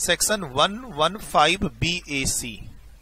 Section 115 BAC,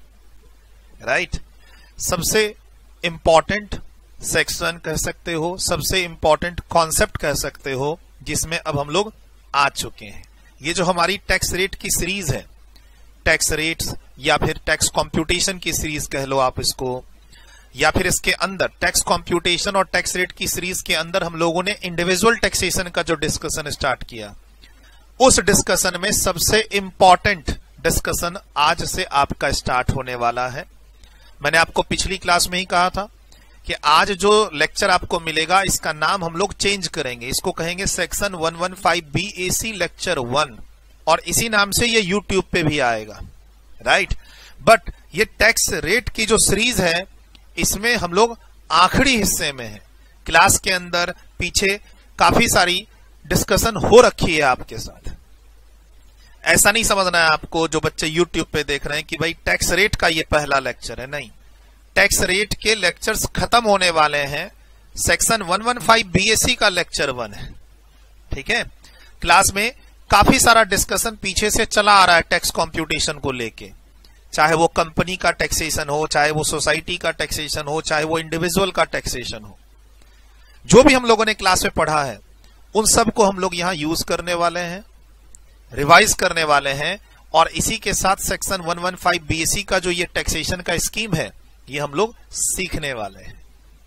right. सबसे important section कह सकते हो, सबसे इंपॉर्टेंट कॉन्सेप्ट कह सकते हो, जिसमें अब हम लोग आ चुके हैं। ये जो हमारी टैक्स रेट की सीरीज है, टैक्स रेट्स या फिर टैक्स कंप्यूटेशन की सीरीज कह लो आप इसको, या फिर इसके अंदर टैक्स कंप्यूटेशन और टैक्स रेट की सीरीज के अंदर हम लोगों ने इंडिविजुअल टैक्सेशन का जो डिस्कशन स्टार्ट किया, उस डिस्कशन में सबसे इंपॉर्टेंट डिस्कशन आज से आपका स्टार्ट होने वाला है। मैंने आपको पिछली क्लास में ही कहा था कि आज जो लेक्चर आपको मिलेगा इसका नाम हम लोग चेंज करेंगे, इसको कहेंगे सेक्शन 115 BAC लेक्चर 1, और इसी नाम से ये यूट्यूब पे भी आएगा, राइट। बट ये टैक्स रेट की जो सीरीज है इसमें हम लोग आखिरी हिस्से में है। क्लास के अंदर पीछे काफी सारी डिस्कशन हो रखी है आपके साथ। ऐसा नहीं समझना है आपको जो बच्चे यूट्यूब पे देख रहे हैं कि भाई टैक्स रेट का ये पहला लेक्चर है, नहीं। टैक्स रेट के लेक्चर्स खत्म होने वाले हैं, सेक्शन 115 BAC का लेक्चर 1 है, ठीक है। क्लास में काफी सारा डिस्कशन पीछे से चला आ रहा है टैक्स कंप्यूटेशन को लेके, चाहे वो कंपनी का टैक्सेशन हो, चाहे वो सोसाइटी का टैक्सेशन हो, चाहे वो इंडिविजुअल का टैक्सेशन हो। जो भी हम लोगों ने क्लास में पढ़ा है उन सब को हम लोग यहां यूज करने वाले हैं, रिवाइज करने वाले हैं, और इसी के साथ सेक्शन 115 BAC का जो ये टैक्सेशन का स्कीम है ये हम लोग सीखने वाले हैं,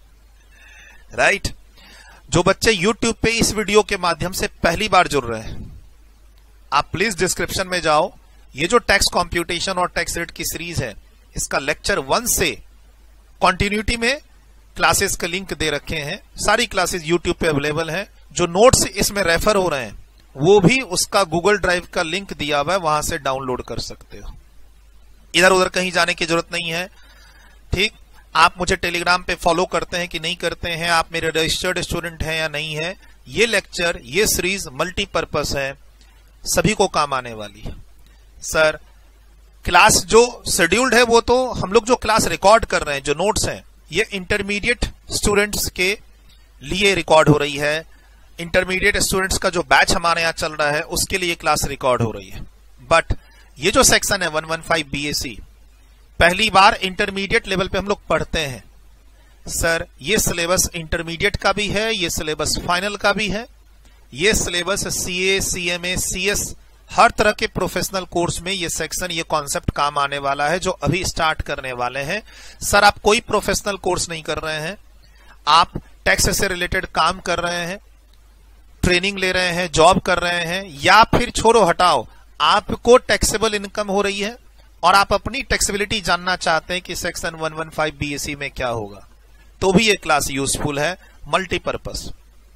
राइट। जो बच्चे YouTube पे इस वीडियो के माध्यम से पहली बार जुड़ रहे हैं, आप प्लीज डिस्क्रिप्शन में जाओ, ये जो टैक्स कंप्यूटेशन और टैक्स रेट की सीरीज है इसका लेक्चर 1 से कंटिन्यूटी में क्लासेस का लिंक दे रखे हैं। सारी क्लासेस YouTube पे अवेलेबल हैं। जो नोट्स इसमें रेफर हो रहे हैं वो भी उसका गूगल ड्राइव का लिंक दिया हुआ है, वहां से डाउनलोड कर सकते हो। इधर उधर कहीं जाने की जरूरत नहीं है, ठीक। आप मुझे टेलीग्राम पे फॉलो करते हैं कि नहीं करते हैं, आप मेरे रजिस्टर्ड स्टूडेंट हैं या नहीं है। ये लेक्चर, ये सीरीज मल्टीपर्पस है, सभी को काम आने वाली है। सर क्लास जो शेड्यूल्ड है वो तो हम लोग जो क्लास रिकॉर्ड कर रहे हैं, जो नोट्स हैं, ये इंटरमीडिएट स्टूडेंट्स के लिए रिकॉर्ड हो रही है। इंटरमीडिएट स्टूडेंट्स का जो बैच हमारे यहाँ चल रहा है उसके लिए क्लास रिकॉर्ड हो रही है। बट ये जो सेक्शन है 115 BAC पहली बार इंटरमीडिएट लेवल पे हम लोग पढ़ते हैं। सर ये सिलेबस इंटरमीडिएट का भी है, ये सिलेबस फाइनल का भी है, ये सिलेबस CA, CMA, CS हर तरह के प्रोफेशनल कोर्स में ये सेक्शन, ये कॉन्सेप्ट काम आने वाला है जो अभी स्टार्ट करने वाले हैं। सर आप कोई प्रोफेशनल कोर्स नहीं कर रहे हैं, आप टैक्स से रिलेटेड काम कर रहे हैं, ट्रेनिंग ले रहे हैं, जॉब कर रहे हैं, या फिर छोड़ो हटाओ, आपको टैक्सेबल इनकम हो रही है और आप अपनी टैक्सेबिलिटी जानना चाहते हैं कि सेक्शन 115 BAC में क्या होगा, तो भी ये क्लास यूजफुल है, मल्टीपर्पस।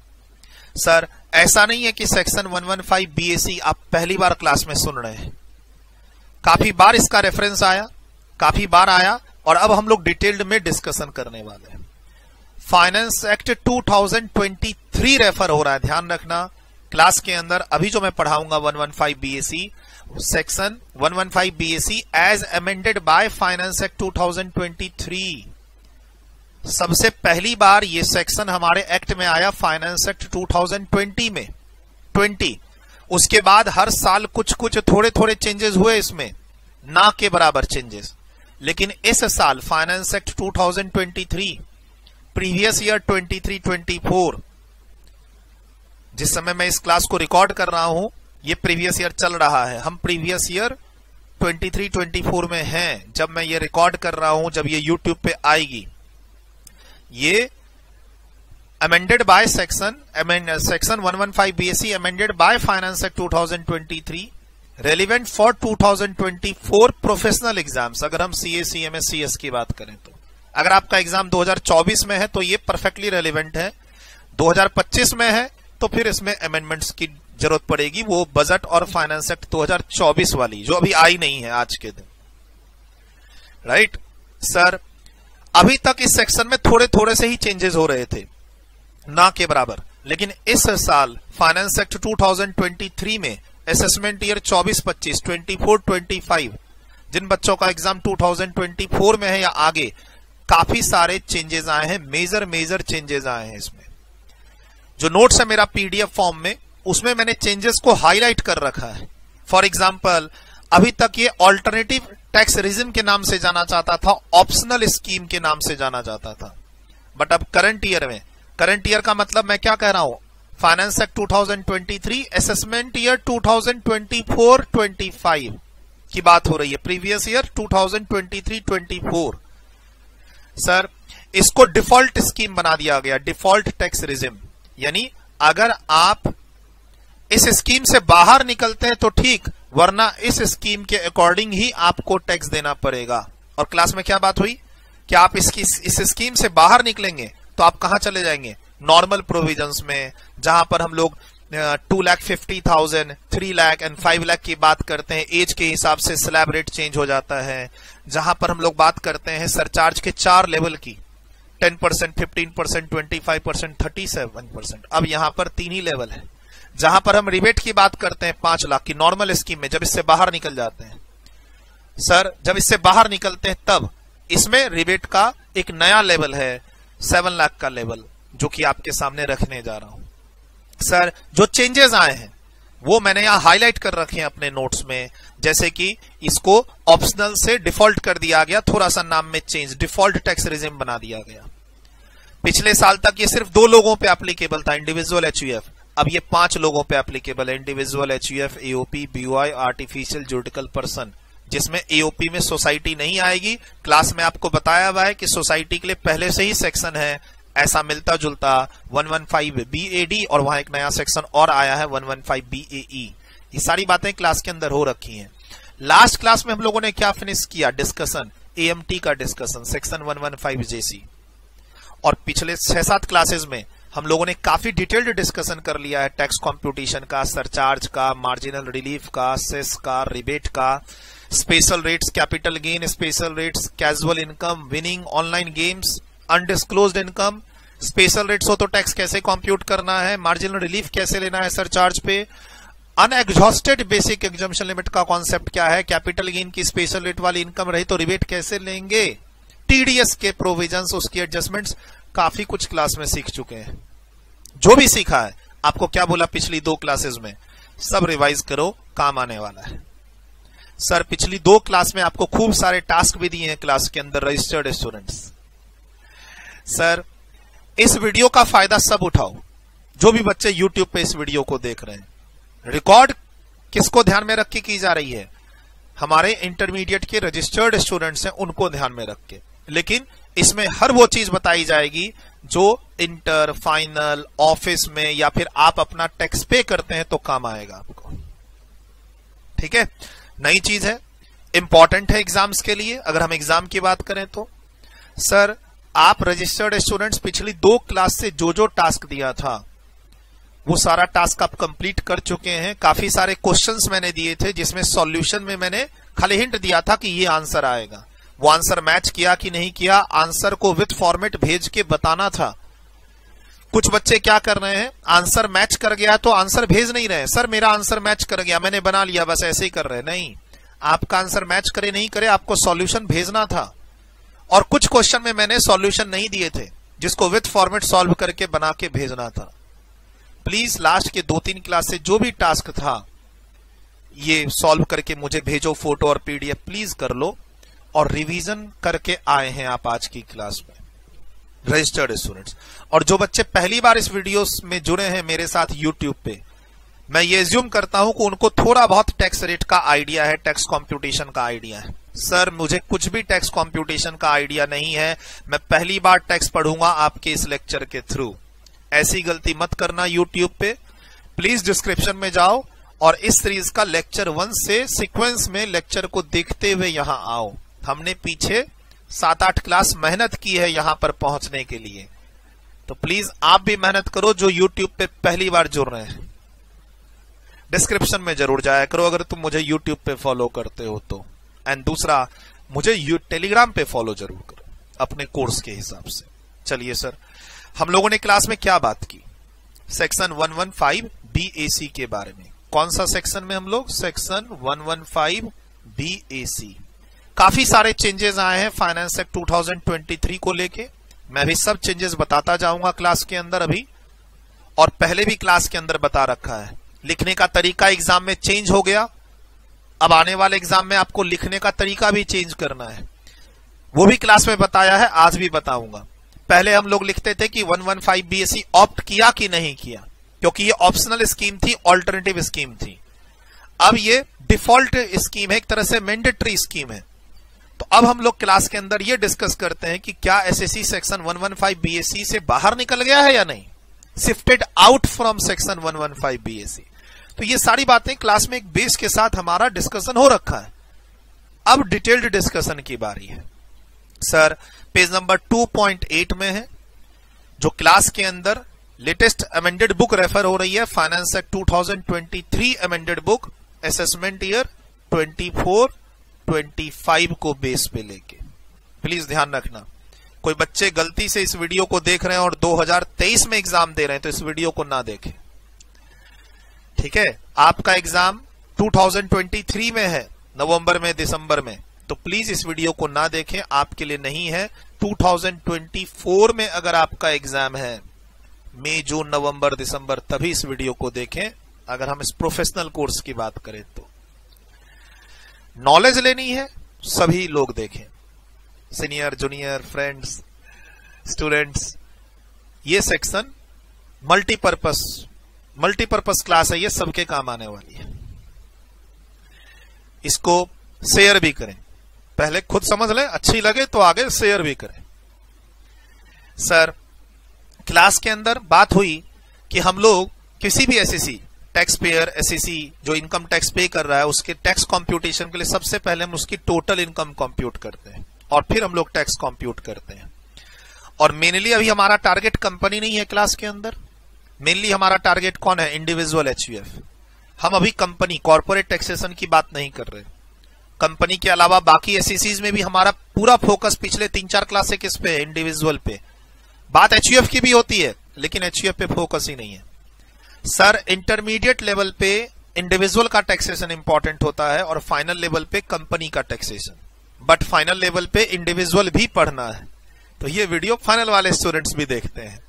सर ऐसा नहीं है कि सेक्शन 115 BAC आप पहली बार क्लास में सुन रहे हैं, काफी बार इसका रेफरेंस आया, काफी बार आया, और अब हम लोग डिटेल्ड में डिस्कशन करने वाले हैं। फाइनेंस एक्ट 2023 रेफर हो रहा है, ध्यान रखना। क्लास के अंदर अभी जो मैं पढ़ाऊंगा 115 BAC, section 115 BAC as amended by finance act 2023। सबसे पहली बार ये सेक्शन हमारे एक्ट में आया फाइनेंस एक्ट 2020 में, 20। उसके बाद हर साल कुछ कुछ थोड़े थोड़े चेंजेस हुए इसमें, ना के बराबर चेंजेस, लेकिन इस साल फाइनेंस एक्ट 2023, प्रीवियस ईयर 23-24, जिस समय मैं इस क्लास को रिकॉर्ड कर रहा हूं ये प्रीवियस ईयर चल रहा है, हम प्रीवियस ईयर 23-24 में हैं जब मैं ये रिकॉर्ड कर रहा हूं, जब ये यूट्यूब पे आएगी। ये amended by section 115 BAC amended by finance act 2023, relevant for 2024 professional exams. अगर हम CA, CMA, CS की बात करें तो अगर आपका एग्जाम 2024 में है तो ये परफेक्टली रेलिवेंट है, 2025 में है तो फिर इसमें अमेंडमेंट्स की जरूरत पड़ेगी, वो बजट और फाइनेंस एक्ट 2024 वाली जो अभी आई नहीं है आज के दिन, राइट। सर अभी तक इस सेक्शन में थोड़े थोड़े से ही चेंजेस हो रहे थे, ना के बराबर, लेकिन इस साल फाइनेंस एक्ट 2023 में असेसमेंट ईयर 24-25, 24-25, जिन बच्चों का एग्जाम 2024 में है या आगे, काफी सारे चेंजेस आए हैं, मेजर चेंजेस आए हैं इसमें। जो नोट्स है मेरा PDF फॉर्म में, उसमें मैंने चेंजेस को हाईलाइट कर रखा है। फॉर एग्जाम्पल अभी तक ये ऑल्टरनेटिव टैक्स रिजिम के नाम से जाना जाता था, ऑप्शनल स्कीम के नाम से जाना जाता था। बट अब करंट ईयर में, करंट ईयर का मतलब मैं क्या कह रहा हूं, फाइनेंस एक्ट 2023, असेसमेंट ईयर 2024-25 की बात हो रही है, प्रीवियस ईयर 2023-24। सर इसको डिफॉल्ट स्कीम बना दिया गया, डिफॉल्ट टैक्स रिजिम, यानी अगर आप इस स्कीम से बाहर निकलते हैं तो ठीक, वरना इस स्कीम के अकॉर्डिंग ही आपको टैक्स देना पड़ेगा। और क्लास में क्या बात हुई कि आप इस स्कीम से बाहर निकलेंगे तो आप कहां चले जाएंगे, नॉर्मल प्रोविजंस में, जहां पर हम लोग 2,50,000, 3 लाख एंड 5 लाख की बात करते हैं, एज के हिसाब से स्लैब रेट चेंज हो जाता है। जहां पर हम लोग बात करते हैं सरचार्ज के 4 लेवल की, 10%, 15%, 25%, 37%। अब यहां पर 3 ही लेवल है। जहां पर हम रिबेट की बात करते हैं 5 लाख की नॉर्मल स्कीम में, जब इससे बाहर निकल जाते हैं सर, जब इससे बाहर निकलते हैं तब इसमें रिबेट का एक नया लेवल है 7 लाख का लेवल, जो कि आपके सामने रखने जा रहा हूं। सर जो चेंजेस आए हैं वो मैंने यहां हाईलाइट कर रखे हैं अपने नोट्स में, जैसे कि इसको ऑप्शनल से डिफॉल्ट कर दिया गया, थोड़ा सा नाम में चेंज, डिफॉल्ट टैक्स रिजिम बना दिया गया। पिछले साल तक ये सिर्फ 2 लोगों पे एप्लीकेबल था, इंडिविजुअल एचयूएफ, अब ये 5 लोगों पे एप्लीकेबल है, individual HUF, AOP, BOI, artificial judicial person, जिसमें एओपी में सोसाइटी नहीं आएगी। क्लास में आपको बताया हुआ है कि सोसाइटी के लिए पहले से ही सेक्शन है, ऐसा मिलता जुलता 115 BAD, और वहां एक नया सेक्शन और आया है 115 BAE। ये सारी बातें क्लास के अंदर हो रखी हैं। लास्ट क्लास में हम लोगों ने क्या फिनिश किया, डिस्कशन, AMT का डिस्कशन, सेक्शन 115 JC। और पिछले 6-7 क्लासेस में हम लोगों ने काफी डिटेल्ड डिस्कशन कर लिया है टैक्स कॉम्प्यूटेशन का, सरचार्ज का, मार्जिनल रिलीफ का, सेस का, रिबेट का, special rates, capital gain, special rates, casual income, winning, online games, undisclosed income, special rates हो तो टैक्स कैसे कंप्यूट करना है, मार्जिनल रिलीफ कैसे लेना है सरचार्ज पे, अनएग्जॉस्टेड बेसिक एग्जम्पशन लिमिट का कॉन्सेप्ट क्या है, कैपिटल गेन की स्पेशल रेट वाली इनकम रही तो रिबेट कैसे लेंगे, टीडीएस के प्रोविजंस, उसकी एडजस्टमेंट्स, काफी कुछ क्लास में सीख चुके हैं। जो भी सीखा है आपको क्या बोला पिछली 2 क्लासेस में, सब रिवाइज करो, काम आने वाला है। सर पिछली 2 क्लास में आपको खूब सारे टास्क भी दिए हैं क्लास के अंदर, रजिस्टर्ड स्टूडेंट्स। सर इस वीडियो का फायदा सब उठाओ, जो भी बच्चे यूट्यूब पे इस वीडियो को देख रहे हैं। रिकॉर्ड किसको ध्यान में रख के की जा रही है, हमारे इंटरमीडिएट के रजिस्टर्ड स्टूडेंट्स हैं, उनको ध्यान में रख के, लेकिन इसमें हर वो चीज बताई जाएगी जो इंटर, फाइनल, ऑफिस में या फिर आप अपना टैक्स पे करते हैं तो काम आएगा आपको। ठीक है, नई चीज है, इंपॉर्टेंट है एग्जाम्स के लिए। अगर हम एग्जाम की बात करें तो सर आप रजिस्टर्ड स्टूडेंट्स पिछली 2 क्लास से जो जो टास्क दिया था वो सारा टास्क आप कंप्लीट कर चुके हैं। काफी सारे क्वेश्चंस मैंने दिए थे जिसमें सॉल्यूशन में मैंने खाली हिंट दिया था कि ये आंसर आएगा, वो आंसर मैच किया कि नहीं किया, आंसर को विथ फॉर्मेट भेज के बताना था। कुछ बच्चे क्या कर रहे हैं, आंसर मैच कर गया तो आंसर भेज नहीं रहे, सर मेरा आंसर मैच कर गया मैंने बना लिया, बस ऐसे ही कर रहे। नहीं, आपका आंसर मैच करे नहीं करे आपको सॉल्यूशन भेजना था। और कुछ क्वेश्चन में मैंने सॉल्यूशन नहीं दिए थे जिसको विथ फॉर्मेट सॉल्व करके बना के भेजना था। प्लीज लास्ट के 2-3 क्लास से जो भी टास्क था ये सॉल्व करके मुझे भेजो, फोटो और पीडीएफ प्लीज कर लो, और रिवीजन करके आए हैं आप आज की क्लास में रजिस्टर्ड स्टूडेंट्स। और जो बच्चे पहली बार इस वीडियो में जुड़े हैं मेरे साथ यूट्यूब पे, मैं ये एज्यूम करता हूं कि उनको थोड़ा बहुत टैक्स रेट का आइडिया है, टैक्स कॉम्प्यूटेशन का आइडिया है। सर मुझे कुछ भी टैक्स कॉम्प्यूटेशन का आइडिया नहीं है, मैं पहली बार टैक्स पढ़ूंगा आपके इस लेक्चर के थ्रू। ऐसी गलती मत करना यूट्यूब पे। प्लीज डिस्क्रिप्शन में जाओ और इस सीरीज का लेक्चर 1 से सीक्वेंस में लेक्चर को देखते हुए यहां आओ। हमने पीछे 7-8 क्लास मेहनत की है यहां पर पहुंचने के लिए, तो प्लीज आप भी मेहनत करो जो यूट्यूब पे पहली बार जुड़ रहे हैं। डिस्क्रिप्शन में जरूर जाया करो अगर तुम मुझे यूट्यूब पे फॉलो करते हो तो। एंड दूसरा, मुझे टेलीग्राम पे फॉलो जरूर करो अपने कोर्स के हिसाब से। चलिए सर, हम लोगों ने क्लास में क्या बात की, सेक्शन 115 BAC के बारे में। कौन सा सेक्शन में हम लोग, सेक्शन 115 BAC। काफी सारे चेंजेस आए हैं फाइनेंस एक्ट 2023 को लेके, मैं भी सब चेंजेस बताता जाऊंगा क्लास के अंदर अभी, और पहले भी क्लास के अंदर बता रखा है। लिखने का तरीका एग्जाम में चेंज हो गया, अब आने वाले एग्जाम में आपको लिखने का तरीका भी चेंज करना है, वो भी क्लास में बताया है, आज भी बताऊंगा। पहले हम लोग लिखते थे कि 115 BSc ऑप्ट किया कि नहीं किया, क्योंकि ये ऑप्शनल स्कीम थी, ऑल्टरनेटिव स्कीम थी। अब ये डिफॉल्ट स्कीम है, एक तरह से मैंडेटरी स्कीम है। तो अब हम लोग क्लास के अंदर ये डिस्कस करते हैं कि क्या एसएससी सेक्शन 115 BSc से बाहर निकल गया है या नहीं, shifted out from section 115 BSc। तो ये सारी बातें क्लास में एक बेस के साथ हमारा डिस्कशन हो रखा है। अब डिटेल्ड डिस्कशन की बारी है। सर पेज नंबर 2.8 में है, जो क्लास के अंदर लेटेस्ट अमेंडेड बुक रेफर हो रही है, finance act 2023 amended book, assessment year 24-25 को बेस पे लेके। प्लीज ध्यान रखना, कोई बच्चे गलती से इस वीडियो को देख रहे हैं और 2023 में एग्जाम दे रहे हैं तो इस वीडियो को ना देखें, ठीक है। आपका एग्जाम 2023 में है, नवंबर में, दिसंबर में, तो प्लीज इस वीडियो को ना देखें, आपके लिए नहीं है। 2024 में अगर आपका एग्जाम है, मई, जून, नवंबर, दिसंबर, तभी इस वीडियो को देखें। अगर हम इस प्रोफेशनल कोर्स की बात करें तो नॉलेज लेनी है, सभी लोग देखें, सीनियर, जूनियर, फ्रेंड्स, स्टूडेंट्स। ये सेक्शन मल्टीपर्पस क्लास है, ये सबके काम आने वाली है। इसको शेयर भी करें, पहले खुद समझ लें, अच्छी लगे तो आगे शेयर भी करें। सर क्लास के अंदर बात हुई कि हम लोग किसी भी एसएससी टैक्स पेयर, एसएससी जो इनकम टैक्स पे कर रहा है, उसके टैक्स कंप्यूटेशन के लिए सबसे पहले हम उसकी टोटल इनकम कंप्यूट करते हैं और फिर हम लोग टैक्स कंप्यूट करते हैं। और मेनली अभी हमारा टारगेट कंपनी नहीं है क्लास के अंदर, मेनली हमारा टारगेट कौन है, इंडिविजुअल एचयूएफ। हम अभी कंपनी, कॉर्पोरेट टैक्सेशन की बात नहीं कर रहे। कंपनी के अलावा बाकी एसएससीज में भी हमारा पूरा फोकस पिछले 3-4 क्लास से किस पे है, इंडिविजुअल पे। बात एचयूएफ की भी होती है, लेकिन एचयूएफ पे फोकस ही नहीं है। सर इंटरमीडिएट लेवल पे इंडिविजुअल का टैक्सेशन इंपॉर्टेंट होता है और फाइनल लेवल पे कंपनी का टैक्सेशन, बट फाइनल लेवल पे इंडिविजुअल भी पढ़ना है। तो ये वीडियो फाइनल वाले स्टूडेंट्स भी देखते हैं,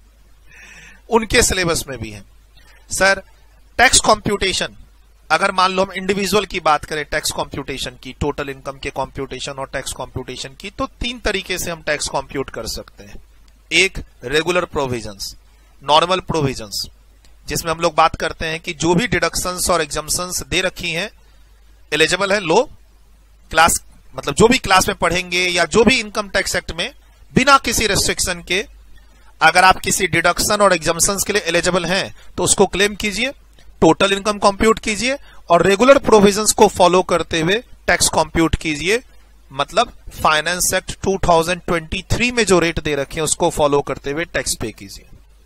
उनके सिलेबस में भी है। सर टैक्स कंप्यूटेशन, अगर मान लो हम इंडिविजुअल की बात करें, टैक्स कंप्यूटेशन की, टोटल इनकम के कंप्यूटेशन और टैक्स कंप्यूटेशन की, तो 3 तरीके से हम टैक्स कंप्यूट कर सकते हैं। एक रेगुलर प्रोविजंस, नॉर्मल प्रोविजंस, जिसमें हम लोग बात करते हैं कि जो भी डिडक्शंस और एग्जम्पशंस दे रखी हैं, एलिजिबल है लो क्लास, मतलब जो भी क्लास में पढ़ेंगे या जो भी इनकम टैक्स एक्ट में बिना किसी रेस्ट्रिक्शन के अगर आप किसी डिडक्शन और एग्जम्पशंस के लिए एलिजिबल हैं तो उसको क्लेम कीजिए, टोटल इनकम कंप्यूट कीजिए और रेगुलर प्रोविजंस को फॉलो करते हुए टैक्स कंप्यूट कीजिए। मतलब फाइनेंस एक्ट 2023 में जो रेट दे रखे हैं उसको फॉलो करते हुए टैक्स पे कीजिए।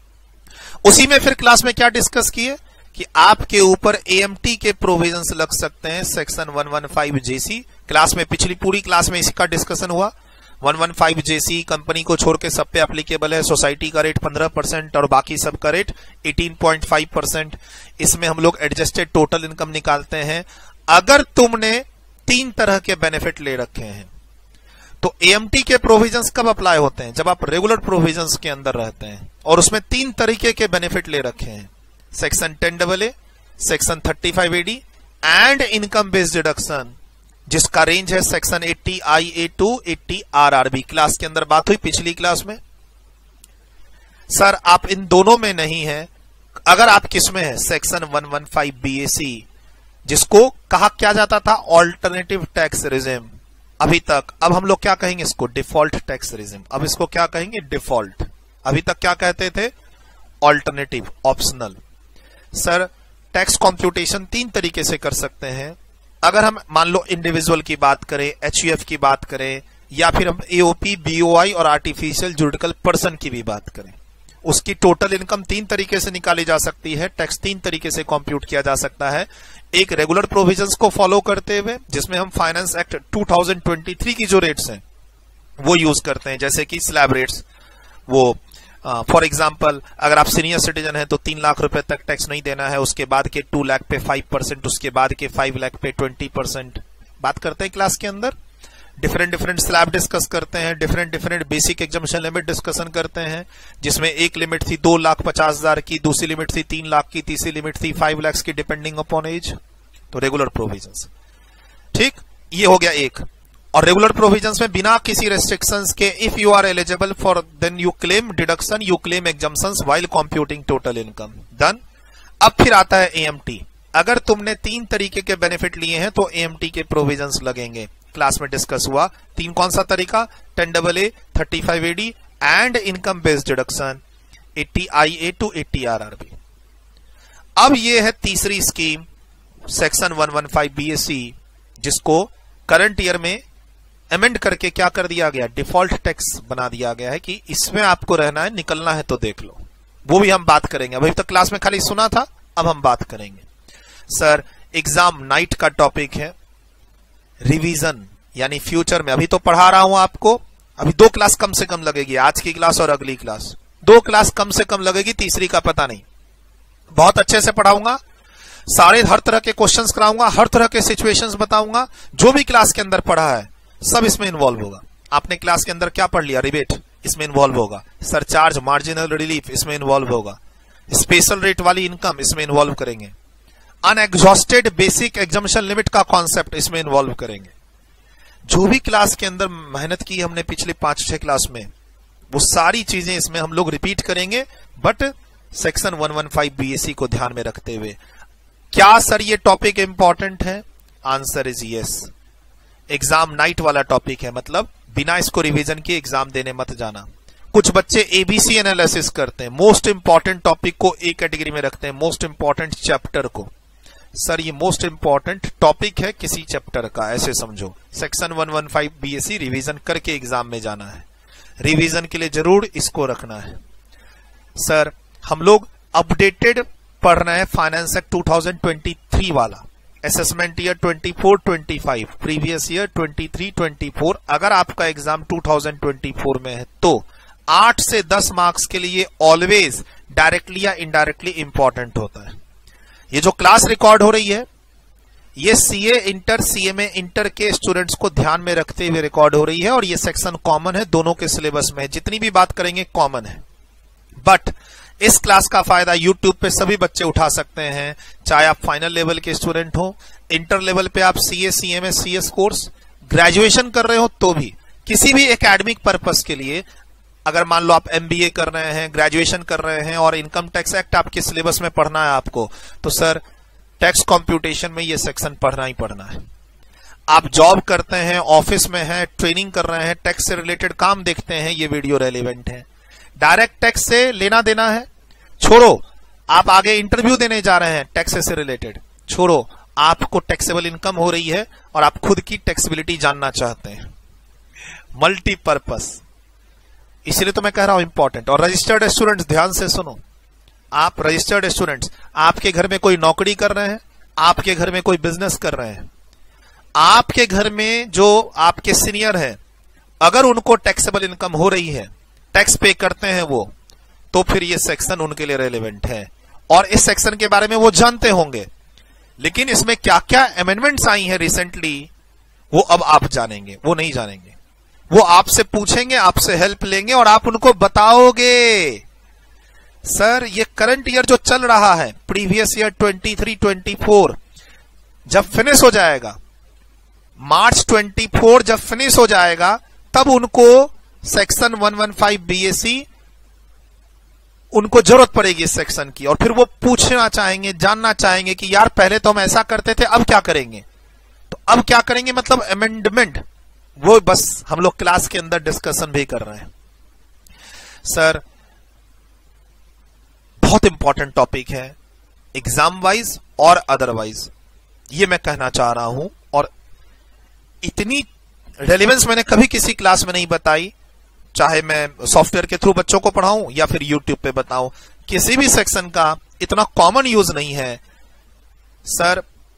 उसी में फिर क्लास में क्या डिस्कस किए कि आपके ऊपर एएमटी के प्रोविजंस लग सकते हैं, सेक्शन 115 जेसी। क्लास में पिछली पूरी क्लास में इसका डिस्कशन हुआ। 115 जेसी कंपनी को छोड़ के सब पे एप्लीकेबल है। सोसाइटी का रेट 15% और बाकी सब का रेट 18.5%। इसमें हम लोग एडजस्टेड टोटल इनकम निकालते हैं। अगर तुमने 3 तरह के बेनिफिट ले रखे हैं तो एएमटी के प्रोविजंस कब अप्लाई होते हैं, जब आप रेगुलर प्रोविजंस के अंदर रहते हैं और उसमें 3 तरीके के बेनिफिट ले रखे हैं, section 10AA, section 35AD and income based deduction, जिसका रेंज है section 80IA to 80RRB। Class के अंदर बात हुई पिछली क्लास में। सर आप इन दोनों में नहीं है, अगर आप किस में है, सेक्शन 115 BAC, जिसको कहा क्या जाता था ऑल्टरनेटिव टैक्स रिजिम अभी तक। अब हम लोग क्या कहेंगे इसको, डिफॉल्ट टैक्स रिजिम। अब इसको क्या कहेंगे, डिफॉल्ट। अभी तक क्या कहते थे, alternative, optional. Sir tax computation 3 तरीके से कर सकते हैं। अगर हम मान लो इंडिविजुअल की बात करें, एचयूएफ की बात करें, या फिर हम एओपी, बीओआई और आर्टिफिशियल जुरिडिकल पर्सन की भी बात करें, उसकी टोटल इनकम 3 तरीके से निकाली जा सकती है, टैक्स 3 तरीके से कंप्यूट किया जा सकता है। एक रेगुलर प्रोविजंस को फॉलो करते हुए, जिसमें हम फाइनेंस एक्ट 2023 की जो रेट्स हैं वो यूज करते हैं, जैसे कि स्लैब रेट्स। वो फॉर एग्जांपल अगर आप सीनियर सिटीजन हैं तो 3 लाख रुपए तक टैक्स नहीं देना है, उसके बाद के 2 लाख पे 5%, उसके बाद के 5 लाख पे 20% बात करते हैं। क्लास के अंदर डिफरेंट स्लैब डिस्कस करते हैं, different basic exemption limit discussion करते हैं, जिसमें एक लिमिट थी 2,50,000 की, दूसरी लिमिट थी 3 लाख की, तीसरी लिमिट थी 5 लाख की, डिपेंडिंग अपॉन एज। तो रेगुलर प्रोविजंस। ठीक, ये हो गया एक। और रेगुलर प्रोविजंस में बिना किसी रेस्ट्रिक्शंस के if you are eligible for then you claim deduction, you claim exemptions while computing total income. Done. अब फिर आता है एएमटी। अगर तुमने 3 तरीके के बेनिफिट लिए हैं तो एएमटी के प्रोविजंस लगेंगे। क्लास में डिस्कस हुआ 3 कौन सा तरीका, 10AA, 35AD and income based deduction 80IA to 80RRB। अब ये है तीसरी स्कीम सेक्शन 115 BAC, जिसको करंट ईयर में अमेंड करके क्या कर दिया गया, डिफॉल्ट टैक्स बना दिया गया है कि इसमें आपको रहना है, निकलना है तो देख लो। वो भी हम बात करेंगे, अभी तक क्लास में खाली सुना था, अब हम बात करेंगे। सर एग्जाम नाइट का टॉपिक है रिवीजन, यानी फ्यूचर में। अभी तो पढ़ा रहा हूं आपको, अभी 2 क्लास कम से कम लगेगी, आज की क्लास और अगली क्लास 2 क्लास कम से कम लगेगी, तीसरी का पता नहीं। बहुत अच्छे से पढ़ाऊंगा, सारे हर तरह के क्वेश्चंस कराऊंगा, हर तरह के सिचुएशंस बताऊंगा, जो भी क्लास के अंदर पढ़ा है सब इसमें इन्वॉल्व होगा। आपने क्लास के अंदर क्या पढ़ लिया, रिबेट इसमें इन्वॉल्व होगा, सरचार्ज, मार्जिनल रिलीफ इसमें इन्वॉल्व होगा, स्पेशल रेट वाली इनकम इसमें इन्वॉल्व करेंगे, अनएग्जॉस्टेड बेसिक एग्जम्पशन लिमिट का कॉन्सेप्ट इसमें इन्वॉल्व करेंगे। जो भी क्लास के अंदर मेहनत की हमने पिछले 5-6 क्लास में, वो सारी चीजें इसमें हम लोग रिपीट करेंगे, बट सेक्शन 115 BAC को ध्यान में रखते हुए। क्या सर ये टॉपिक इंपॉर्टेंट है? Answer is yes. Exam night वाला टॉपिक है, मतलब बिना इसको रिवीजन के एग्जाम देने मत जाना। कुछ बच्चे एबीसी एनालिसिस करते हैं, मोस्ट इंपॉर्टेंट टॉपिक को एक कैटेगरी में रखते हैं, मोस्ट इंपॉर्टेंट चैप्टर को। सर ये मोस्ट इंपॉर्टेंट टॉपिक है किसी चैप्टर का, ऐसे समझो। सेक्शन 115 BAC रिवीजन करके एग्जाम में जाना है, रिवीजन के लिए जरूर इसको रखना है। सर हम लोग अपडेटेड पढ़ रहे हैं फाइनेंस एक्ट 2023 वाला, असेसमेंट ईयर 24-25, प्रीवियस ईयर 23-24। अगर आपका एग्जाम 2024 में है तो 8 से 10 मार्क्स के लिए ऑलवेज डायरेक्टली या इनडायरेक्टली इंपॉर्टेंट होता है। ये जो क्लास रिकॉर्ड हो रही है ये सीए इंटर सीएमए इंटर के स्टूडेंट्स को ध्यान में रखते हुए रिकॉर्ड हो रही है, और ये सेक्शन कॉमन है, दोनों के सिलेबस में जितनी भी बात करेंगे कॉमन है। बट इस क्लास का फायदा यूट्यूब पे सभी बच्चे उठा सकते हैं, चाहे आप फाइनल लेवल के स्टूडेंट हो, इंटर लेवल पे आप CA CMA CS course graduation कर रहे हो तो भी, किसी भी एकेडमिक पर्पस के लिए, अगर मान लो आप एमबीए कर रहे हैं, ग्रेजुएशन कर रहे हैं और इनकम टैक्स एक्ट आपके सिलेबस में पढ़ना है आपको, तो सर टैक्स कंप्यूटेशन में ये सेक्शन पढ़ना ही पढ़ना है। आप जॉब करते हैं, ऑफिस में हैं, ट्रेनिंग कर रहे हैं, टैक्स से रिलेटेड काम देखते हैं, ये वीडियो रेलेवेंट है। डायरेक्ट टैक्स से लेना देना है छोड़ो, आप आगे इंटरव्यू देने जा रहे हैं टैक्स से रिलेटेड, छोड़ो, आपको टैक्सेबल इनकम हो रही है और आप खुद की टैक्सेबिलिटी जानना चाहते हैं, मल्टीपर्पस, इसलिए तो मैं कह रहा हूं इंपॉर्टेंट। और रजिस्टर्ड स्टूडेंट्स ध्यान से सुनो, आप रजिस्टर्ड स्टूडेंट्स, आपके घर में कोई नौकरी कर रहे हैं, आपके घर में कोई बिजनेस कर रहे हैं, आपके घर में जो आपके सीनियर हैं, अगर उनको टैक्सेबल इनकम हो रही है, टैक्स पे करते हैं वो, तो फिर ये सेक्शन उनके लिए रेलेवेंट है और इस सेक्शन के बारे में वो जानते होंगे। लेकिन इसमें क्या क्या अमेंडमेंट्स आई हैं रिसेंटली, वो अब आप जानेंगे, वो नहीं जानेंगे, वो आपसे पूछेंगे, आपसे हेल्प लेंगे और आप उनको बताओगे। सर ये करंट ईयर जो चल रहा है, प्रीवियस ईयर 23-24 जब फिनिश हो जाएगा, मार्च 24 जब फिनिश हो जाएगा, तब उनको सेक्शन 115 BAC उनको जरूरत पड़ेगी इस सेक्शन की, और फिर वो पूछना चाहेंगे, जानना चाहेंगे कि यार पहले तो हम ऐसा करते थे, अब क्या करेंगे। तो अब क्या करेंगे मतलब अमेंडमेंट, वो बस हम लोग क्लास के अंदर डिस्कशन भी कर रहे हैं। सर बहुत इंपॉर्टेंट टॉपिक है एग्जाम वाइज और अदरवाइज, ये मैं कहना चाह रहा हूं, और इतनी रेलेवेंस मैंने कभी किसी क्लास में नहीं बताई, चाहे मैं सॉफ्टवेयर के थ्रू बच्चों को पढ़ाऊं या फिर यूट्यूब पे बताऊं, किसी भी सेक्शन का इतना कॉमन यूज नहीं है। सर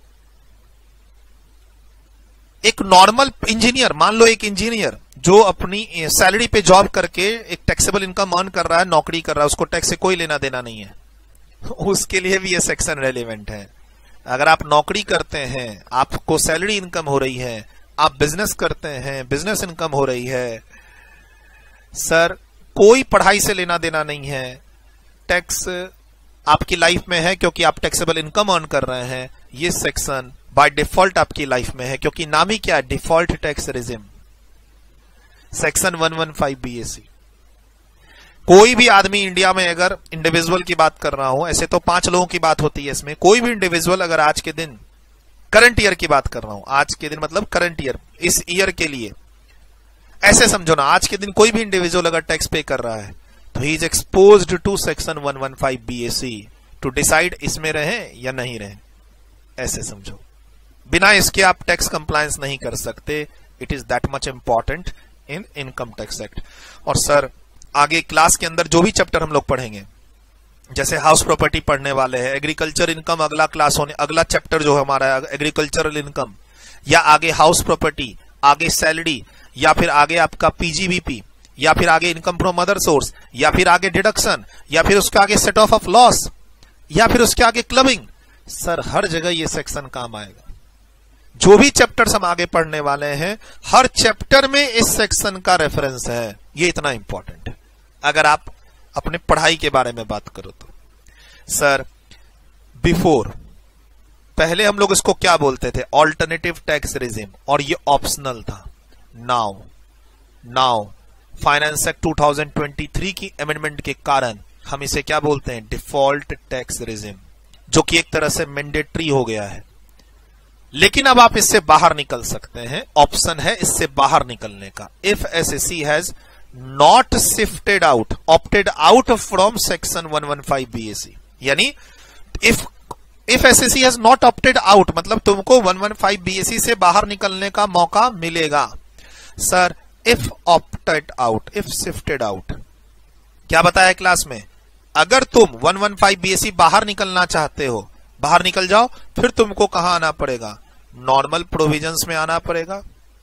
एक नॉर्मल इंजीनियर, मान लो एक इंजीनियर जो अपनी सैलरी पे जॉब करके एक टैक्सेबल इनकम अर्न कर रहा है, नौकरी कर रहा है, उसको टैक्स से कोई लेना देना नहीं है, उसके लिए भी ये सेक्शन रेलेवेंट है। अगर आप नौकरी करते हैं, आपको सैलरी इनकम हो रही है, आप बिजनेस करते हैं, बिजनेस इनकम हो रही है, सर कोई पढ़ाई से लेना देना नहीं है, टैक्स आपकी लाइफ में है क्योंकि आप टैक्सेबल इनकम अर्न कर रहे हैं, ये सेक्शन बाय डिफॉल्ट आपकी लाइफ में है, क्योंकि नाम ही क्या है, default tax regime, section 115 BAC। कोई भी आदमी इंडिया में, अगर इंडिविजुअल की बात कर रहा हूं, ऐसे तो 5 लोगों की बात होती है इसमें, कोई भी इंडिविजुअल अगर आज के दिन, करंट ईयर की बात कर रहा हूं, आज के दिन मतलब करंट ईयर, इस ईयर के लिए ऐसे समझो ना, आज के दिन कोई भी इंडिविजुअल अगर टैक्स पे कर रहा है तो he is exposed to section 115 BAC to decide इसमें रहे या नहीं रहे, ऐसे समझो। बिना इसके आप टैक्स कंप्लायंस नहीं कर सकते। It is that much important in income tax act. और सर आगे क्लास के अंदर जो भी चैप्टर हम लोग पढ़ेंगे, जैसे हाउस प्रॉपर्टी पढ़ने वाले हैं, एग्रीकल्चर इनकम अगला क्लास होने, अगला चैप्टर जो हमारा है एग्रीकल्चरल इनकम, या आगे हाउस प्रॉपर्टी, आगे सैलरी, या फिर आगे आपका PGBP, या फिर आगे इनकम फ्रॉम अदर सोर्स, या फिर आगे डिडक्शन, या फिर उसके आगे सेट ऑफ लॉस, या फिर उसके आगे क्लबिंग। सर हर जगह ये सेक्शन काम आएगा। जो भी चैप्टर्स हम आगे पढ़ने वाले हैं, हर चैप्टर में इस सेक्शन का रेफरेंस है। ये इतना इंपॉर्टेंट है अगर आप अपने पढ़ाई के बारे में बात करो तो। सर बिफोर, पहले हम लोग इसको क्या बोलते थे, ऑल्टरनेटिव टैक्स रिजिम, और ये ऑप्शनल था। नाउ फाइनेंस एक्ट 2023 की अमेंडमेंट के कारण हम इसे क्या बोलते हैं, डिफॉल्ट टैक्स रिजिम, जो कि एक तरह से मैंडेटरी हो गया है। लेकिन अब आप इससे बाहर निकल सकते हैं, ऑप्शन है इससे बाहर निकलने का। If SSC has not shifted out, opted out from section 115 BAC, यानी if SSC has not opted out, मतलब तुमको 115 BAC से बाहर निकलने का मौका मिलेगा। Sir if opted out, if shifted out, क्या बताया क्लास में, अगर तुम 115 BAC बाहर निकलना चाहते हो, बाहर निकल जाओ, फिर तुमको कहां आना पड़ेगा, नॉर्मल प्रोविजंस में आना पड़ेगा,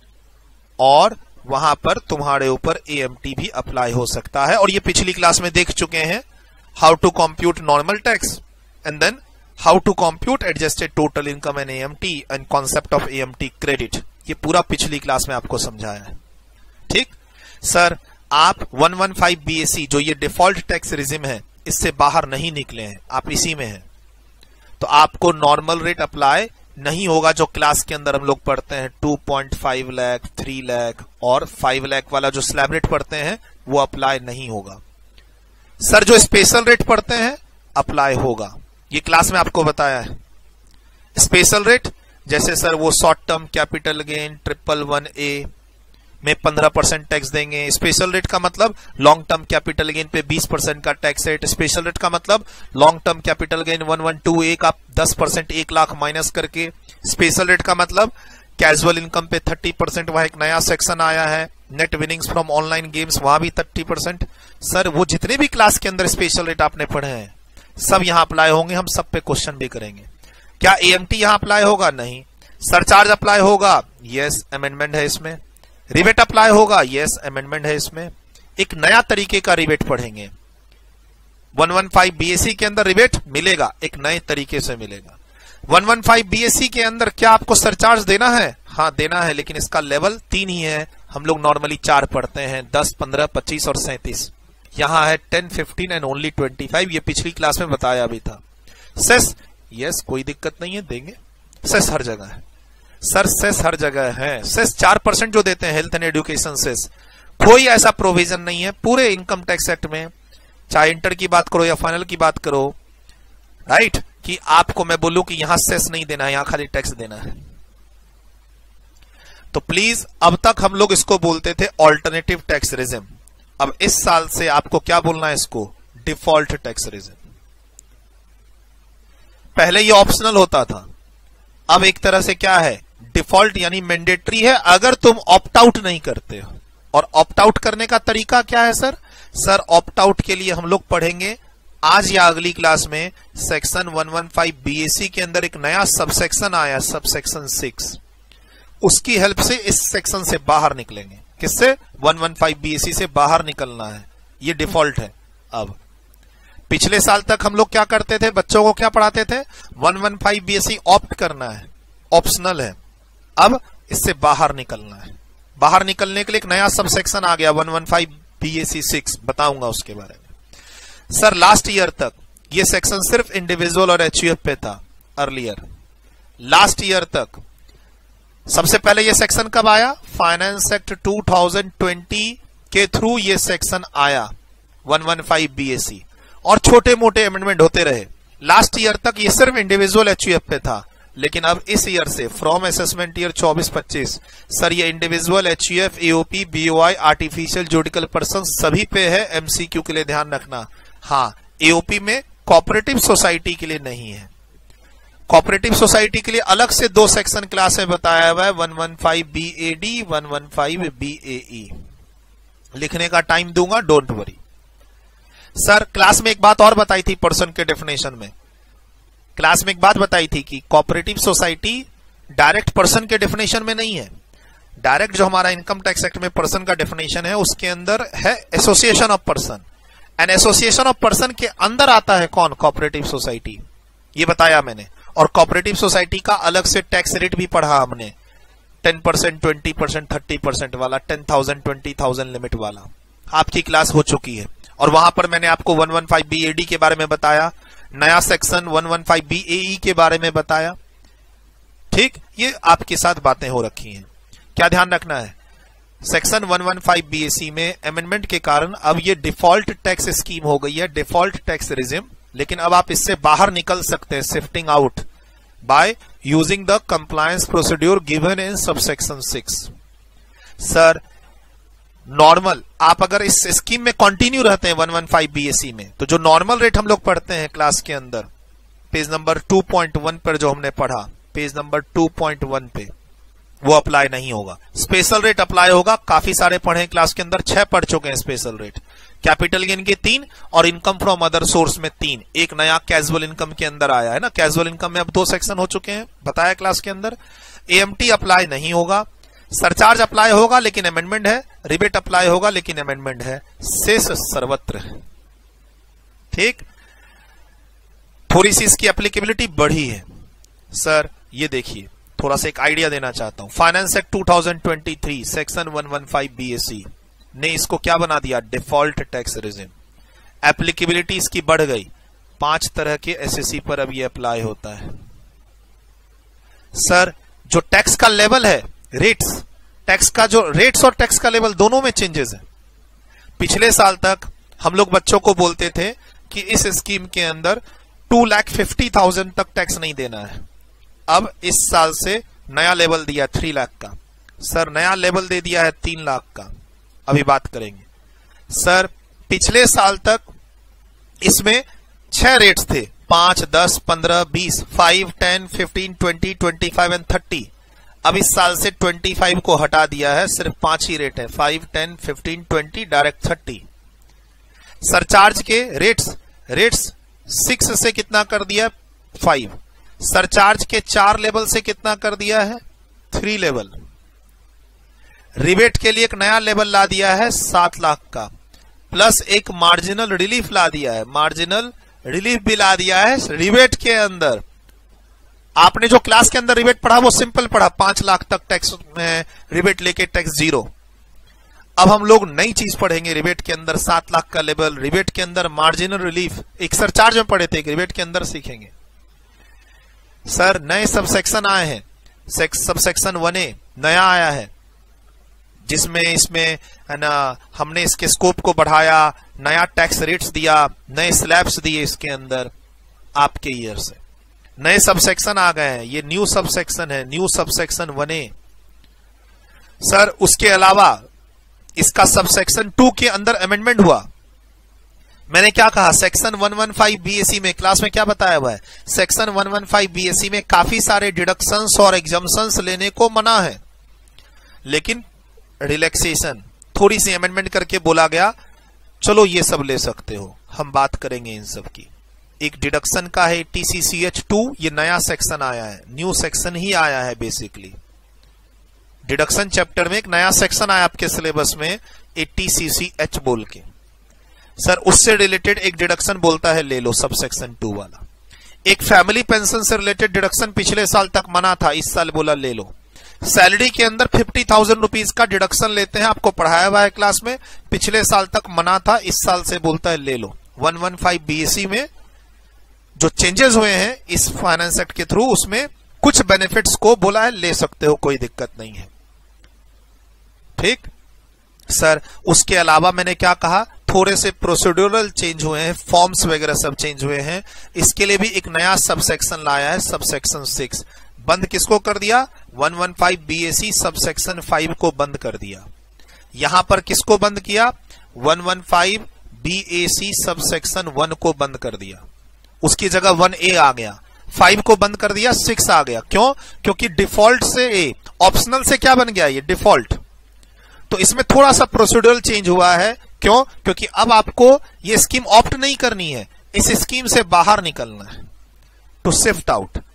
और वहां पर तुम्हारे ऊपर AMT भी अप्लाई हो सकता है। और ये पिछली क्लास में देख चुके हैं, how to compute normal tax and then how to compute adjusted total income and AMT and concept of AMT credit, ये पूरा पिछली क्लास में आपको समझाया है। ठीक सर, आप 115 BAC जो ये डिफॉल्ट टैक्स रिजिम है, इससे बाहर नहीं निकले हैं, आप इसी में हैं, तो आपको नॉर्मल रेट अप्लाई नहीं होगा। जो क्लास के अंदर हम लोग पढ़ते हैं 2.5 लाख, 3 लाख और 5 लाख वाला जो स्लैब रेट पढ़ते हैं, वो अप्लाई नहीं होगा। सर जो स्पेशल रेट पढ़ते हैं अप्लाई होगा, ये क्लास में आपको बताया है। स्पेशल रेट जैसे सर वो short term capital gain 111A में 15% टैक्स देंगे। स्पेशल रेट का मतलब लॉन्ग टर्म कैपिटल गेन पे 20% का टैक्स रेट। स्पेशल रेट का मतलब long term capital gain 112A का 10%, 1 लाख माइनस करके। स्पेशल रेट का मतलब कैजुअल इनकम पे 30%, वहां एक नया सेक्शन आया है, net winnings from online games, वहां भी 30%। सर वो जितने भी क्लास के अंदर स्पेशल रेट आपने पढ़े हैं सब यहां अप्लाई होंगे, हम सब पे क्वेश्चन भी करेंगे। क्या AMT यहां अप्लाई होगा? नहीं। सरचार्ज अप्लाई होगा? यस, अमेंडमेंट है इसमें। रिबेट अप्लाई होगा? यस, अमेंडमेंट है इसमें। एक नया तरीके का रिबेट पढ़ेंगे। 115 BAC के अंदर रिबेट मिलेगा, एक नए तरीके से मिलेगा। 115 BAC के अंदर क्या आपको सरचार्ज देना है? हाँ देना है, लेकिन इसका लेवल 3 ही है। हम लोग नॉर्मली 4 पढ़ते हैं, 10, 15, 25 और 37। यहां है 10, 15 एंड ओनली 25। ये पिछली क्लास में बताया भी था। सेस, यस कोई दिक्कत नहीं है, देंगे। सेस हर जगह है सर, सेस हर जगह है। सेस 4% जो देते हैं हेल्थ एंड एजुकेशन सेस, कोई ऐसा प्रोविजन नहीं है पूरे इनकम टैक्स एक्ट में, चाहे इंटर की बात करो या फाइनल की बात करो, राइट, कि आपको मैं बोलूं कि यहां सेस नहीं देना है, यहां खाली टैक्स देना है। तो प्लीज, अब तक हम लोग इसको बोलते थे ऑल्टरनेटिव टैक्स रिजिम, अब इस साल से आपको क्या बोलना है इसको? Default tax regime. पहले ये ऑप्शनल होता था, अब एक तरह से क्या है, डिफॉल्ट यानी मैंडेटरी है अगर तुम ऑप्ट आउट नहीं करते हो। और ऑप्ट आउट करने का तरीका क्या है सर? सर ऑप्ट आउट के लिए हम लोग पढ़ेंगे आज या अगली क्लास में सेक्शन 115 BAC के अंदर एक नया सबसेक्शन आया, सबसेक्शन 6, उसकी हेल्प से इस सेक्शन से बाहर निकलेंगे। किससे? 115 BAC से बाहर निकलना है, ये डिफॉल्ट है। अब पिछले साल तक हम लोग क्या करते थे, बच्चों को क्या पढ़ाते थे? 115 BAC ऑप्ट करना है, ऑप्शनल है। अब इससे बाहर निकलना है। बाहर निकलने के लिए एक नया सबसेक्शन आ गया 115 BAC 6, बताऊंगा उसके बारे में। सर लास्ट ईयर तक ये सेक्शन सिर्फ इंडिविजुअल और HUF पे था अर्लियर, लास्ट ईयर तक। सबसे पहले ये सेक्शन कब आया? फाइनेंस एक्ट 2020 के थ्रू ये सेक्शन आया 115 BAC, और छोटे मोटे अमेंडमेंट होते रहे। लास्ट ईयर तक ये सिर्फ इंडिविजुअल एचयूएफ पे था, लेकिन अब इस ईयर से फ्रॉम असेसमेंट ईयर 24-25 सर ये individual HUF, AOP, BOI, artificial judicial person सभी पे है। एमसीक्यू के लिए ध्यान रखना, हाँ एओपी में कोऑपरेटिव सोसाइटी के लिए नहीं है। कोऑपरेटिव सोसाइटी के लिए अलग से 2 सेक्शन क्लास में बताया हुआ है, 115 BAD, 115 BAE। लिखने का टाइम दूंगा, डोंट वरी। सर क्लास में एक बात और बताई थी पर्सन के डेफिनेशन में, क्लास में एक बात बताई थी कि कोऑपरेटिव सोसाइटी डायरेक्ट पर्सन के डेफिनेशन में नहीं है। डायरेक्ट जो हमारा इनकम टैक्स एक्ट में पर्सन का डेफिनेशन है उसके अंदर है association of person, and association of person के अंदर आता है कौन? Cooperative society. ये बताया मैंने। और कोऑपरेटिव सोसाइटी का अलग से टैक्स रेट भी पढ़ा हमने, 10%, 20%, 30% वाला, 10,000, 20,000 लिमिट वाला आपकी क्लास हो चुकी है। और वहां पर मैंने आपको 115 BAD के बारे में बताया, नया सेक्शन 115 BAE के बारे में बताया। ठीक, ये आपके साथ बातें हो रखी हैं। क्या ध्यान रखना है? सेक्शन 115 BAC में अमेंडमेंट के कारण अब ये डिफॉल्ट टैक्स स्कीम हो गई है, डिफॉल्ट टैक्स रिजिम। लेकिन अब आप इससे बाहर निकल सकते हैं, shifting out by using the compliance procedure given in subsection 6। Sir normal आप अगर इस स्कीम में कंटिन्यू रहते हैं 115 BAC में, तो जो नॉर्मल रेट हम लोग पढ़ते हैं क्लास के अंदर, पेज नंबर 2.1 पर जो हमने पढ़ा, पेज नंबर 2.1 पे, वो अप्लाई नहीं होगा। स्पेशल रेट अप्लाई होगा। काफी सारे पढ़े क्लास के अंदर, 6 पढ़ चुके हैं स्पेशल रेट। कैपिटल गेन के 3 और इनकम फ्रॉम अदर सोर्स में 3। एक नया कैजुअल इनकम के अंदर आया है ना, कैजुअल इनकम में अब 2 सेक्शन हो चुके हैं, बताया क्लास के अंदर। एएमटी अप्लाई नहीं होगा, सरचार्ज अप्लाई होगा लेकिन अमेंडमेंट है, रिबेट अप्लाई होगा लेकिन अमेंडमेंट है, शेष सर्वत्र है। ठीक, थोड़ी सी इसकी एप्लीकेबिलिटी बढ़ी है। सर ये देखिए, थोड़ा सा एक आइडिया देना चाहता हूं। फाइनेंस एक्ट 2023 सेक्शन 115 BAC ने इसको क्या बना दिया? Default tax regime. एप्लीकेबिलिटी इसकी बढ़ गई, 5 तरह के एसएससी पर अब ये अप्लाई होता है। सर जो टैक्स का लेवल है, रेट्स, टैक्स का जो रेट्स और टैक्स का लेवल दोनों में चेंजेस है। पिछले साल तक हम लोग बच्चों को बोलते थे कि इस स्कीम के अंदर 2,50,000 तक टैक्स नहीं देना है। अब इस साल से नया लेवल दिया 3 लाख का। सर नया लेवल दे दिया है 3 लाख का, अभी बात करेंगे। सर पिछले साल तक इसमें 6 रेट्स थे, 5, 10, 15, 20, 5, 10, 15, 20, 25 एंड 30। अब इस साल से 25 को हटा दिया है, सिर्फ 5 ही रेट है, 5, 10, 15, 20, डायरेक्ट 30। सरचार्ज के रेट्स 6 से कितना कर दिया? 5। सरचार्ज के 4 लेवल से कितना कर दिया है? 3 लेवल। रिबेट के लिए एक नया लेवल ला दिया है 7 लाख का, प्लस एक मार्जिनल रिलीफ ला दिया है, मार्जिनल रिलीफ भी ला दिया है रिबेट के अंदर। आपने जो क्लास के अंदर रिबेट पढ़ा वो सिंपल पढ़ा, 5 लाख तक टैक्स में रिबेट लेके टैक्स 0। अब हम लोग नई चीज पढ़ेंगे, रिबेट के अंदर 7 लाख का लेवल, रिबेट के अंदर मार्जिनल रिलीफ, एक सरचार्ज में पढ़े थे, रिबेट के अंदर सीखेंगे। सर नए सबसेक्शन आए हैं, सबसेक्शन 1A नया आया है, जिसमें इसमें है ना हमने इसके स्कोप को बढ़ाया, नया टैक्स रेट्स दिया, नए स्लैब्स दिए इसके अंदर आपके ईयर से, नए सबसेक्शन आ गए हैं। ये न्यू सबसेक्शन है, न्यू सबसेक्शन 1A। सर उसके अलावा इसका सबसेक्शन 2 के अंदर अमेंडमेंट हुआ। मैंने क्या कहा? सेक्शन 115 BAC में क्लास में क्या बताया हुआ है? सेक्शन 115 BAC में काफी सारे डिडक्शंस और एग्जम्पशंस लेने को मना है, लेकिन रिलैक्सेशन थोड़ी सी अमेंडमेंट करके बोला गया, चलो ये सब ले सकते हो। हम बात करेंगे इन सब की। एक डिडक्शन का है TCCH2, ये नया सेक्शन आया है, न्यू सेक्शन ही आया है बेसिकली। डिडक्शन चैप्टर में एक नया सेक्शन आया आपके सिलेबस में, TCCH बोल के। सर उससे रिलेटेड एक डिडक्शन बोलता है ले लो, सबसेक्शन 2 वाला। एक फैमिली पेंशन से रिलेटेड डिडक्शन पिछले साल तक मना था, इस साल बोला ले लो। सैलरी के अंदर 50,000 रुपीज का डिडक्शन लेते हैं, आपको पढ़ाया हुआ है क्लास में, पिछले साल तक मना था, इस साल से बोलता है ले लो। 115 BAC में जो चेंजेस हुए हैं इस फाइनेंस एक्ट के थ्रू, उसमें कुछ बेनिफिट्स को बोला है ले सकते हो, कोई दिक्कत नहीं है। ठीक सर, उसके अलावा मैंने क्या कहा, थोड़े से प्रोसीड्यूरल चेंज हुए हैं, फॉर्म्स वगैरह सब चेंज हुए हैं। इसके लिए भी एक नया सबसेक्शन लाया है, सबसेक्शन 6। बंद किसको कर दिया, 115 BAC सबसेक्शन 5 को बंद कर दिया। यहां पर किसको बंद किया, 115 BAC सबसेक्शन 1 को बंद कर दिया। उसकी जगह 1A आ गया, 5 को बंद कर दिया, 6 आ गया। क्यों, क्योंकि डिफॉल्ट से A, ऑप्शनल से क्या बन गया, ये डिफॉल्ट। तो इसमें थोड़ा सा प्रोसीड्यूरल चेंज हुआ है। क्यों, क्योंकि अब आपको ये स्कीम ऑप्ट नहीं करनी है, इस स्कीम से बाहर निकलना है। To shift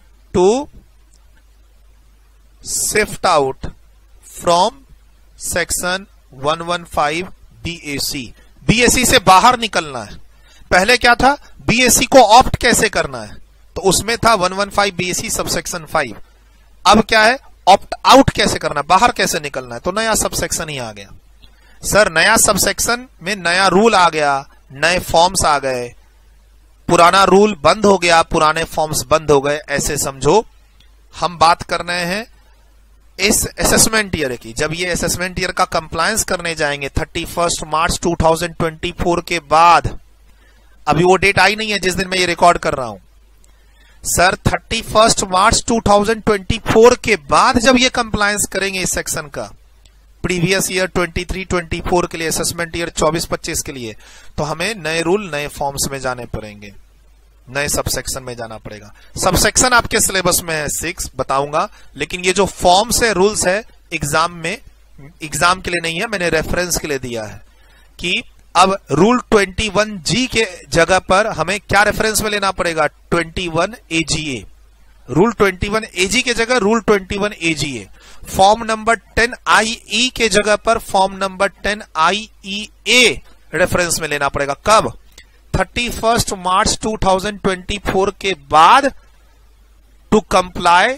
out from section 115 BAC, BAC से बाहर निकलना है। पहले क्या था, BAC को ऑप्ट कैसे करना है, तो उसमें था 115 BAC सबसेक्शन 5। अब क्या है, ऑप्ट आउट कैसे करना, बाहर कैसे निकलना है, तो नया सबसेक्शन ही आ गया। सर नया सबसेक्शन में नया रूल आ गया, नए फॉर्म्स आ गए, पुराना रूल बंद हो गया, पुराने फॉर्म्स बंद हो गए, ऐसे समझो। हम बात कर रहे हैं इस असेसमेंट ईयर की। जब ये असेसमेंट ईयर का कंप्लायंस करने जाएंगे 31 मार्च 2024 के बाद, अभी वो डेट आई नहीं है जिस दिन मैं ये रिकॉर्ड कर रहा हूं सर, 31 मार्च 2024 के बाद जब ये कंप्लायंस करेंगे इस सेक्शन का, प्रीवियस ईयर 23-24 के लिए, असेसमेंट ईयर 24-25 के लिए, तो हमें नए रूल नए फॉर्म्स में जाने पड़ेंगे, नए सबसेक्शन में जाना पड़ेगा। सबसेक्शन आपके सिलेबस में है 6, बताऊंगा, लेकिन ये जो फॉर्म्स है, रूल्स है, एग्जाम में, एग्जाम के लिए नहीं है, मैंने रेफरेंस के लिए दिया है कि अब रूल 21G के जगह पर हमें क्या रेफरेंस में लेना पड़ेगा, 21AGA। रूल 21AG के जगह rule 21AGA। Form number 10IE के जगह पर फॉर्म नंबर 10IEA रेफरेंस में लेना पड़ेगा। कब, 31 मार्च 2024 के बाद, to comply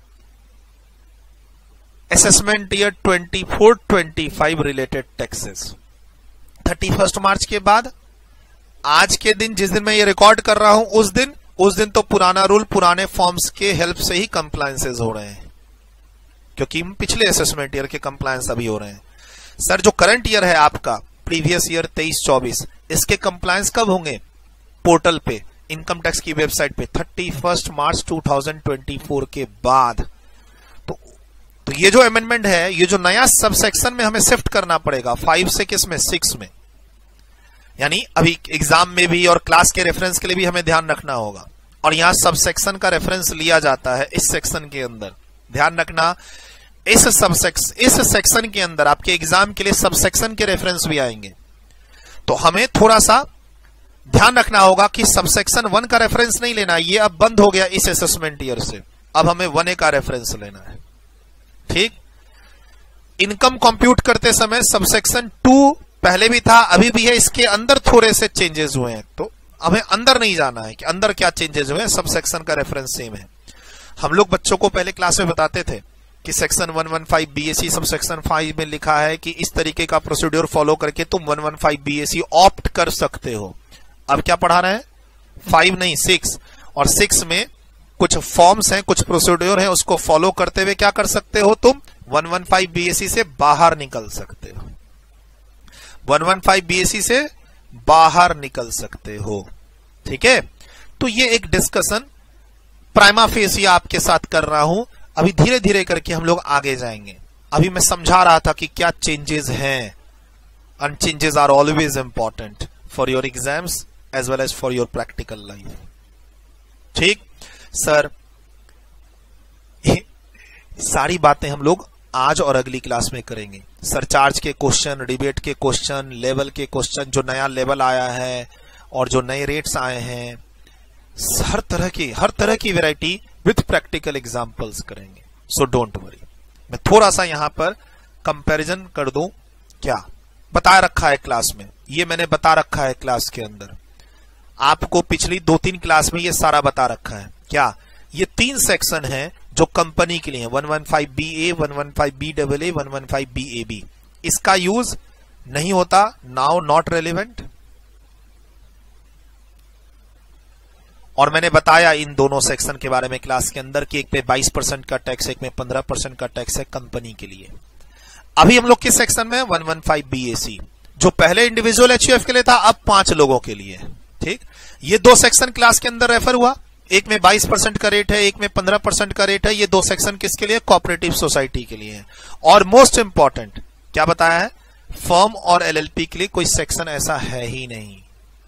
assessment year 24-25 related taxes. 31 March के बाद, आज के दिन जिस दिन मैं ये रिकॉर्ड कर रहा हूं, उस दिन तो पुराना रूल, पुराने फॉर्म्स के हेल्प से ही कंप्लायंसेस हो रहे हैं, क्योंकि पिछले असेसमेंट ईयर के कंप्लायंस अभी हो रहे हैं। सर जो करंट ईयर है आपका, प्रीवियस ईयर 23-24, इसके कंप्लायंस कब होंगे, पोर्टल पे, इनकम टैक्स की वेबसाइट पे, 31 मार्च 2024 के बाद। तो ये जो अमेंडमेंट है, ये जो नया सबसेक्शन में हमें शिफ्ट करना पड़ेगा, 5 से किस में, 6 में, यानी अभी एग्जाम में भी और क्लास के रेफरेंस के लिए भी हमें ध्यान रखना होगा। और यहां सबसेक्शन का रेफरेंस लिया जाता है इस सेक्शन के अंदर, ध्यान रखना। इस सेक्शन के अंदर आपके एग्जाम के लिए सबसेक्शन के रेफरेंस भी आएंगे, तो हमें थोड़ा सा ध्यान रखना होगा कि सबसेक्शन 1 का रेफरेंस नहीं लेना, ये अब बंद हो गया इस असेसमेंट ईयर से, अब हमें 1A का रेफरेंस लेना है। ठीक, इनकम कंप्यूट करते समय सबसेक्शन 2 पहले भी था, अभी भी है, इसके अंदर थोड़े से चेंजेस हुए हैं, तो हमें अंदर नहीं जाना है कि अंदर क्या चेंजेस हुए हैं, सबसेक्शन का रेफरेंस सेम है। हम लोग बच्चों को पहले क्लास में बताते थे कि सेक्शन 115 BAC सबसेक्शन 5 में लिखा है कि इस तरीके का प्रोसीड्यूर फॉलो करके तुम 115 BAC ऑप्ट कर सकते हो। अब क्या पढ़ा रहे हैं, 5 नहीं 6, और 6 में कुछ फॉर्म्स हैं, कुछ प्रोसीड्यूर हैं, उसको फॉलो करते हुए क्या कर सकते हो, तुम 115 BAC से बाहर निकल सकते हो, 115 BAC से बाहर निकल सकते हो। ठीक है, तो ये एक डिस्कशन प्राइमा फेसी आपके साथ कर रहा हूं, अभी धीरे धीरे करके हम लोग आगे जाएंगे। अभी मैं समझा रहा था कि क्या चेंजेस हैं, and changes are always important for your exams as well as for your practical life. ठीक सर, सारी बातें हम लोग आज और अगली क्लास में करेंगे। सरचार्ज के क्वेश्चन, डिबेट के क्वेश्चन, लेवल के क्वेश्चन, जो नया लेवल आया है और जो नए रेट्स आए हैं, हर तरह की वैरायटी विथ प्रैक्टिकल एग्जांपल्स करेंगे। So don't worry. मैं थोड़ा सा यहां पर कंपैरिजन कर दूं, क्या बता रखा है क्लास में, ये मैंने बता रखा है क्लास के अंदर, आपको पिछली 2-3 क्लास में ये सारा बता रखा है। क्या, ये 3 सेक्शन है जो कंपनी के लिए है, 115 BA, 115 BAA, 115 BAB। इसका यूज नहीं होता, नाउ नॉट रेलिवेंट। और मैंने बताया इन दोनों सेक्शन के बारे में क्लास के अंदर कि एक पे 22% का टैक्स, एक में 15% का टैक्स है कंपनी के लिए। अभी हम लोग किस सेक्शन में? 115 BAC, जो पहले इंडिविजुअल HUF के लिए था, अब 5 लोगों के लिए। ठीक, ये 2 सेक्शन क्लास के अंदर रेफर हुआ, एक में 22% का रेट है, एक में 15% का रेट है। ये 2 सेक्शन किसके लिए? कोऑपरेटिव सोसाइटी के लिए है। और मोस्ट इंपॉर्टेंट क्या बताया है? फर्म और LLP के लिए कोई सेक्शन ऐसा है ही नहीं।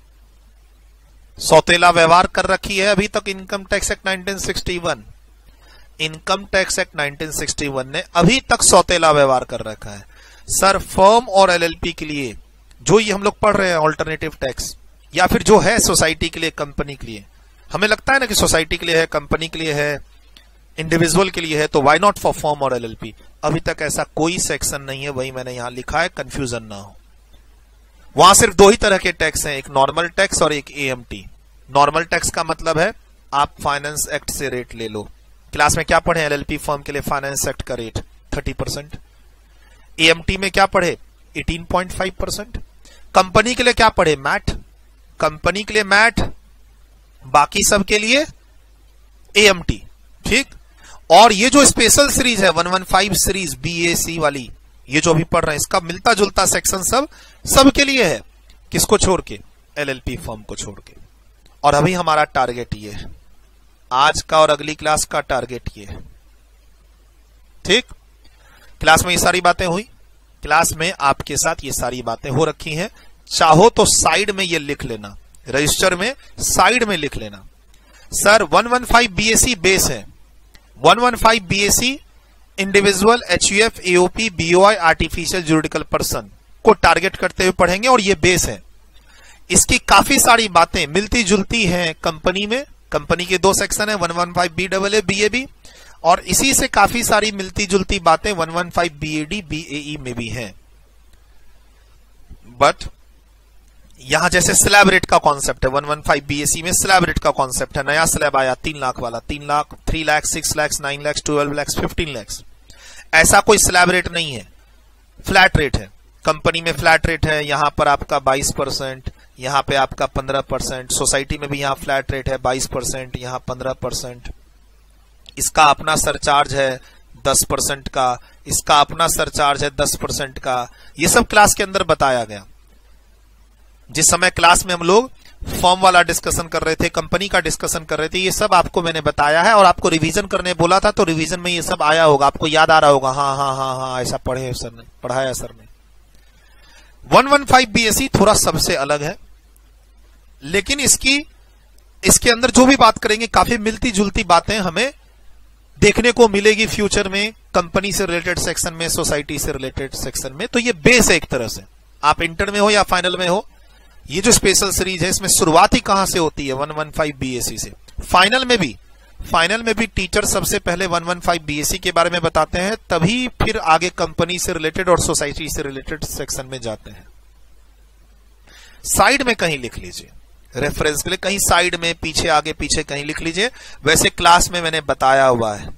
सौतेला व्यवहार कर रखी है अभी तक income tax act 1961, income tax act 1961 ने अभी तक सौतेला व्यवहार कर रखा है। सर फर्म और LLP के लिए जो ये हम लोग पढ़ रहे हैं ऑल्टरनेटिव टैक्स, या फिर जो है सोसाइटी के लिए, कंपनी के लिए, हमें लगता है ना कि सोसाइटी के लिए है, कंपनी के लिए है, इंडिविजुअल के लिए है, तो व्हाई नॉट फॉर फर्म और LLP? अभी तक ऐसा कोई सेक्शन नहीं है, वही मैंने यहां लिखा है, कंफ्यूजन ना हो। वहां सिर्फ 2 ही तरह के टैक्स हैं, एक नॉर्मल टैक्स और एक AMT। नॉर्मल टैक्स का मतलब है आप फाइनेंस एक्ट से रेट ले लो। क्लास में क्या पढ़े? LLP फर्म के लिए फाइनेंस एक्ट का रेट 30%। AMT में क्या पढ़े? 18.5%। कंपनी के लिए क्या पढ़े? मैट। कंपनी के लिए मैट, बाकी सब के लिए AMT। ठीक, और ये जो स्पेशल सीरीज है 115 सीरीज BAC वाली, ये जो अभी पढ़ रहे हैं, इसका मिलता जुलता सेक्शन सब के लिए है। किसको छोड़ के? LLP फर्म को छोड़ के। और अभी हमारा टारगेट ये है, आज का और अगली क्लास का टारगेट ये है। ठीक, क्लास में ये सारी बातें हुई, क्लास में आपके साथ ये सारी बातें हो रखी हैं। चाहो तो साइड में ये लिख लेना, रजिस्टर में साइड में लिख लेना। सर 115 BAC बेस है, 115 BAC individual HUF AOP BOI artificial juridical person को टारगेट करते हुए पढ़ेंगे, और ये बेस है। इसकी काफी सारी बातें मिलती जुलती हैं कंपनी में। कंपनी के 2 सेक्शन है, 115 BAA BAB, और इसी से काफी सारी मिलती जुलती बातें 115 BAD BAE में भी हैं। बट यहां जैसे स्लैब रेट का कॉन्सेप्ट है, 115 BAC में स्लैब रेट का कॉन्सेप्ट है। नया स्लैब आया 3 लाख वाला, 3 लाख, 3 लाख, 6 लाख, 9 लाख, 12 लाख, 15 लाख। ऐसा कोई स्लैब रेट नहीं है, फ्लैट रेट है। कंपनी में फ्लैट रेट है, यहां पर आपका 22%, यहां पे आपका 15%। सोसाइटी में भी यहां फ्लैट रेट है 22%, यहां 15%। इसका अपना सरचार्ज है 10% का, इसका अपना सरचार्ज है 10% का। ये सब क्लास के अंदर बताया गया। जिस समय क्लास में हम लोग फर्म वाला डिस्कशन कर रहे थे, कंपनी का डिस्कशन कर रहे थे, ये सब आपको मैंने बताया है, और आपको रिवीजन करने बोला था, तो रिवीजन में ये सब आया होगा, आपको याद आ रहा होगा। हाँ, ऐसा पढ़े सर ने, पढ़ाया सर ने। 115 BAC थोड़ा सबसे अलग है, लेकिन इसके अंदर जो भी बात करेंगे काफी मिलती जुलती बातें हमें देखने को मिलेगी फ्यूचर में, कंपनी से रिलेटेड सेक्शन में, सोसाइटी से रिलेटेड सेक्शन में। तो ये बेस है एक तरह से, आप इंटर में हो या फाइनल में हो। ये जो स्पेशल सीरीज है, इसमें शुरुआत ही कहां से होती है? 115 BAC से। फाइनल में भी टीचर सबसे पहले 115 BAC के बारे में बताते हैं, तभी फिर आगे कंपनी से रिलेटेड और सोसाइटी से रिलेटेड सेक्शन में जाते हैं। साइड में कहीं लिख लीजिए, रेफरेंस के लिए कहीं साइड में, पीछे आगे पीछे कहीं लिख लीजिए। वैसे क्लास में मैंने बताया हुआ है।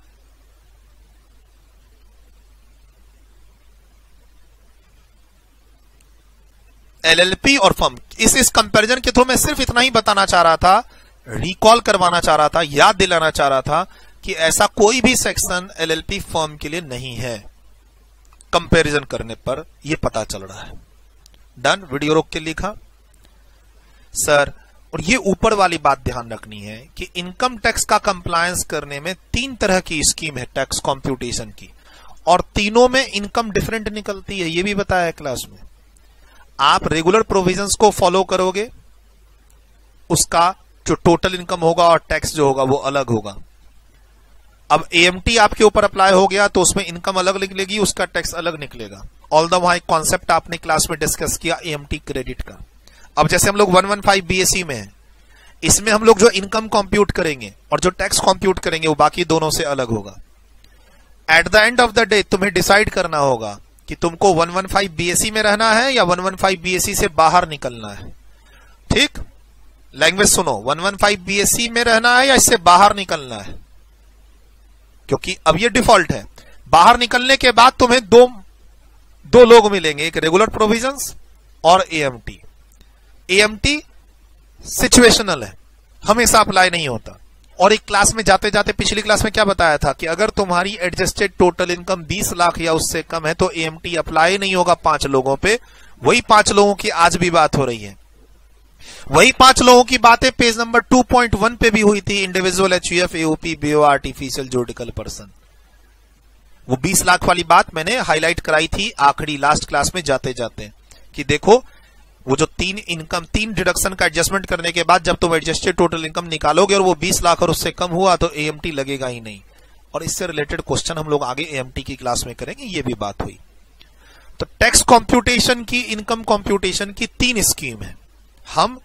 LLP और फर्म, इस कंपैरिजन के थ्रू मैं सिर्फ इतना ही बताना चाह रहा था, रिकॉल करवाना चाह रहा था, याद दिलाना चाह रहा था कि ऐसा कोई भी सेक्शन LLP फर्म के लिए नहीं है। कंपैरिजन करने पर यह पता चल रहा है। डन, वीडियो रोक के लिखा सर। और ये ऊपर वाली बात ध्यान रखनी है कि इनकम टैक्स का कंप्लायंस करने में 3 तरह की स्कीम है टैक्स कॉम्प्यूटेशन की, और तीनों में इनकम डिफरेंट निकलती है, ये भी बताया है क्लास में। आप रेगुलर प्रोविजंस को फॉलो करोगे, उसका जो टोटल इनकम होगा और टैक्स जो होगा वो अलग होगा। अब AMT आपके ऊपर अप्लाई हो गया तो उसमें इनकम अलग निकलेगी, उसका टैक्स अलग निकलेगा। ऑल द वहां एक कॉन्सेप्ट आपने क्लास में डिस्कस किया AMT क्रेडिट का। अब जैसे हम लोग 115 BAC में है, इसमें हम लोग जो इनकम कंप्यूट करेंगे और जो टैक्स कंप्यूट करेंगे वो बाकी दोनों से अलग होगा। At the end of the day तुम्हें डिसाइड करना होगा कि तुमको 115 BAC में रहना है या 115 BAC से बाहर निकलना है। ठीक, लैंग्वेज सुनो, 115 BAC में रहना है या इससे बाहर निकलना है, क्योंकि अब ये डिफॉल्ट है। बाहर निकलने के बाद तुम्हें दो लोग मिलेंगे, एक रेगुलर प्रोविजंस और AMT। AMT सिचुएशनल है, हमेशा अप्लाई नहीं होता। और एक क्लास में जाते जाते पिछली क्लास में क्या बताया था कि अगर तुम्हारी एडजस्टेड टोटल इनकम 20 लाख या उससे कम है तो एएमटी अप्लाई नहीं होगा 5 लोगों पे। वही 5 लोगों की आज भी बात हो रही है। वही 5 लोगों की बातें पेज नंबर 2.1 पे भी हुई थी। Individual, HUF, AOP, B O, artificial juridical person. वो 20 लाख वाली बात मैंने हाईलाइट कराई थी आखिरी लास्ट क्लास में जाते जाते कि देखो वो जो 3 डिडक्शन का एडजस्टमेंट करने के बाद जब तुम एडजस्टेड टोटल इनकम निकालोगे और वो 20 लाख और उससे कम हुआ तो एएमटी लगेगा ही नहीं। और इससे रिलेटेड क्वेश्चन हम लोग आगे एएमटी की क्लास में करेंगे, ये भी बात हुई। तो टैक्स कॉम्प्यूटेशन की, इनकम कॉम्प्यूटेशन की 3 स्कीम है। हम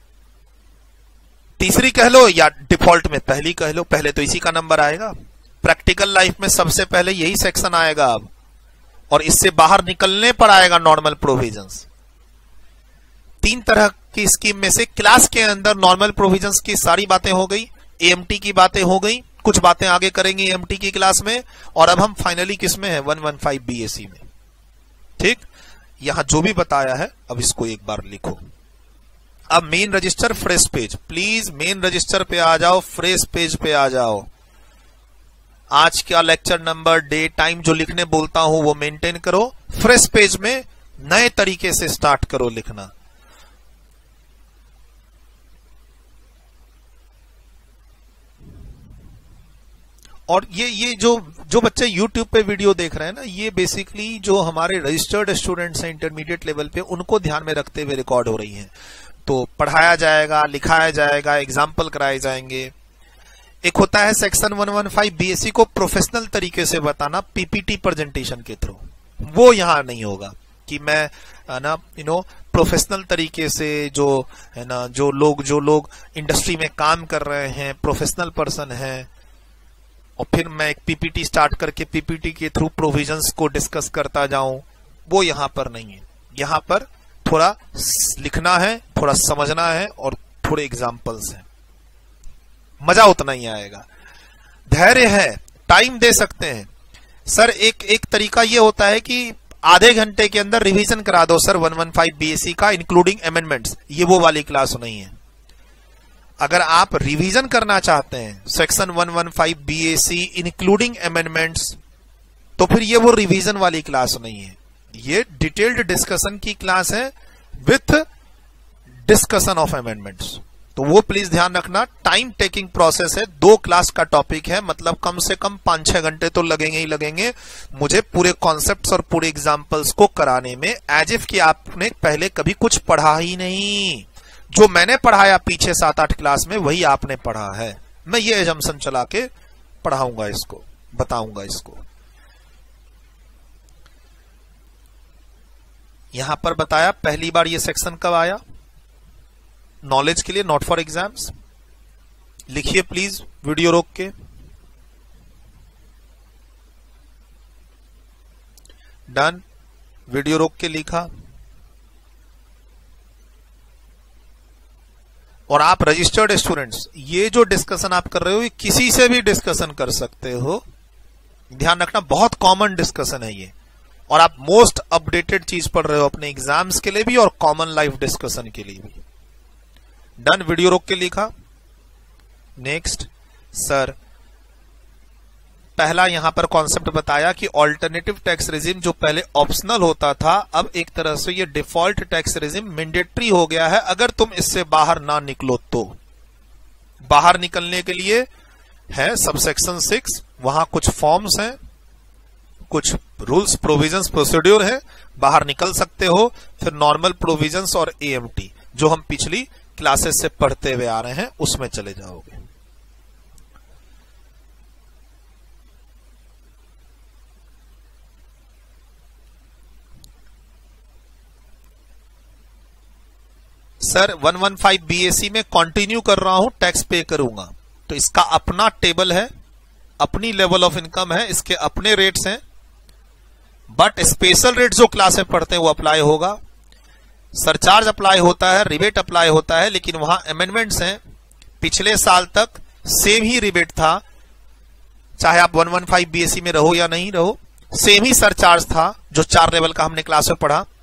तीसरी कह लो या डिफॉल्ट में पहली कह लो, पहले तो इसी का नंबर आएगा। प्रैक्टिकल लाइफ में सबसे पहले यही सेक्शन आएगा अब, और इससे बाहर निकलने पर आएगा नॉर्मल प्रोविजंस। 3 तरह की स्कीम में से क्लास के अंदर नॉर्मल प्रोविजंस की सारी बातें हो गई, एएमटी की बातें हो गई, कुछ बातें आगे करेंगे एएमटी की क्लास में। और अब हम फाइनली किस में है, 115 बीएसी में। ठीक, यहां जो भी बताया है अब इसको एक बार लिखो। अब main register fresh page, please main register पे आ जाओ, फ्रेश पेज पे आ जाओ। आज का लेक्चर नंबर, डे, टाइम जो लिखने बोलता हूं वो मेंटेन करो। फ्रेश पेज में नए तरीके से स्टार्ट करो लिखना। और ये जो बच्चे YouTube पे वीडियो देख रहे हैं ना, ये बेसिकली जो हमारे रजिस्टर्ड स्टूडेंट्स हैं इंटरमीडिएट लेवल पे, उनको ध्यान में रखते हुए रिकॉर्ड हो रही हैं। तो पढ़ाया जाएगा, लिखाया जाएगा, एग्जाम्पल कराए जाएंगे। एक होता है सेक्शन 115 बीएससी को प्रोफेशनल तरीके से बताना पीपीटी प्रेजेंटेशन के थ्रू। वो यहां नहीं होगा कि मैं ना प्रोफेशनल तरीके से जो है ना, जो लोग इंडस्ट्री में काम कर रहे हैं, प्रोफेशनल पर्सन हैं, और फिर मैं एक पीपीटी स्टार्ट करके पीपीटी के थ्रू प्रोविजंस को डिस्कस करता जाऊं, वो यहां पर नहीं है। यहां पर थोड़ा लिखना है, थोड़ा समझना है और थोड़े एग्जाम्पल्स हैं। मजा उतना ही आएगा। धैर्य है, टाइम दे सकते हैं। सर एक तरीका ये होता है कि आधे घंटे के अंदर रिवीजन करा दो सर 115 बीएससी का इंक्लूडिंग अमेंडमेंट्स। ये वो वाली क्लास नहीं है। अगर आप रिवीजन करना चाहते हैं सेक्शन 115 बीएससी इंक्लूडिंग अमेंडमेंट्स, तो फिर ये वो रिवीजन वाली क्लास नहीं है। ये डिटेल्ड डिस्कशन की क्लास है विथ डिस्कशन ऑफ अमेंडमेंट्स। तो वो प्लीज ध्यान रखना, टाइम टेकिंग प्रोसेस है। 2 क्लास का टॉपिक है, मतलब कम से कम 5-6 घंटे तो लगेंगे ही लगेंगे मुझे पूरे कॉन्सेप्ट्स और पूरे एग्जाम्पल्स को कराने में, एज इफ कि आपने पहले कभी कुछ पढ़ा ही नहीं। जो मैंने पढ़ाया पीछे 7-8 क्लास में वही आपने पढ़ा है। मैं ये एजम्पशन चला के पढ़ाऊंगा इसको, बताऊंगा इसको। यहां पर बताया पहली बार ये सेक्शन कब आया, नॉलेज के लिए, नॉट फॉर एग्जाम्स। लिखिए प्लीज वीडियो रोक के। डन, वीडियो रोक के लिखा। और आप रजिस्टर्ड स्टूडेंट्स, ये जो डिस्कशन आप कर रहे हो ये किसी से भी डिस्कशन कर सकते हो। ध्यान रखना, बहुत कॉमन डिस्कशन है ये, और आप मोस्ट अपडेटेड चीज पढ़ रहे हो अपने एग्जाम्स के लिए भी और कॉमन लाइफ डिस्कशन के लिए भी। डन, वीडियो रोक के लिखा। नेक्स्ट सर, पहला यहां पर कॉन्सेप्ट बताया कि ऑल्टरनेटिव टैक्स रेजिम जो पहले ऑप्शनल होता था, अब एक तरह से ये डिफॉल्ट टैक्स रेजिम मैंडेटरी हो गया है अगर तुम इससे बाहर ना निकलो तो। बाहर निकलने के लिए है सबसेक्शन 6, वहां कुछ फॉर्म्स हैं, कुछ रूल्स, प्रोविजंस, प्रोसीड्यूर है, बाहर निकल सकते हो। फिर नॉर्मल प्रोविजंस और एएमटी जो हम पिछली क्लासेस से पढ़ते हुए आ रहे हैं उसमें चले जाओगे। सर 115 बीएससी में कंटिन्यू कर रहा हूं, टैक्स पे करूंगा, तो इसका अपना टेबल है, अपनी लेवल ऑफ इनकम है, इसके अपने रेट्स हैं, बट स्पेशल रेट जो क्लासेस पढ़ते हैं वो अप्लाई होगा। सरचार्ज अप्लाई होता है, रिबेट अप्लाई होता है, लेकिन वहां अमेंडमेंट्स हैं। पिछले साल तक सेम ही रिबेट था, चाहे आप 115 बीएससी में रहो या नहीं रहो, सेम ही सरचार्ज था जो 4 लेवल का हमने क्लास में पढ़ा।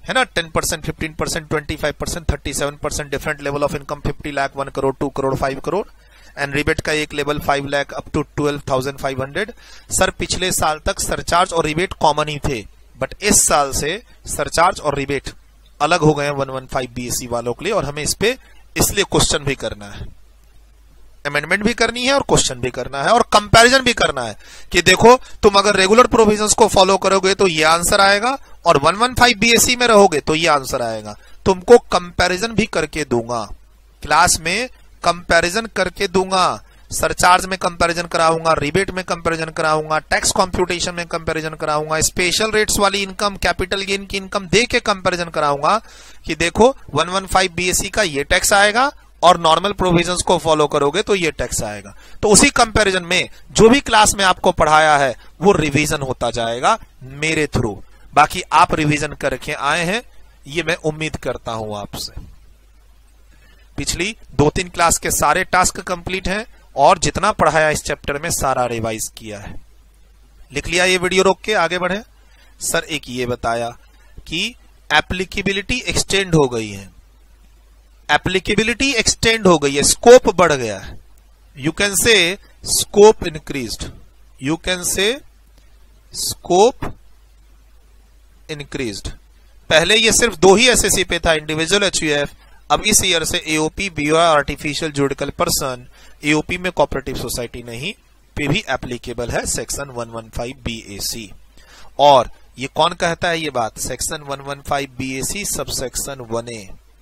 है ना, 10%, 15%, 25%, 37%, different level of income 50 lakh, 1 crore, 2 crore, 5 crore, and rebate का एक level 5 lakh up to 12,500। Sir पिछले साल तक सरचार्ज और रिबेट कॉमन ही थे, बट इस साल से सरचार्ज और रिबेट अलग हो गए हैं 115 BSc वालों के लिए, और हमें इस पे इसलिए क्वेश्चन भी करना है, अमेंडमेंट भी करनी है और क्वेश्चन भी करना है और कंपैरिजन भी करना है कि देखो तुम अगर रेगुलर प्रोविजंस को फॉलो करोगे तो ये आंसर आएगा, और 115 BSc में रहोगे तो ये आंसर आएगा। तुमको कंपैरिजन भी करके दूंगा, क्लास में कंपैरिजन करके दूंगा, सरचार्ज में कंपैरिजन कराऊंगा, रिबेट में कंपैरिजन कराऊंगा, टैक्स कंप्यूटेशन में कंपैरिजन कराऊंगा, स्पेशल रेट्स वाली इनकम, कैपिटल गेन की इनकम दे के कंपैरिजन कराऊंगा कि देखो 115 BSc का ये टैक्स आएगा और नॉर्मल प्रोविजंस को फॉलो करोगे तो ये टैक्स आएगा। तो उसी कंपैरिजन में जो भी क्लास में आपको पढ़ाया है वो रिवीजन होता जाएगा मेरे थ्रू। बाकी आप रिवीजन करके आए हैं, ये मैं उम्मीद करता हूं आपसे। पिछली 2-3 क्लास के सारे टास्क कंप्लीट हैं और जितना पढ़ाया इस चैप्टर में सारा रिवाइज किया है। लिख लिया ये वीडियो, रोक के आगे बढ़े। सर एक ये बताया कि एप्लीकेबिलिटी एक्सटेंड हो गई है, एप्लीकेबिलिटी एक्सटेंड हो गई है, स्कोप बढ़ गया है। You can say scope increased, you can say scope increased. पहले ये सिर्फ 2 ही एसएससी पे था, इंडिविजुअल HUF, अब इस ईयर से AOP, BOI, artificial judicial person, AOP में कोऑपरेटिव सोसाइटी नहीं पे भी एप्लीकेबल है सेक्शन 115 BAC। और ये कौन कहता है ये बात? Section 115 BAC sub section 1A।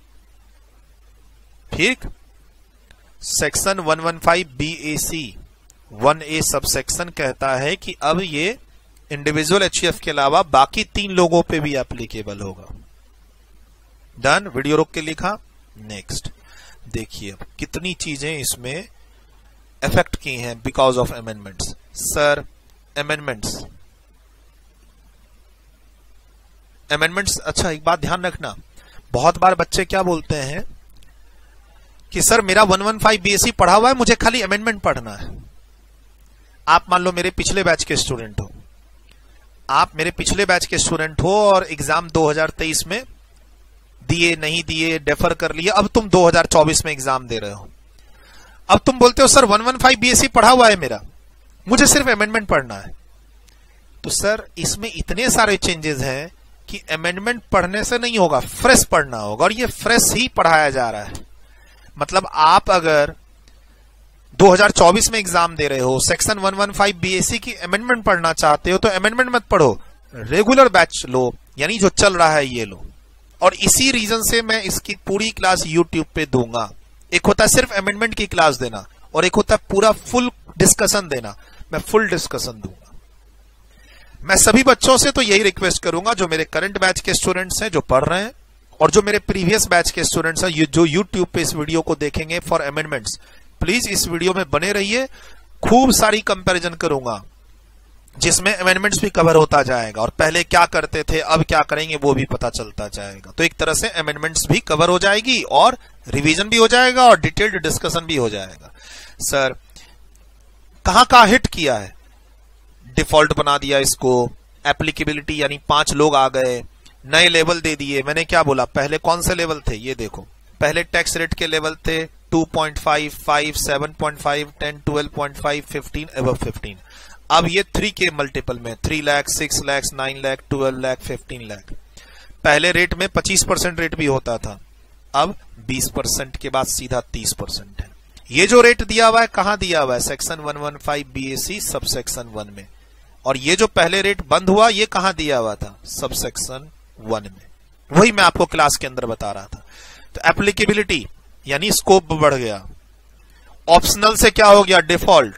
ठीक, section 115 BAC 1A sub section कहता है कि अब ये इंडिविजुअल HUF के अलावा बाकी 3 लोगों पे भी एप्लीकेबल होगा। डन, वीडियो रोक के लिखा। नेक्स्ट देखिए अब कितनी चीजें इसमें इफेक्ट की हैं because of amendments. Sir amendments, अच्छा एक बात ध्यान रखना, बहुत बार बच्चे क्या बोलते हैं कि सर मेरा 115 BAC पढ़ा हुआ है, मुझे खाली अमेंडमेंट पढ़ना है। आप मान लो मेरे पिछले बैच के स्टूडेंट हो, आप मेरे पिछले बैच के स्टूडेंट हो और एग्जाम 2023 में दिए नहीं दिए, डेफर कर लिए, अब तुम 2024 में एग्जाम दे रहे हो। अब तुम बोलते हो सर 115 BAC पढ़ा हुआ है मेरा, मुझे सिर्फ अमेंडमेंट पढ़ना है। तो सर इसमें इतने सारे चेंजेस हैं कि अमेंडमेंट पढ़ने से नहीं होगा, फ्रेश पढ़ना होगा, और ये फ्रेश ही पढ़ाया जा रहा है। मतलब आप अगर 2024 में एग्जाम दे रहे हो, सेक्शन 115 BAC की अमेंडमेंट पढ़ना चाहते हो तो अमेंडमेंट मत पढ़ो, रेगुलर बैच लो, यानी जो चल रहा है ये लो। और इसी रीजन से मैं इसकी पूरी क्लास YouTube पे दूंगा। एक होता है सिर्फ अमेंडमेंट की क्लास देना और एक होता है पूरा फुल डिस्कशन देना। मैं फुल डिस्कशन दूंगा। मैं सभी बच्चों से तो यही रिक्वेस्ट करूंगा जो मेरे करंट बैच के स्टूडेंट्स हैं, जो पढ़ रहे हैं, और जो मेरे प्रीवियस बैच के स्टूडेंट्स हैं जो YouTube पे इस वीडियो को देखेंगे फॉर अमेंडमेंट्स, प्लीज इस वीडियो में बने रहिए। खूब सारी कंपैरिजन करूंगा जिसमें अमेंडमेंट्स भी कवर होता जाएगा और पहले क्या करते थे अब क्या करेंगे वो भी पता चलता जाएगा। तो एक तरह से अमेंडमेंट्स भी कवर हो जाएगी और रिवीजन भी हो जाएगा और डिटेल्ड डिस्कशन भी हो जाएगा। सर कहां हिट किया है? डिफॉल्ट बना दिया इसको, एप्लीकेबिलिटी यानी 5 लोग आ गए, नए लेवल दे दिए। मैंने क्या बोला, पहले कौन से लेवल थे ये देखो, पहले टैक्स रेट के लेवल थे 2.5, 5, 7.5, 10, 12.5, 15, above 15। अब ये 3 के मल्टीपल में 3 लाख, 6 लाख, 9 लाख, 12 लाख, 15 लाख। पहले रेट में 25% रेट भी होता था, अब 20% के बाद सीधा 30% है। ये जो रेट दिया हुआ है कहां दिया हुआ है? सेक्शन 115 BAC सब सेक्शन 1 में। और ये जो पहले रेट बंद हुआ ये कहां दिया हुआ था? सब सेक्शन 1 में। वही मैं आपको क्लास के अंदर बता रहा था। तो एप्लीकेबिलिटी यानी स्कोप बढ़ गया। ऑप्शनल से क्या हो गया? डिफॉल्ट।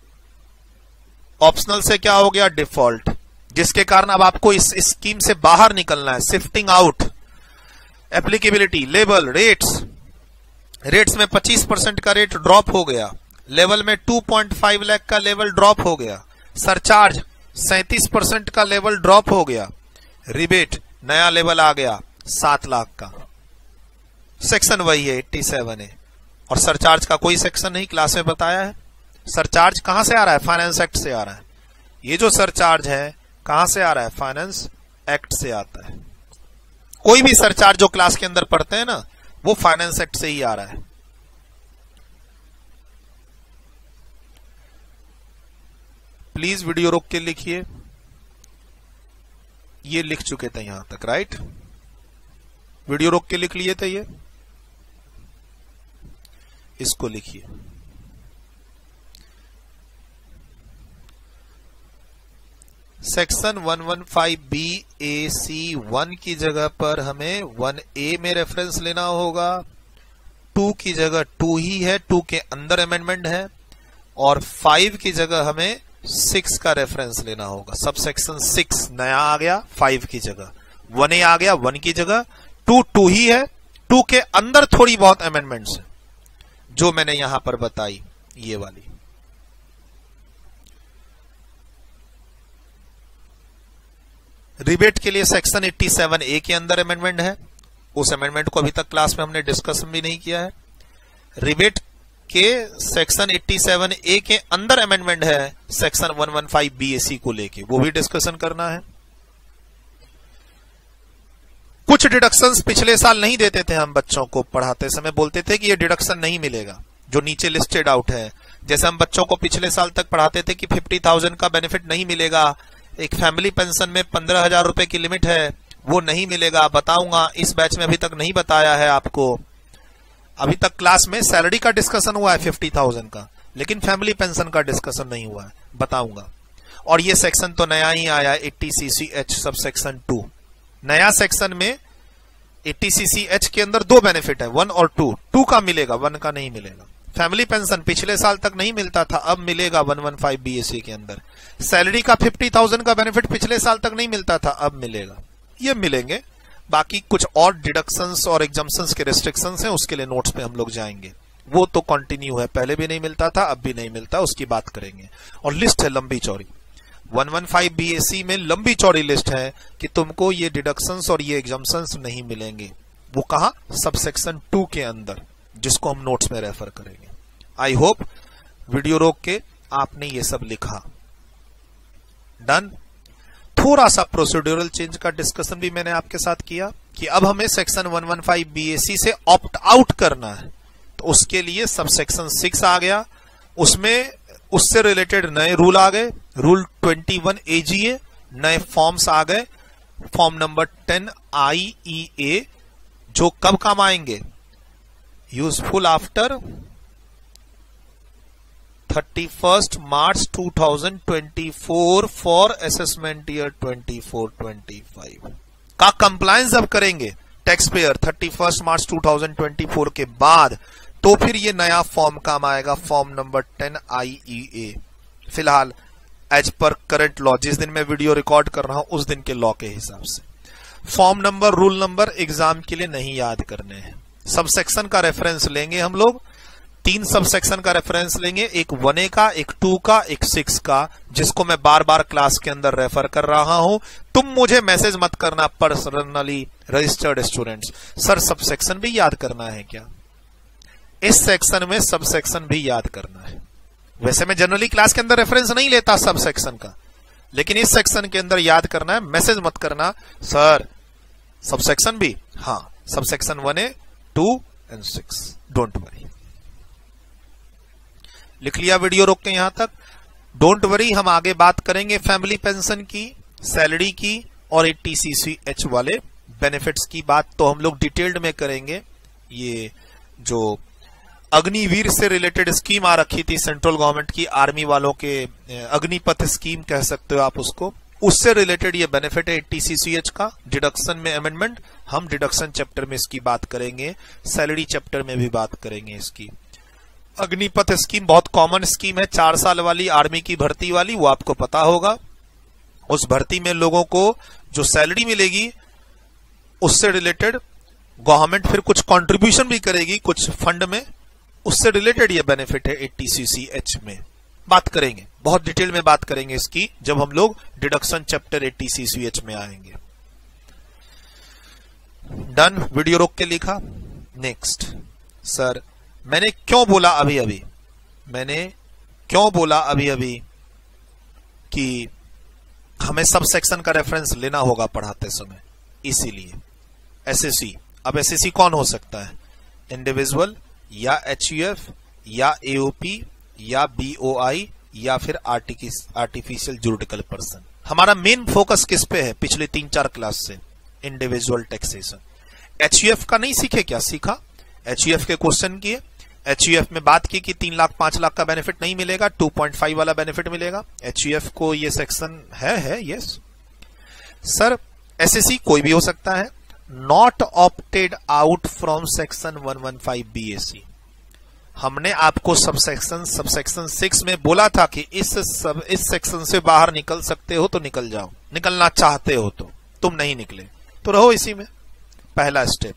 ऑप्शनल से क्या हो गया? डिफॉल्ट, जिसके कारण अब आपको इस स्कीम से बाहर निकलना है, shifting out. Applicability, level, rates में 25% का रेट ड्रॉप हो गया, लेवल में 2.5 लाख का लेवल ड्रॉप हो गया, सरचार्ज 37% का लेवल ड्रॉप हो गया, रिबेट नया लेवल आ गया 7 लाख का। सेक्शन वही है 87 है, और सरचार्ज का कोई सेक्शन नहीं, क्लास में बताया है। सरचार्ज कहां से आ रहा है? फाइनेंस एक्ट से आ रहा है। ये जो सरचार्ज है कहां से आ रहा है? फाइनेंस एक्ट से आता है। कोई भी सरचार्ज जो क्लास के अंदर पढ़ते हैं ना, वो फाइनेंस एक्ट से ही आ रहा है। प्लीज वीडियो रोक के लिखिए। ये लिख चुके थे यहां तक, राइट? वीडियो रोक के लिख लिए थे ये, इसको लिखिए। सेक्शन 115BAC1 की जगह पर हमें 1A में रेफरेंस लेना होगा। 2 की जगह 2 ही है, 2 के अंदर अमेंडमेंट है, और 5 की जगह हमें 6 का रेफरेंस लेना होगा। सब सेक्शन 6 नया आ गया 5 की जगह, 1A आ गया 1 की जगह, 2 ही है, 2 के अंदर थोड़ी बहुत अमेंडमेंट्स है जो मैंने यहां पर बताई, ये वाली। रिबेट के लिए सेक्शन 87A के अंदर अमेंडमेंट है, उस अमेंडमेंट को अभी तक क्लास में हमने डिस्कशन भी नहीं किया है। रिबेट के सेक्शन 87A के अंदर अमेंडमेंट है सेक्शन 115BAC को लेके, वो भी डिस्कशन करना है। कुछ डिडक्शंस पिछले साल नहीं देते थे हम बच्चों को, पढ़ाते समय बोलते थे कि ये डिडक्शन नहीं मिलेगा, जो नीचे लिस्टेड आउट है। जैसे हम बच्चों को पिछले साल तक पढ़ाते थे कि 50,000 का बेनिफिट नहीं मिलेगा, एक फैमिली पेंशन में 15,000 रुपए की लिमिट है, वो नहीं मिलेगा। बताऊंगा, इस बैच में अभी तक नहीं बताया है आपको। अभी तक क्लास में सैलरी का डिस्कशन हुआ है 50,000 का, लेकिन फैमिली पेंशन का डिस्कशन नहीं हुआ है, बताऊंगा। और ये सेक्शन तो नया ही आया, 80CCH सब सेक्शन 2 नया सेक्शन में। 80CCH के अंदर 2 बेनिफिट है, 1 और 2। 2 का मिलेगा, 1 का नहीं मिलेगा। फैमिली पेंशन पिछले साल तक नहीं मिलता था, अब मिलेगा 115BAC के अंदर। सैलरी का 50,000 का बेनिफिट पिछले साल तक नहीं मिलता था, अब मिलेगा, ये मिलेंगे। बाकी कुछ और डिडक्शंस और एग्जम्पशंस के रेस्ट्रिक्शंस हैं, उसके लिए नोट्स पे हम लोग जाएंगे। वो तो कंटिन्यू है, पहले भी नहीं मिलता था, अब भी नहीं मिलता, उसकी बात करेंगे। और लिस्ट है लंबी चौड़ी, 115BAC में लंबी चौड़ी लिस्ट है कि तुमको ये डिडक्शंस और ये एग्जम्पशंस नहीं मिलेंगे। वो कहा? सबसेक्शन 2 के अंदर, जिसको हम नोट्स में रेफर करेंगे। आई होप वीडियो रोक के आपने ये सब लिखा। डन। थोड़ा सा प्रोसीड्यूरल चेंज का डिस्कशन भी मैंने आपके साथ किया कि अब हमें सेक्शन 115BAC से ऑप्ट आउट करना है, तो उसके लिए सबसेक्शन 6 आ गया, उसमें उससे रिलेटेड नए रूल आ गए, रूल 21 AGA, नए फॉर्म्स आ गए, फॉर्म नंबर 10 IEA, जो कब काम आएंगे? Useful after 31 March 2024 for assessment year 24-25 का कंप्लायंस अब करेंगे टैक्स पेयर 31 मार्च 2024 के बाद, तो फिर ये नया फॉर्म काम आएगा, फॉर्म नंबर 10 IEA। फिलहाल एज पर करंट लॉ, जिस दिन मैं वीडियो रिकॉर्ड कर रहा हूं उस दिन के लॉ के हिसाब से form number, rule number exam के लिए नहीं याद करने हैं। सबसेक्शन का रेफरेंस लेंगे हम लोग, 3 सबसेक्शन का रेफरेंस लेंगे, एक 1A का, एक 2 का, एक 6 का, जिसको मैं बार बार क्लास के अंदर रेफर कर रहा हूं। तुम मुझे मैसेज मत करना personally, registered students, sir subsection भी याद करना है क्या? इस सेक्शन में सबसेक्शन भी याद करना है। वैसे मैं जनरली क्लास के अंदर रेफरेंस नहीं लेता सबसेक्शन का, लेकिन इस सेक्शन के अंदर याद करना है। मैसेज मत करना सर सबसेक्शन भी, हाँ subsection 1A, 2 and 6, don't worry. लिख लिया वीडियो रोक के यहां तक? डोंट वरी, हम आगे बात करेंगे फैमिली पेंशन की, सैलरी की और 80CCH वाले बेनिफिट्स की बात तो हम लोग डिटेल्ड में करेंगे। ये जो अग्निवीर से रिलेटेड स्कीम आ रखी थी सेंट्रल गवर्नमेंट की, आर्मी वालों के अग्निपथ स्कीम कह सकते हो आप उसको, उससे रिलेटेड ये बेनिफिट है 80CCH का। डिडक्शन में अमेंडमेंट, हम डिडक्शन चैप्टर में इसकी बात करेंगे, सैलरी चैप्टर में भी बात करेंगे इसकी। अग्निपथ स्कीम बहुत कॉमन स्कीम है, 4 साल वाली आर्मी की भर्ती वाली, वो आपको पता होगा। उस भर्ती में लोगों को जो सैलरी मिलेगी उससे रिलेटेड गवर्नमेंट फिर कुछ कंट्रीब्यूशन भी करेगी कुछ फंड में, उससे रिलेटेड ये बेनिफिट है 80CCH में। बात करेंगे, बहुत डिटेल में बात करेंगे इसकी जब हम लोग डिडक्शन चैप्टर 80CCH में आएंगे। डन। वीडियो रोक के लिखा। नेक्स्ट। सर मैंने क्यों बोला अभी अभी कि हमें सब सेक्शन का रेफरेंस लेना होगा पढ़ाते समय, इसीलिए एसएससी। अब एसएससी कौन हो सकता है? इंडिविजुअल या एचयूएफ या एओपी या बीओआई या फिर आर्टिफिशियल जुरिडिकल पर्सन। हमारा मेन फोकस किस पे है पिछले 3-4 क्लास से? Individual taxation. एचयूएफ का नहीं सीखे क्या? सीखा, एचयूएफ के क्वेश्चन किए। एचयूएफ में बात की कि 3 लाख 5 लाख का बेनिफिट नहीं मिलेगा, 2.5 वाला बेनिफिट मिलेगा। एचयूएफ को ये सेक्शन है यस सर। एसएससी कोई भी हो सकता है, not opted out from section 115 BSC. हमने आपको सबसेक्शन 6 में बोला था कि इस सेक्शन से बाहर निकल सकते हो तो निकल जाओ, निकलना चाहते हो तो। तुम नहीं निकले तो रहो इसी में। पहला स्टेप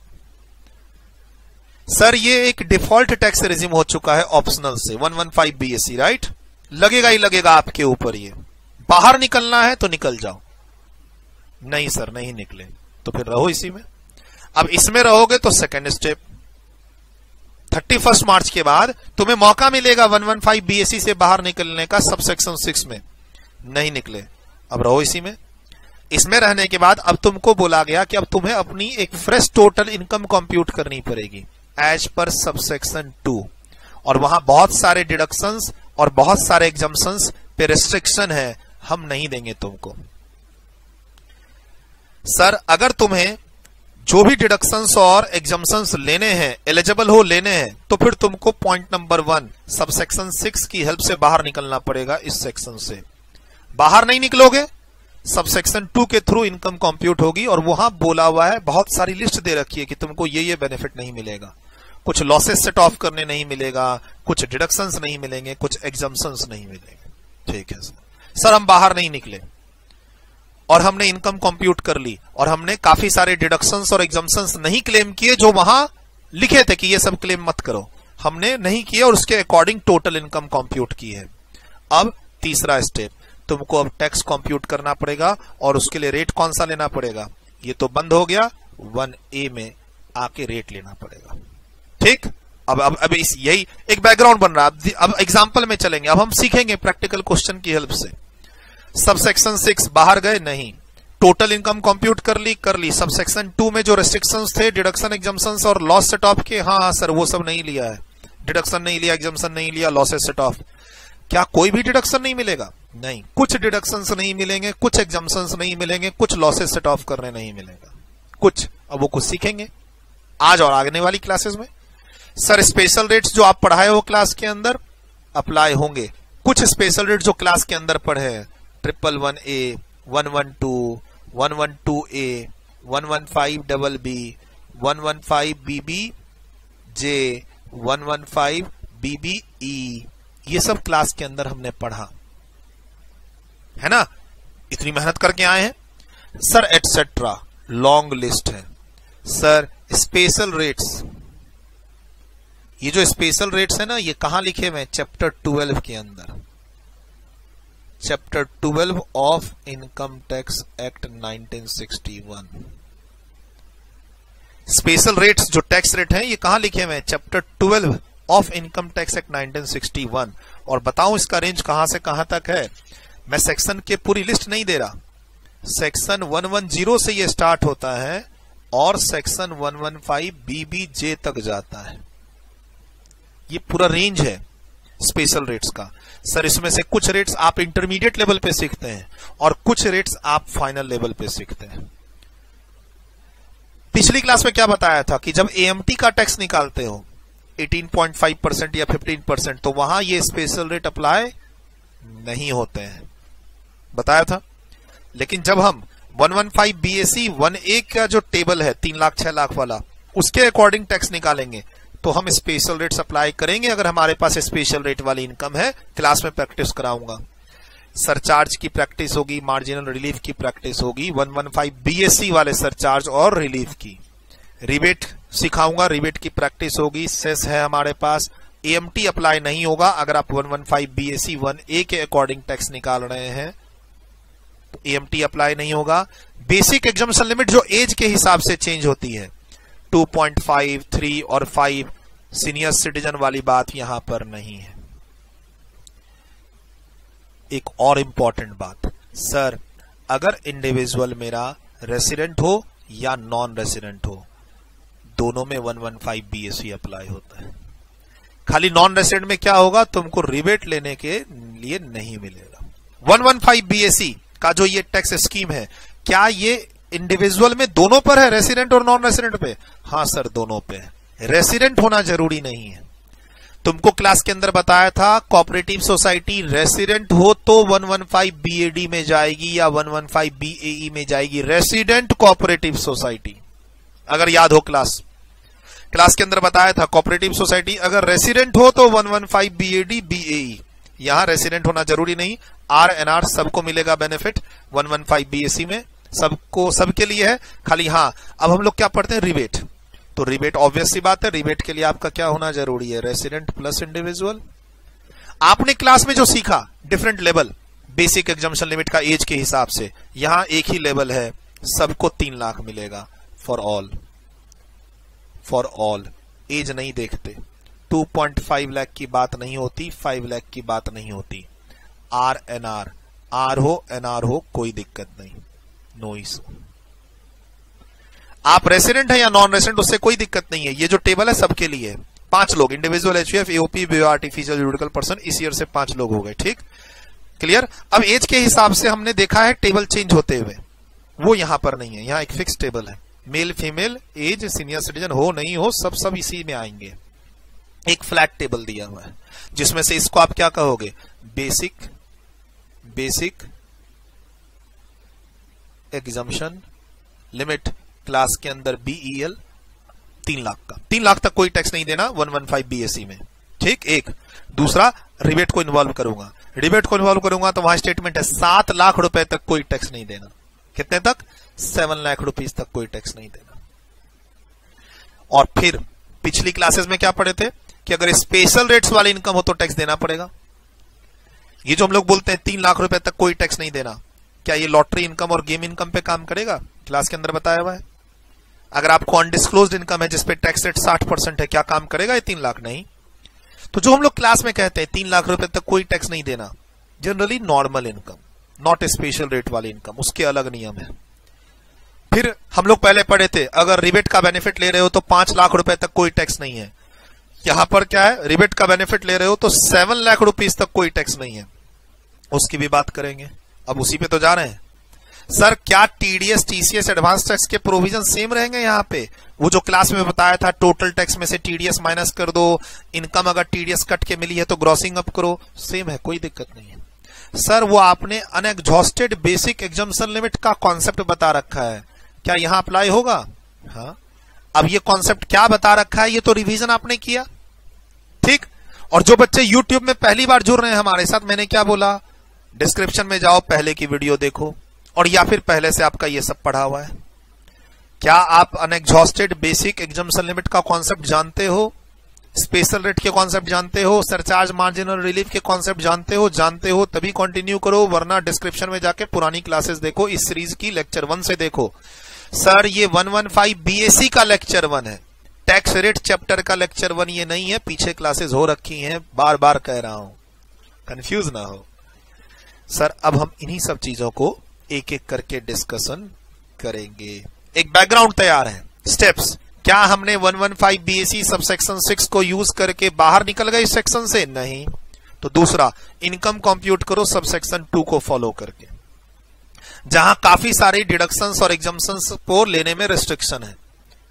सर, ये एक डिफॉल्ट टैक्स रेजिम हो चुका है ऑप्शनल से 115 बीएससी, राइट? लगेगा ही लगेगा आपके ऊपर। ये बाहर निकलना है तो निकल जाओ। नहीं सर नहीं निकले तो फिर रहो इसी में। अब इसमें रहोगे तो सेकेंड स्टेप 31 मार्च के बाद तुम्हें मौका मिलेगा 115 बीएससी से बाहर निकलने का सबसेक्शन 6 में। नहीं निकले, अब रहो इसी में। इसमें रहने के बाद अब तुमको बोला गया कि अब तुम्हें अपनी एक फ्रेश टोटल इनकम कंप्यूट करनी पड़ेगी एज पर सबसेक्शन 2, और वहां बहुत सारे डिडक्शंस और बहुत सारे एग्जम्पशंस पे रेस्ट्रिक्शन है, हम नहीं देंगे तुमको। सर अगर तुम्हें जो भी डिडक्शंस और एग्जम्पशंस लेने हैं, एलिजिबल हो लेने हैं, तो फिर तुमको पॉइंट नंबर 1 सबसेक्शन 6 की हेल्प से बाहर निकलना पड़ेगा। इस सेक्शन से बाहर नहीं निकलोगे, सबसेक्शन 2 के थ्रू इनकम कंप्यूट होगी, और वहां बोला हुआ है, बहुत सारी लिस्ट दे रखी है कि तुमको ये बेनिफिट नहीं मिलेगा, कुछ लॉसेस सेट ऑफ करने नहीं मिलेगा, कुछ डिडक्शंस नहीं मिलेंगे, कुछ एग्जम्पशंस नहीं मिलेंगे। ठीक है सर हम बाहर नहीं निकले और हमने इनकम कंप्यूट कर ली, और हमने काफी सारे डिडक्शंस और एग्जम्पशंस नहीं क्लेम किए जो वहां लिखे थे कि ये सब क्लेम मत करो, हमने नहीं किए और उसके अकॉर्डिंग टोटल इनकम कंप्यूट की है। अब तीसरा स्टेप, तुमको अब टैक्स कंप्यूट करना पड़ेगा, और उसके लिए रेट कौन सा लेना पड़ेगा? ये तो बंद हो गया, 1A में आके रेट लेना पड़ेगा। ठीक, अब इस यही एक बैकग्राउंड बन रहा है। अब एग्जांपल में चलेंगे, अब हम सीखेंगे प्रैक्टिकल क्वेश्चन की हेल्प से। सबसेक्शन 6 बाहर गए नहीं, टोटल इनकम कंप्यूट कर ली। सबसेक्शन 2 में जो रेस्ट्रिक्शंस थे, डिडक्शन एग्जम्पशंस और लॉस सेट ऑफ के, हाँ सर वो सब नहीं लिया है, डिडक्शन नहीं लिया, एग्जम्पशन नहीं लिया, लॉसेस सेट ऑफ। क्या कोई भी डिडक्शन नहीं मिलेगा? नहीं, कुछ डिडक्शंस नहीं मिलेंगे, कुछ एग्जम्पशंस नहीं मिलेंगे, कुछ लॉसेस सेट ऑफ करने नहीं मिलेगा, कुछ। अब वो कुछ सीखेंगे आज और आने वाली क्लासेस में। सर स्पेशल रेट्स जो आप पढ़ाए हो क्लास के अंदर अप्लाई होंगे, कुछ स्पेशल रेट जो क्लास के अंदर पढ़े हैं, 111A, 112, 112A, 115BB, 115BBJ, 115BBE, ये सब क्लास के अंदर हमने पढ़ा है ना, इतनी मेहनत करके आए हैं सर। एटसेट्रा लॉन्ग लिस्ट है सर। स्पेशल रेट्स, ये जो स्पेशल रेट्स है ना, ये कहां लिखे हुए हैं? चैप्टर 12 के अंदर, chapter 12 of income tax act 1961। Special rates जो टैक्स रेट हैं, ये कहां लिखे हुए हैं? Chapter 12 of income tax act 1961। और बताऊं इसका रेंज कहां से कहां तक है? मैं सेक्शन के पूरी लिस्ट नहीं दे रहा, सेक्शन 110 से ये स्टार्ट होता है और सेक्शन 115 BBJ तक जाता है। ये पूरा रेंज है स्पेशल रेट्स का। सर इसमें से कुछ रेट्स आप इंटरमीडिएट लेवल पे सीखते हैं और कुछ रेट्स आप फाइनल लेवल पे सीखते हैं। पिछली क्लास में क्या बताया था कि जब AMT का टैक्स निकालते हो 18.5% या 15%, तो वहां ये स्पेशल रेट अप्लाई नहीं होते हैं, बताया था। लेकिन जब हम 115 BAC 1A का जो टेबल है 3 लाख 6 लाख वाला, उसके अकॉर्डिंग टैक्स निकालेंगे तो हम स्पेशल रेट्स अप्लाई करेंगे। अगर हमारे पास स्पेशल रेट वाली इनकम है, क्लास में प्रैक्टिस कराऊंगा, सरचार्ज की प्रैक्टिस होगी, मार्जिनल रिलीफ की प्रैक्टिस होगी, 115 BAC वाले सरचार्ज और रिलीफ की, रिबेट सिखाऊंगा, रिबेट की प्रैक्टिस होगी, सेस है हमारे पास। AMT अप्लाई नहीं होगा अगर आप 115 BAC 1A के अकॉर्डिंग टैक्स निकाल रहे हैं, तो AMT अप्लाई नहीं होगा। बेसिक एग्जम्पशन लिमिट जो एज के हिसाब से चेंज होती है, 2.5, 3 और 5, सीनियर सिटीजन वाली बात यहां पर नहीं है। एक और इंपॉर्टेंट बात, सर अगर इंडिविजुअल मेरा रेसिडेंट हो या नॉन रेसिडेंट हो, दोनों में 115 BAC अप्लाई होता है। खाली नॉन रेसिडेंट में क्या होगा, तुमको रिबेट लेने के लिए नहीं मिलेगा। 115 BAC का जो ये टैक्स स्कीम है, क्या ये इंडिविजुअल में दोनों पर है, रेसिडेंट और नॉन रेसिडेंट पे? हाँ सर, दोनों पे है। रेसिडेंट होना जरूरी नहीं है। तुमको क्लास के अंदर बताया था कोऑपरेटिव सोसाइटी रेसिडेंट हो तो 115 BAD में जाएगी या 115 BAE में जाएगी, रेसिडेंट कोऑपरेटिव सोसाइटी। अगर याद हो क्लास के अंदर बताया था कोऑपरेटिव सोसाइटी अगर रेसिडेंट हो तो 115 BAD BAE। यहां रेसिडेंट होना जरूरी नहीं, RNR सबको मिलेगा बेनिफिट, 115 BAC में सबको, सबके लिए है। खाली हाँ, अब हम लोग क्या पढ़ते हैं, रिबेट। तो रिबेट ऑब्वियस सी बात है, रिबेट के लिए आपका क्या होना जरूरी है, रेसिडेंट प्लस इंडिविजुअल। आपने क्लास में जो सीखा different level, basic exemption limit का एज के हिसाब से, यहां एक ही लेवल है, सबको 3 लाख मिलेगा फॉर ऑल। एज नहीं देखते, 2.5 लाख की बात नहीं होती, 5 लाख की बात नहीं होती। RNR, R हो NR हो कोई दिक्कत नहीं, नो इशू। आप रेसिडेंट है या नॉन रेसिडेंट उससे कोई दिक्कत नहीं है। ये जो टेबल है सबके लिए है। 5 लोग, individual, HUF, AOP, BO, artificial juridical person, इस ईयर से 5 लोग हो गए। ठीक, क्लियर। अब एज के हिसाब से हमने देखा है टेबल चेंज होते हुए, वो यहां पर नहीं है। यहां एक फिक्स टेबल है, male female age, senior citizen हो नहीं हो सब इसी में आएंगे। एक फ्लैट टेबल दिया हुआ है जिसमें से इसको आप क्या कहोगे, बेसिक एग्जम्पशन लिमिट क्लास के अंदर BEL 3 लाख का, 3 लाख तक कोई टैक्स नहीं देना 115 BAC में। ठीक, एक। दूसरा, रिबेट को इन्वॉल्व करूंगा, तो वहां स्टेटमेंट है 7 लाख रुपए तक कोई टैक्स नहीं देना। कितने तक, 7 लाख रुपीज तक कोई टैक्स नहीं देना। और फिर पिछली क्लासेस में क्या पढ़े थे कि अगर स्पेशल रेट्स वाली इनकम हो तो टैक्स देना पड़ेगा। ये जो हम लोग बोलते हैं 3 लाख रुपए तक कोई टैक्स नहीं देना, क्या ये लॉटरी इनकम और गेम इनकम पे काम करेगा? क्लास के अंदर बताया हुआ है। अगर आपको अनडिस्क्लोज्ड इनकम है जिसपे टैक्स रेट 60% है, क्या काम करेगा ये 3 लाख? नहीं। तो जो हम लोग क्लास में कहते हैं 3 लाख रुपए तक कोई टैक्स नहीं देना, generally normal income, not special rate वाली इनकम, उसके अलग नियम है। फिर हम लोग पहले पढ़े थे अगर रिबेट का बेनिफिट ले रहे हो तो 5 लाख रुपए तक कोई टैक्स नहीं है। यहां पर क्या है, रिबेट का बेनिफिट ले रहे हो तो 7 लाख रुपीज तक कोई टैक्स नहीं है, उसकी भी बात करेंगे। अब उसी पे तो जा रहे हैं। सर क्या TDS TCS एडवांस टैक्स के प्रोविजन सेम रहेंगे? यहाँ पे वो जो क्लास में बताया था टोटल टैक्स में से TDS माइनस कर दो, इनकम अगर TDS कट के मिली है तो ग्रॉसिंग अप करो, सेम है, कोई दिक्कत नहीं है। सर वो आपने अनएग्जॉस्टेड बेसिक एग्जम्पशन लिमिट का कॉन्सेप्ट बता रखा है, क्या यहां अप्लाई होगा? हाँ, अब ये कॉन्सेप्ट क्या बता रखा है, ये तो रिवीजन आपने किया। ठीक, और जो बच्चे YouTube में पहली बार जुड़ रहे हैं हमारे साथ, मैंने क्या बोला, डिस्क्रिप्शन में जाओ, पहले की वीडियो देखो, और या फिर पहले से आपका ये सब पढ़ा हुआ है। क्या आप अनएग्जॉस्टेड बेसिक एग्जम्पशन लिमिट का कॉन्सेप्ट जानते हो? स्पेशल रेट के कॉन्सेप्ट जानते हो? सरचार्ज मार्जिनल रिलीफ के कॉन्सेप्ट जानते हो तभी कंटिन्यू करो, वरना डिस्क्रिप्शन में जाके पुरानी क्लासेस देखो, इस सीरीज की लेक्चर 1 से देखो। सर ये 115 BAC का लेक्चर 1 है, टैक्स रेट चैप्टर का लेक्चर 1 ये नहीं है, पीछे क्लासेस हो रखी हैं, बार बार कह रहा हूं, कंफ्यूज ना हो। सर अब हम इन्हीं सब चीजों को एक एक करके डिस्कशन करेंगे। एक बैकग्राउंड तैयार है, स्टेप्स। क्या हमने 115 BAC सबसेक्शन 6 को यूज करके बाहर निकल गए इस सेक्शन से? नहीं। तो दूसरा, इनकम कंप्यूट करो सबसेक्शन 2 को फॉलो करके, जहां काफी सारी डिडक्शंस और एग्जम्पशंस को लेने में रिस्ट्रिक्शन है।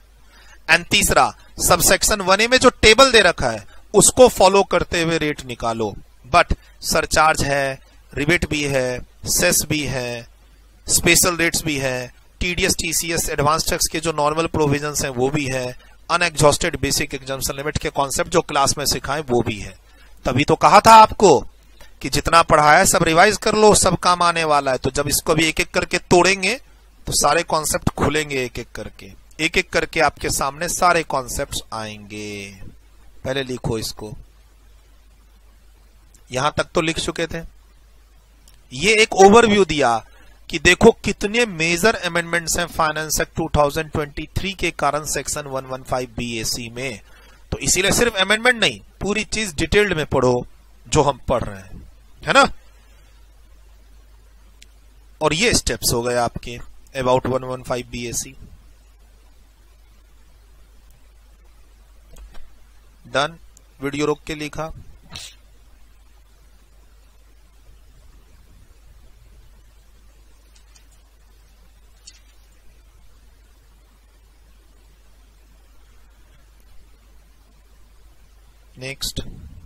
एंड तीसरा, सबसेक्शन 1A में जो टेबल दे रखा है उसको फॉलो करते हुए रेट निकालो। बट सरचार्ज है, रिबेट भी है, सेस भी है, स्पेशल रेट्स भी है, TDS TCS एडवांस टैक्स के जो नॉर्मल प्रोविजंस हैं वो भी है, अनएग्जॉस्टेड बेसिक एग्जम्पशन लिमिट के कॉन्सेप्ट जो क्लास में सिखाएं वो भी है। तभी तो कहा था आपको कि जितना पढ़ा है सब रिवाइज कर लो, सब काम आने वाला है। तो जब इसको भी एक एक करके तोड़ेंगे तो सारे कॉन्सेप्ट खुलेंगे, एक एक करके आपके सामने सारे कॉन्सेप्ट्स आएंगे। पहले लिखो इसको, यहां तक तो लिख चुके थे। ये एक ओवरव्यू दिया कि देखो कितने मेजर अमेंडमेंट्स हैं फाइनेंस एक्ट 2023 के कारण सेक्शन 115 BAC में। तो इसीलिए सिर्फ अमेंडमेंट नहीं, पूरी चीज डिटेल्ड में पढ़ो जो हम पढ़ रहे हैं, है ना। और ये स्टेप्स हो गए आपके अबाउट 115 BAC। डन, वीडियो रोक के लिखा। Next,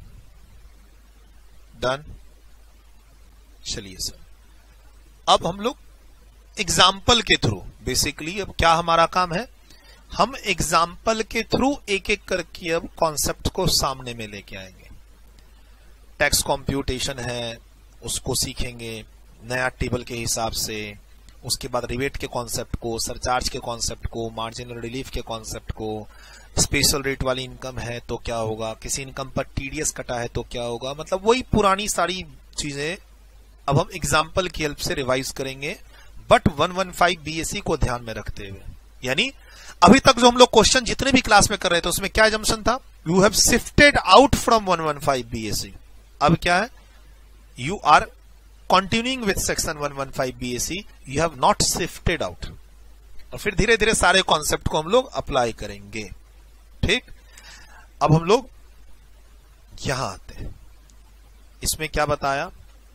done. चलिए सर, अब हम लोग एग्जाम्पल के थ्रू, बेसिकली अब क्या हमारा काम है, हम एग्जाम्पल के थ्रू एक एक करके अब कॉन्सेप्ट को सामने में लेके आएंगे। टैक्स कंप्यूटेशन है उसको सीखेंगे नया टेबल के हिसाब से, उसके बाद रिबेट के कॉन्सेप्ट को, सरचार्ज के कॉन्सेप्ट को, मार्जिनल रिलीफ के कॉन्सेप्ट को, स्पेशल रेट वाली इनकम है तो क्या होगा, किसी इनकम पर टीडीएस कटा है तो क्या होगा, मतलब वही पुरानी सारी चीजें अब हम एग्जाम्पल की हेल्प से रिवाइज करेंगे, बट 115 बीएसई को ध्यान में रखते हुए। यानी अभी तक जो हम लोग क्वेश्चन जितने भी क्लास में कर रहे थे उसमें क्या जम्पशन था, you have shifted out from 115 BSE. अब क्या है, you are continuing with section 115 BSE, you have not shifted out. और फिर धीरे धीरे सारे कॉन्सेप्ट को हम लोग अप्लाई करेंगे। ठीक, अब हम लोग यहां आते हैं, इसमें क्या बताया,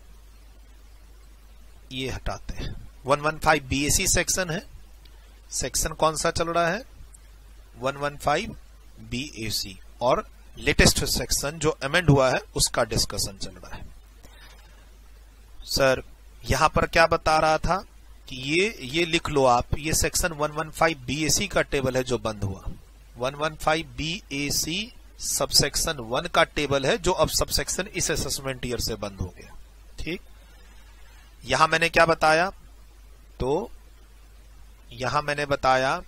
ये हटाते हैं। 115 बीएसई सेक्शन है, सेक्शन कौन सा चल रहा है, 115 बीएसई, और लेटेस्ट सेक्शन जो अमेंड हुआ है उसका डिस्कशन चल रहा है। सर यहां पर क्या बता रहा था कि ये लिख लो आप, ये सेक्शन 115 बीएसई का टेबल है जो बंद हुआ। 115 बीएसई सबसेक्शन 1 का टेबल है जो अब सबसेक्शन इस असेसमेंट ईयर से बंद हो गया। ठीक, यहां मैंने क्या बताया, तो यहां मैंने बताया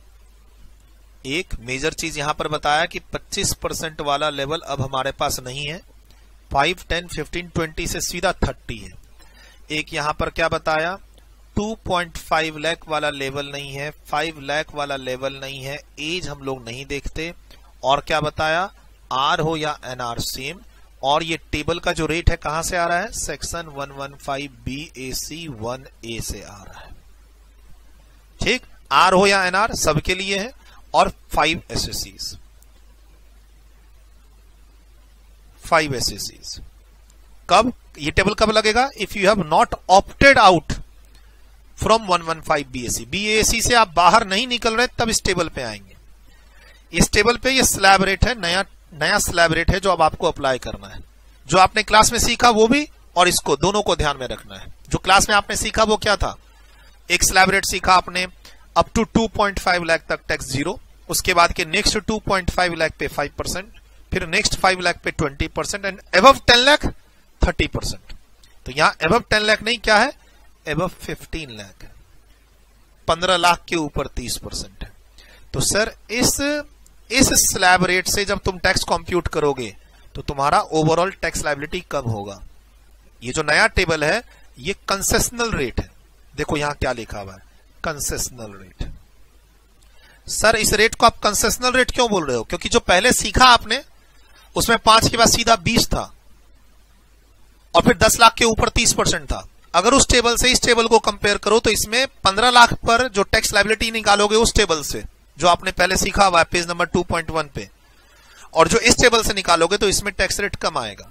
एक मेजर चीज यहां पर बताया कि 25% वाला लेवल अब हमारे पास नहीं है, 5, 10, 15, 20 से सीधा 30 है। एक यहां पर क्या बताया, 2.5 लाख वाला लेवल नहीं है, 5 लाख वाला लेवल नहीं है, एज हम लोग नहीं देखते, और क्या बताया, आर हो या एनआर सेम, और ये टेबल का जो रेट है कहां से आ रहा है, सेक्शन 115 बीएसी 1A से आ रहा है। ठीक, आर हो या एनआर सबके लिए है, और 5 एसएससीज, 5 एसएससीज। कब ये टेबल कब लगेगा, if you have not opted out from 115 BSC, BSC से आप बाहर नहीं निकल रहे तब इस टेबल पे आएंगे। इस टेबल पे ये स्लैब रेट है, नया स्लैब रेट है जो अब आपको अप्लाई करना है। जो आपने क्लास में सीखा वो भी, और इसको दोनों को ध्यान में रखना है। जो क्लास में आपने सीखा वो क्या था, एक स्लैब रेट सीखा आपने अप टू 2.5 लाख तक टैक्स 0, उसके बाद के नेक्स्ट 2.5 लाख पे 5%, फिर नेक्स्ट 5 लाख पे 20%, एंड अबव 10 लाख 30%। तो यहां अबव 10 लाख नहीं, क्या है, अबव 15 लाख है, 15 लाख के ऊपर 30% है। तो सर इस स्लैब रेट से जब तुम टैक्स कंप्यूट करोगे तो तुम्हारा ओवरऑल टैक्स लायबिलिटी कम होगा। ये जो नया टेबल है ये कंसेशनल रेट है, देखो यहां क्या लिखा हुआ है, कंसेशनल रेट। सर इस रेट को आप कंसेशनल रेट क्यों बोल रहे हो, क्योंकि जो पहले सीखा आपने उसमें 5 के बाद सीधा 20 था, और फिर 10 लाख के ऊपर 30% था। अगर उस टेबल से इस टेबल को कंपेयर करो तो इसमें 15 लाख पर जो टैक्स लायबिलिटी निकालोगे उस टेबल से जो आपने पहले सीखा हुआ है पेज नंबर 2.1 पे, और जो इस टेबल से निकालोगे तो इसमें टैक्स रेट कम आएगा।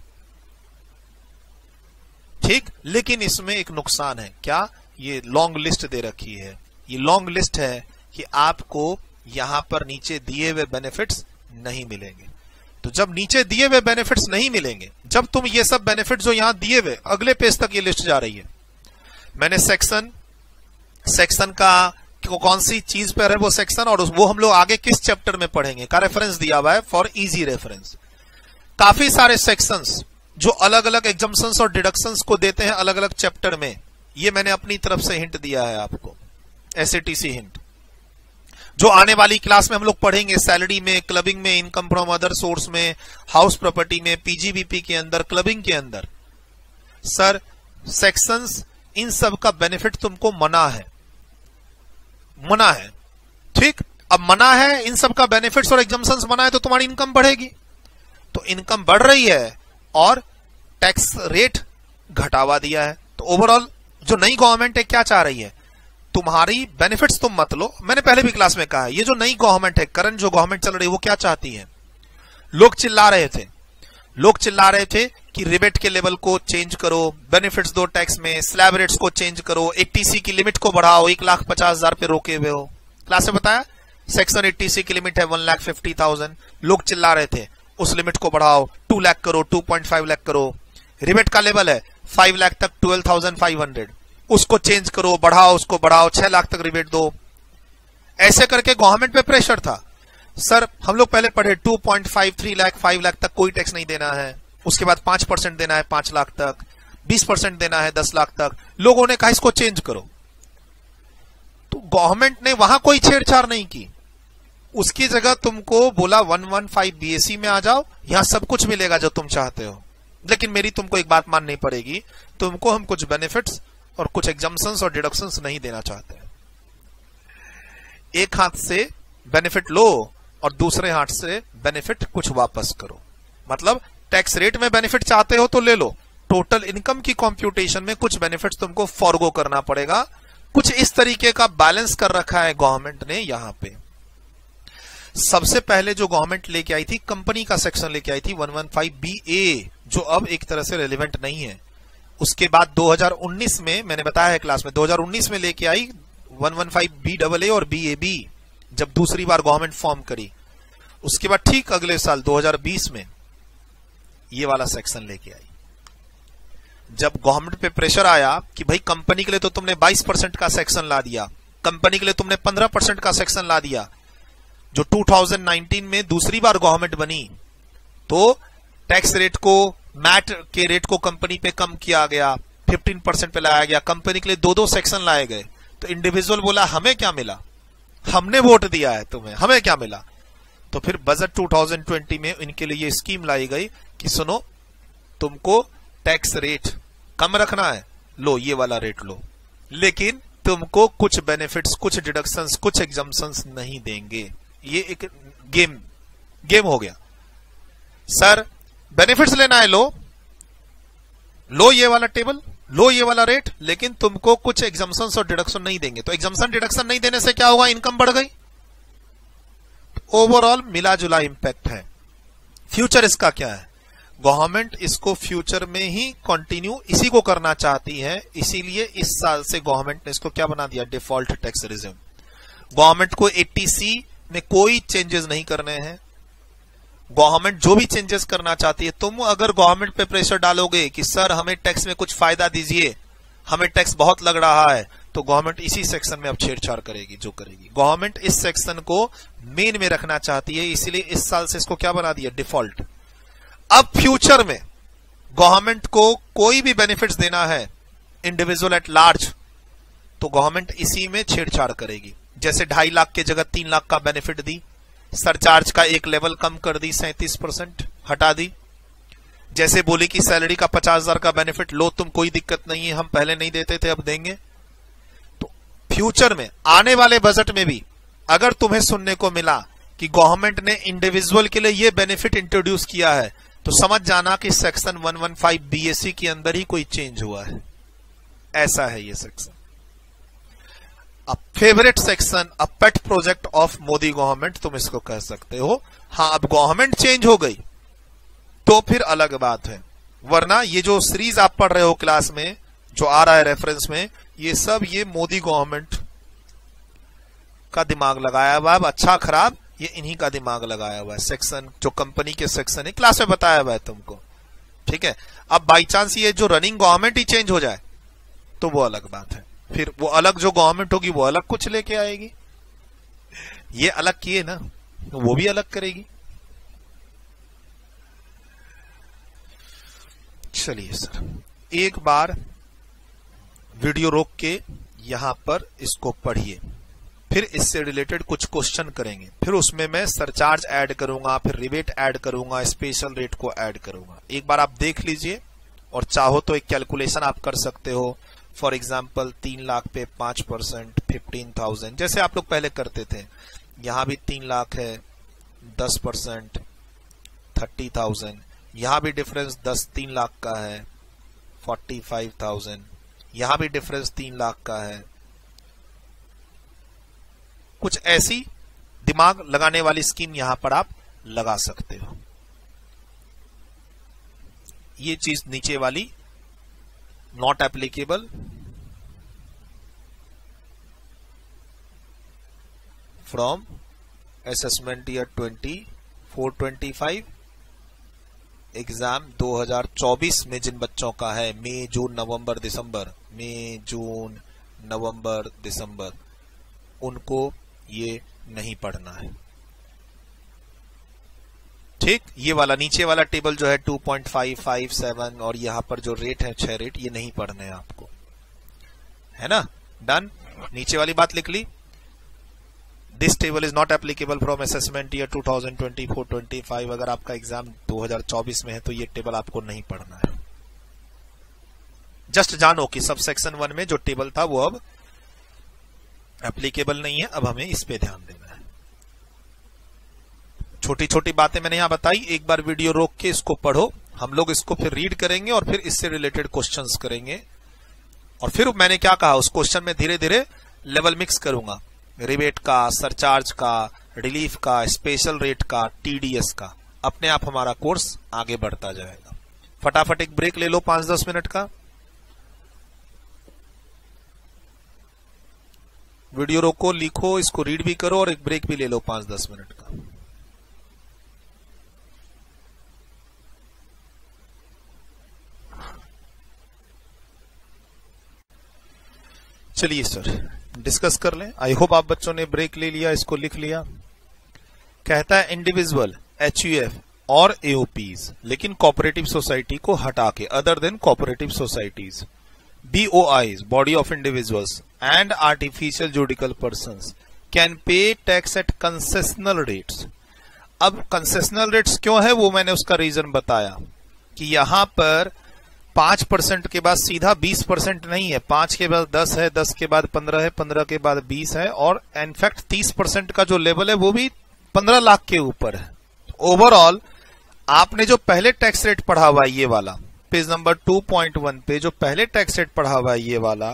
ठीक, लेकिन इसमें एक नुकसान है, क्या, ये लॉन्ग लिस्ट दे रखी है। ये लॉन्ग लिस्ट है कि आपको यहां पर नीचे दिए हुए बेनिफिट्स नहीं मिलेंगे। तो जब नीचे दिए हुए बेनिफिट्स नहीं मिलेंगे, जब तुम ये सब बेनिफिट्स जो यहां दिए हुए, अगले पेज तक ये लिस्ट जा रही है, मैंने सेक्शन का कौन सी चीज पर है वो सेक्शन, और वो हम लोग आगे किस चैप्टर में पढ़ेंगे का रेफरेंस दिया हुआ है फॉर इजी रेफरेंस। काफी सारे सेक्शंस जो अलग अलग एग्जम्पशंस और डिडक्शंस को देते हैं अलग अलग चैप्टर में, ये मैंने अपनी तरफ से हिंट दिया है आपको, एसएटीसी हिंट, जो आने वाली क्लास में हम लोग पढ़ेंगे। सैलरी में, क्लबिंग में, इनकम फ्रॉम अदर सोर्स में, हाउस प्रॉपर्टी में, पीजीबीपी के अंदर, क्लबिंग के अंदर। सर सेक्शंस इन सब का बेनिफिट तुमको मना है, मना है। ठीक, अब मना है, इन सब का बेनिफिट्स और एग्जम्पशंस मना है तो तुम्हारी इनकम बढ़ेगी। तो इनकम बढ़ रही है और टैक्स रेट घटावा दिया है। तो ओवरऑल जो नई गवर्नमेंट है क्या चाह रही है, तुम्हारी बेनिफिट्स तुम मत लो। मैंने पहले भी क्लास में कहा है, ये जो नई गवर्नमेंट है, करंट जो गवर्नमेंट चल रही है, वो क्या चाहती है, लोग चिल्ला रहे थे कि रिबेट के लेवल को चेंज करो, बेनिफिट्स दो टैक्स में, स्लैब रेट्स को चेंज करो, 80C की लिमिट को बढ़ाओ, 1,50,000 पे रोके हुए हो। क्लास में बताया सेक्शन 80C की लिमिट है 1,50,000, लोग चिल्ला रहे थे उस लिमिट को बढ़ाओ, 2 लाख करो, 2.5 लाख करो। रिबेट का लेवल है 5 लाख तक 12,500, उसको चेंज करो, बढ़ाओ, उसको बढ़ाओ, 6 लाख तक रिबेट दो। ऐसे करके गवर्नमेंट पे प्रेशर था। सर हम लोग पहले पढ़े 2.53 लाख, 5 लाख तक कोई टैक्स नहीं देना है, उसके बाद 5% देना है 5 लाख तक, 20% देना है 10 लाख तक। लोगों ने कहा इसको चेंज करो, तो गवर्नमेंट ने वहां कोई छेड़छाड़ नहीं की, उसकी जगह तुमको बोला 115 BAC में आ जाओ, यहां सब कुछ मिलेगा जो तुम चाहते हो। लेकिन मेरी तुमको एक बात माननी पड़ेगी, तुमको हम कुछ बेनिफिट्स और कुछ एग्जम्पशंस और डिडक्शंस नहीं देना चाहते। एक हाथ से बेनिफिट लो और दूसरे हाथ से बेनिफिट कुछ वापस करो। मतलब टैक्स रेट में बेनिफिट चाहते हो तो ले लो, टोटल इनकम की कंप्यूटेशन में कुछ बेनिफिट्स तुमको फॉरगो करना पड़ेगा। कुछ इस तरीके का बैलेंस कर रखा है गवर्नमेंट ने यहां पे। सबसे पहले जो गवर्नमेंट लेके आई थी, कंपनी का सेक्शन लेके आई थी 115BA, जो अब एक तरह से रेलिवेंट नहीं है। उसके बाद 2019 में, मैंने बताया है क्लास में, 2019 में लेके आई 115BAA और BAB, जब दूसरी बार गवर्नमेंट फॉर्म करी। उसके बाद ठीक अगले साल 2020 में ये वाला सेक्शन लेके आई। जब गवर्नमेंट पे प्रेशर आया कि भाई कंपनी के लिए तो तुमने 22% का सेक्शन ला दिया, कंपनी के लिए तुमने 15% का सेक्शन ला दिया, जो 2019 में दूसरी बार गवर्नमेंट बनी तो टैक्स रेट को, मैट के रेट को कंपनी पे कम किया गया, 15% पे लाया गया, कंपनी के लिए 2-2 सेक्शन लाए गए। तो इंडिविजुअल बोला हमें क्या मिला, हमने वोट दिया है तुम्हें, हमें क्या मिला। तो फिर बजट 2020 में इनके लिए ये स्कीम लाई गई कि सुनो तुमको टैक्स रेट कम रखना है, लो ये वाला रेट लो, लेकिन तुमको कुछ बेनिफिट्स, कुछ डिडक्शंस, कुछ एग्जम्पशंस नहीं देंगे। ये एक गेम हो गया। सर बेनिफिट्स लेना है, लो ये वाला टेबल, लो ये वाला रेट, लेकिन तुमको कुछ एग्जम्पशंस और डिडक्शन नहीं देंगे। तो एग्जम्पशन डिडक्शन नहीं देने से क्या होगा, इनकम बढ़ गई। ओवरऑल मिला जुला इंपैक्ट है। फ्यूचर इसका क्या है, गवर्नमेंट इसको फ्यूचर में ही कंटिन्यू इसी को करना चाहती है, इसीलिए इस साल से गवर्नमेंट ने इसको क्या बना दिया, डिफॉल्ट टैक्स रिज्यूम। गवर्नमेंट को 80C में कोई चेंजेस नहीं करने हैं। गवर्नमेंट जो भी चेंजेस करना चाहती है, तुम अगर गवर्नमेंट पे प्रेशर डालोगे कि सर हमें टैक्स में कुछ फायदा दीजिए, हमें टैक्स बहुत लग रहा है, तो गवर्नमेंट इसी सेक्शन में अब छेड़छाड़ करेगी। जो करेगी गवर्नमेंट इस सेक्शन को मेन में रखना चाहती है, इसलिए इस साल से इसको क्या बना दिया, डिफॉल्ट। अब फ्यूचर में गवर्नमेंट को कोई भी बेनिफिट्स देना है इंडिविजुअल एट लार्ज, तो गवर्नमेंट इसी में छेड़छाड़ करेगी। जैसे 2.5 लाख के जगह 3 लाख का बेनिफिट दी, सरचार्ज का एक लेवल कम कर दी, 37% हटा दी। जैसे बोली कि सैलरी का 50,000 का बेनिफिट लो तुम, कोई दिक्कत नहीं है, हम पहले नहीं देते थे अब देंगे। तो फ्यूचर में आने वाले बजट में भी अगर तुम्हें सुनने को मिला कि गवर्नमेंट ने इंडिविजुअल के लिए ये बेनिफिट इंट्रोड्यूस किया है, तो समझ जाना कि सेक्शन 115BAC के अंदर ही कोई चेंज हुआ है। ऐसा है ये section. A favourite section, a pet project of Modi government तुम इसको कह सकते हो। हाँ, अब गवर्नमेंट चेंज हो गई तो फिर अलग बात है, वरना ये जो सीरीज आप पढ़ रहे हो क्लास में, जो आ रहा है रेफरेंस में, ये सब ये मोदी गवर्नमेंट का दिमाग लगाया हुआ है। अच्छा खराब ये इन्हीं का दिमाग लगाया हुआ है। सेक्शन जो कंपनी के सेक्शन है, क्लास में बताया हुआ है तुमको, ठीक है। अब बाई चांस ये जो रनिंग गवर्नमेंट ही चेंज हो जाए तो वो अलग बात है, फिर वो अलग जो गवर्नमेंट होगी वो अलग कुछ लेके आएगी। ये अलग किए ना, वो भी अलग करेगी। चलिए सर, एक बार वीडियो रोक के यहां पर इसको पढ़िए, फिर इससे रिलेटेड कुछ क्वेश्चन करेंगे, फिर उसमें मैं सरचार्ज ऐड करूंगा, फिर रिबेट ऐड करूंगा, स्पेशल रेट को ऐड करूंगा। एक बार आप देख लीजिए और चाहो तो एक कैलकुलेशन आप कर सकते हो। फॉर एग्जाम्पल 3 लाख पे 5% 15,000, जैसे आप लोग पहले करते थे। यहां भी 3 लाख है, 10% 30,000, यहां भी डिफरेंस 3 लाख का है, 45,000, यहां भी डिफरेंस 3 लाख का है। कुछ ऐसी दिमाग लगाने वाली स्कीम यहां पर आप लगा सकते हो। ये चीज नीचे वाली not applicable from assessment year 24-25 exam 2024 में जिन बच्चों का है मई जून नवंबर दिसंबर उनको ये नहीं पढ़ना है। ठीक, ये वाला नीचे वाला टेबल जो है 2.557 और यहां पर जो रेट है 6 रेट, ये नहीं पढ़ने हैं आपको, है ना। डन, नीचे वाली बात लिख ली। This table is not applicable from assessment year 2024-25। अगर आपका एग्जाम 2024 में है तो ये टेबल आपको नहीं पढ़ना है। जस्ट जानो कि सब सेक्शन 1 में जो टेबल था वो अब एप्लीकेबल नहीं है, अब हमें इस पे ध्यान देना है। छोटी छोटी बातें मैंने यहां बताई, एक बार वीडियो रोक के इसको पढ़ो, हम लोग इसको फिर रीड करेंगे और फिर इससे रिलेटेड क्वेश्चंस करेंगे। और फिर मैंने क्या कहा, उस क्वेश्चन में धीरे धीरे लेवल मिक्स करूंगा, रिबेट का, सरचार्ज का, रिलीफ का, स्पेशल रेट का, टीडीएस का। अपने आप हमारा कोर्स आगे बढ़ता जाएगा। फटाफट एक ब्रेक ले लो 5-10 मिनट का, वीडियो रोको, लिखो, इसको रीड भी करो और एक ब्रेक भी ले लो 5-10 मिनट का। चलिए सर डिस्कस कर लें। आई होप आप बच्चों ने ब्रेक ले लिया, इसको लिख लिया। कहता है इंडिविजुअल, एचयूएफ और एओपीज, लेकिन कोऑपरेटिव सोसाइटी को हटा के, other than cooperative societies, BOIs, body of individuals, and artificial juridical persons can pay tax at concessional rates. अब concessional rates क्यों है वो मैंने उसका रीजन बताया कि यहां पर 5% के बाद सीधा 20% नहीं है, 5 के बाद 10 है, 10 के बाद 15 है, 15 के बाद 20 है, और इनफैक्ट 30% का जो लेवल है वो भी 15 लाख के ऊपर है। ओवरऑल आपने जो पहले टैक्स रेट पढ़ा हुआ है ये वाला, पेज नंबर 2.1 पे जो पहले टैक्स रेट पढ़ा हुआ है ये वाला,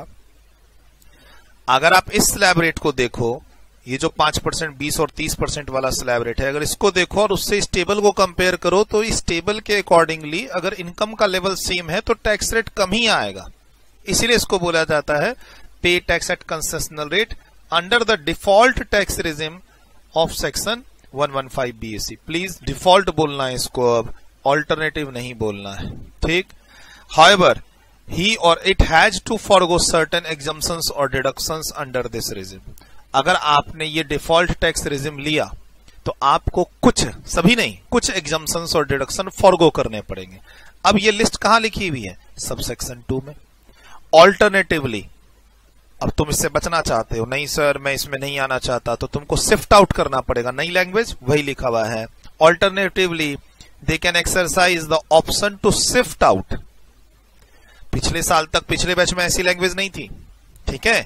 अगर आप इस स्लैब रेट को देखो, ये जो 5%, 20 और 30% वाला स्लैब रेट है, अगर इसको देखो और उससे इस टेबल को कंपेयर करो तो इस टेबल के अकॉर्डिंगली अगर इनकम का लेवल सेम है तो टैक्स रेट कम ही आएगा। इसीलिए इसको बोला जाता है pay tax at concessional rate under the default tax regime of section 115 BAC। Please default बोलना है इसको, अब ऑल्टरनेटिव नहीं बोलना है, ठीक। However, he or it has to forgo certain exemptions or deductions under this regime। अगर आपने ये डिफॉल्ट टैक्स रेजिम लिया तो आपको कुछ, सभी नहीं, कुछ एग्जम्पशंस और डिडक्शन फॉरगो करने पड़ेंगे। अब ये लिस्ट कहां लिखी हुई है, सब सेक्शन 2 में। ऑल्टरनेटिवली, अब तुम इससे बचना चाहते हो, नहीं सर मैं इसमें नहीं आना चाहता, तो तुमको शिफ्ट आउट करना पड़ेगा, नई लैंग्वेज वही लिखा हुआ है। Alternatively they can exercise the option to shift out. पिछले साल तक पिछले बैच में ऐसी लैंग्वेज नहीं थी, ठीक है,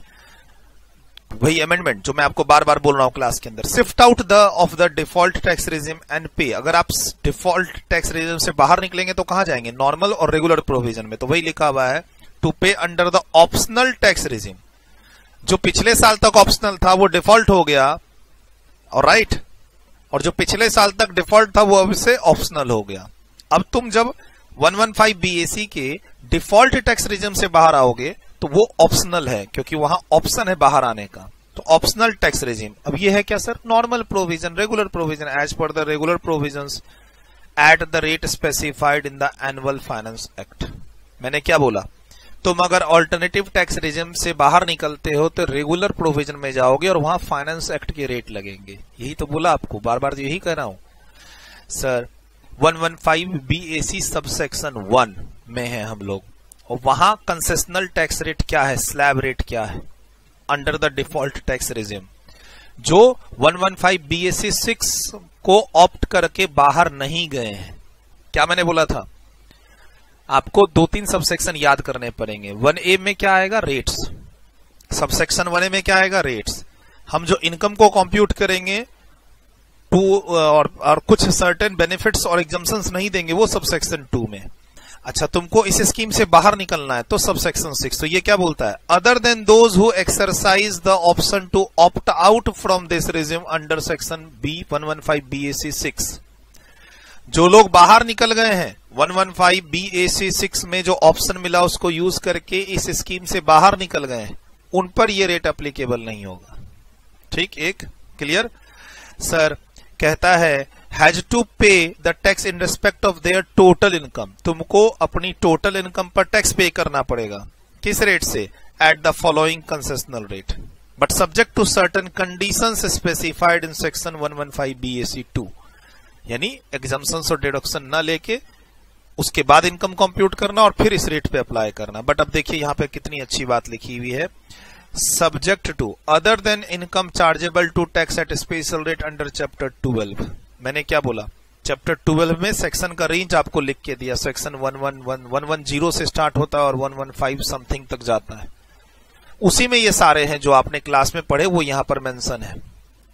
वही अमेंडमेंट जो मैं आपको बार बार बोल रहा हूं क्लास के अंदर। Shift out the of the default tax regime and pay. अगर आप डिफॉल्ट टैक्स रेजिम से बाहर निकलेंगे तो कहां जाएंगे, नॉर्मल और रेगुलर प्रोविजन में, तो वही लिखा हुआ है to pay under the optional tax regime. जो पिछले साल तक ऑप्शनल था वो डिफॉल्ट हो गया, और राइट, और जो पिछले साल तक डिफॉल्ट था वो अब से ऑप्शनल हो गया। अब तुम जब 115 BAC के डिफॉल्ट टैक्स रेजिम से बाहर आओगे तो वो ऑप्शनल है, क्योंकि वहां ऑप्शन है बाहर आने का, तो ऑप्शनल टैक्स रेजिम। अब ये है क्या sir, normal provision, regular provision as per the regular provisions at the rate specified in the annual finance act. मैंने क्या बोला, तुम अगर ऑल्टरनेटिव टैक्स रेजिम से बाहर निकलते हो तो रेगुलर प्रोविजन में जाओगे और वहां फाइनेंस एक्ट के रेट लगेंगे। यही तो बोला आपको, बार बार यही कह रहा हूं सर। 115 BAC सबसेक्शन 1 में है हम लोग, और वहां कंसेशनल टैक्स रेट क्या है, स्लैब रेट क्या है, under the default tax regime. जो 115 BAC 6 को ऑप्ट करके बाहर नहीं गए हैं, क्या मैंने बोला था, आपको 2-3 सबसेक्शन याद करने पड़ेंगे। 1A में क्या आएगा, रेट्स। सबसेक्शन 1A में क्या आएगा, रेट्स। हम जो इनकम को कंप्यूट करेंगे और कुछ सर्टेन बेनिफिट्स और एग्जम्पशंस नहीं देंगे, वो सबसेक्शन 2 में। अच्छा, तुमको इस स्कीम से बाहर निकलना है तो सबसेक्शन 6। तो ये क्या बोलता है, other than those who exercise the option to opt out from this regime under section B 115 BAC 6। जो लोग बाहर निकल गए हैं 115 BAC 6 में जो ऑप्शन मिला उसको यूज करके इस स्कीम से बाहर निकल गए हैं, उन पर ये रेट एप्लीकेबल नहीं होगा। ठीक, एक क्लियर। सर कहता है has to pay the tax in respect of their total income, तुमको अपनी टोटल इनकम पर टैक्स पे करना पड़ेगा। किस रेट से? At the following concessional rate but subject to certain conditions specified in section 115 BAC 2, यानी एग्जम्पशंस और डिडक्शन ना लेके उसके बाद इनकम कंप्यूट करना और फिर इस रेट पे अप्लाई करना। बट अब देखिए यहां पे कितनी अच्छी बात लिखी हुई है, subject to other than income chargeable to tax at special rate under chapter 12। मैंने क्या बोला? चैप्टर 12 में सेक्शन का रेंज आपको लिख के दिया, सेक्शन 110 से स्टार्ट होता है और 115 समथिंग तक जाता है। उसी में ये सारे हैं जो आपने क्लास में पढ़े, वो यहां पर मेंशन है।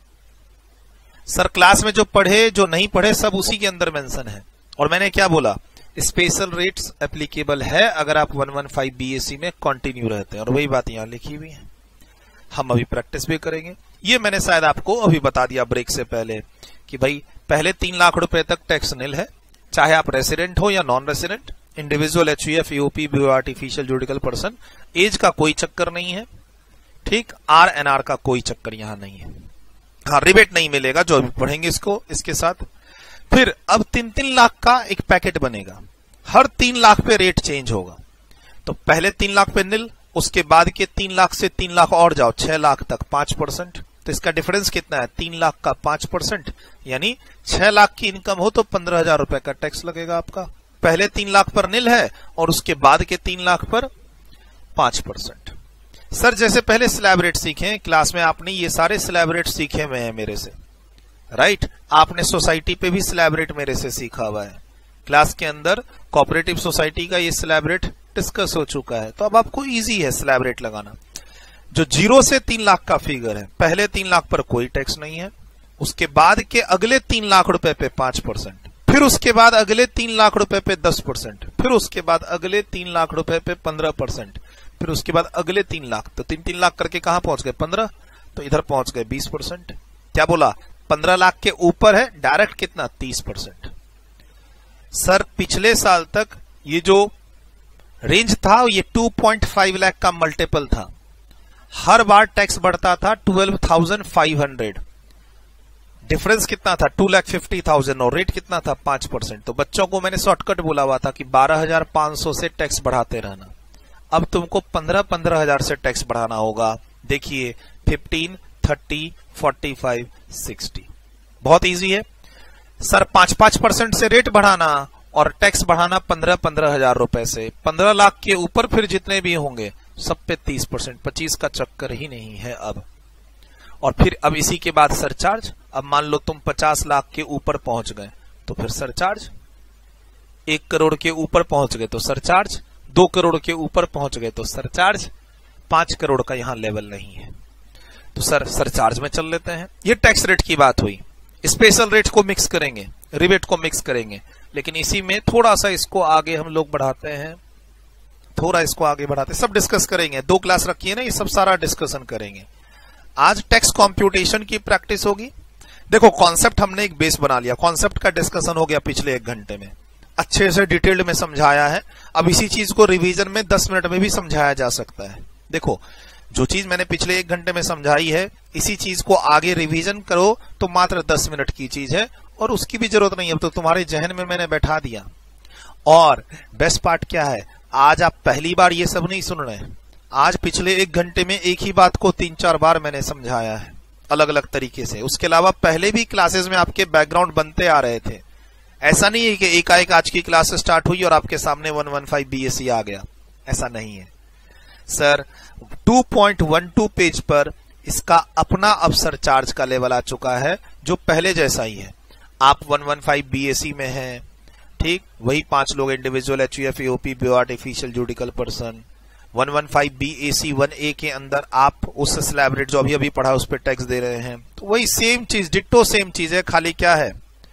सर क्लास में जो पढ़े जो नहीं पढ़े सब उसी के अंदर मेंशन है। और मैंने क्या बोला? स्पेशल रेट्स एप्लीकेबल है अगर आप 115 BAC में कंटिन्यू रहते हैं, और वही बात यहां लिखी हुई है। हम अभी प्रैक्टिस भी करेंगे। ये मैंने शायद आपको अभी बता दिया ब्रेक से पहले कि भाई पहले 3 लाख रुपए तक टैक्स निल है, चाहे आप रेसिडेंट हो या non resident, individual, HUF, EOP, BOI, artificial judicial person, age का कोई चक्कर नहीं है। ठीक, RNR का कोई चक्कर यहां नहीं है। हाँ, रिबेट नहीं मिलेगा, जो अभी पढ़ेंगे इसको इसके साथ। फिर अब 3-3 लाख का एक पैकेट बनेगा, हर 3 लाख पे रेट चेंज होगा। तो पहले 3 लाख पे निल, उसके बाद के 3 लाख से 3 लाख और जाओ 6 लाख तक 5%। तो इसका डिफरेंस कितना है? 3 लाख का 5%, यानी 6 लाख की इनकम हो तो 15,000 रुपए का टैक्स लगेगा आपका। पहले 3 लाख पर निल है और उसके बाद के 3 लाख पर 5%। सर जैसे पहले स्लैब रेट सीखे क्लास में, आपने ये सारे स्लैब रेट सीखे हुए हैं मेरे से, राइट? आपने सोसाइटी पे भी स्लैब रेट मेरे से सीखा हुआ है। क्लास के अंदर कोऑपरेटिव सोसाइटी का ये स्लैब रेट डिस्कस हो चुका है, तो अब आपको इजी है स्लैब रेट लगाना। जो 0 से 3 लाख का फिगर है, पहले 3 लाख पर कोई टैक्स नहीं है, उसके बाद के अगले 3 लाख रुपए पे 5%, फिर उसके बाद अगले 3 लाख रुपए पे 10%, फिर उसके बाद अगले 3 लाख रुपए पे 15%, फिर उसके बाद अगले 3 लाख। तो 3-3 लाख करके कहां पहुंच गए? 15। तो इधर पहुंच गए 20%। क्या बोला? 15 लाख के ऊपर है डायरेक्ट कितना? 30%। सर पिछले साल तक ये जो रेंज था ये 2.5 लाख का मल्टीपल था, हर बार टैक्स बढ़ता था 12,500। डिफरेंस कितना था? 2,50,000 और रेट कितना था? 5%। तो बच्चों को मैंने शॉर्टकट बोला हुआ था कि 12,500 से टैक्स बढ़ाते रहना। अब तुमको 15,000 से टैक्स बढ़ाना होगा। देखिए 15, 30, 45, 60। बहुत इजी है सर। 5% से रेट बढ़ाना और टैक्स बढ़ाना 15,000 रुपए से। 15 लाख के ऊपर फिर जितने भी होंगे सब पे 30%, 25 का चक्कर ही नहीं है अब। और फिर अब इसी के बाद सरचार्ज। अब मान लो तुम 50 लाख के ऊपर पहुंच गए तो फिर सरचार्ज, 1 करोड़ के ऊपर पहुंच गए तो सरचार्ज, 2 करोड़ के ऊपर पहुंच गए तो सरचार्ज, 5 करोड़ का यहां लेवल नहीं है तो सर सरचार्ज में चल लेते हैं। ये टैक्स रेट की बात हुई। स्पेशल रेट को मिक्स करेंगे, रिबेट को मिक्स करेंगे, लेकिन इसी में थोड़ा सा इसको आगे हम लोग बढ़ाते हैं, थोड़ा इसको आगे बढ़ाते हैं। सब डिस्कस करेंगे, 2 क्लास रखी है ना, ये सब सारा डिस्कशन करेंगे। आज टैक्स कॉम्प्यूटेशन की प्रैक्टिस होगी। देखो कॉन्सेप्ट हमने एक बेस बना लिया, कॉन्सेप्ट का डिस्कशन हो गया पिछले 1 घंटे में, अच्छे से डिटेल्ड में समझाया है। अब इसी चीज को रिवीजन में 10 मिनट में भी समझाया जा सकता है। देखो जो चीज मैंने पिछले 1 घंटे में समझाई है, इसी चीज को आगे रिवीजन करो तो मात्र 10 मिनट की चीज है और उसकी भी जरूरत नहीं है, तो तुम्हारे जहन में मैंने बैठा दिया। और बेस्ट पार्ट क्या है, आज आप पहली बार ये सब नहीं सुन रहे हैं। आज पिछले 1 घंटे में एक ही बात को 3-4 बार मैंने समझाया है अलग अलग तरीके से। उसके अलावा पहले भी क्लासेस में आपके बैकग्राउंड बनते आ रहे थे। ऐसा नहीं है कि एकाएक आज की क्लास स्टार्ट हुई और आपके सामने 115 BAC आ गया, ऐसा नहीं है सर। 2.12 पेज पर इसका अपना अब सरचार्ज का लेवल आ चुका है, जो पहले जैसा ही है। आप 115 BAC में हैं, ठीक, वही 5 लोग individual, HUF, EOP, BOI, artificial judicial person. 115 BAC 1A के अंदर आप उस स्लैब रेट जो अभी अभी पढ़ा उस पर टैक्स दे रहे हैं, तो वही सेम चीज, डिट्टो सेम चीज है। खाली क्या है,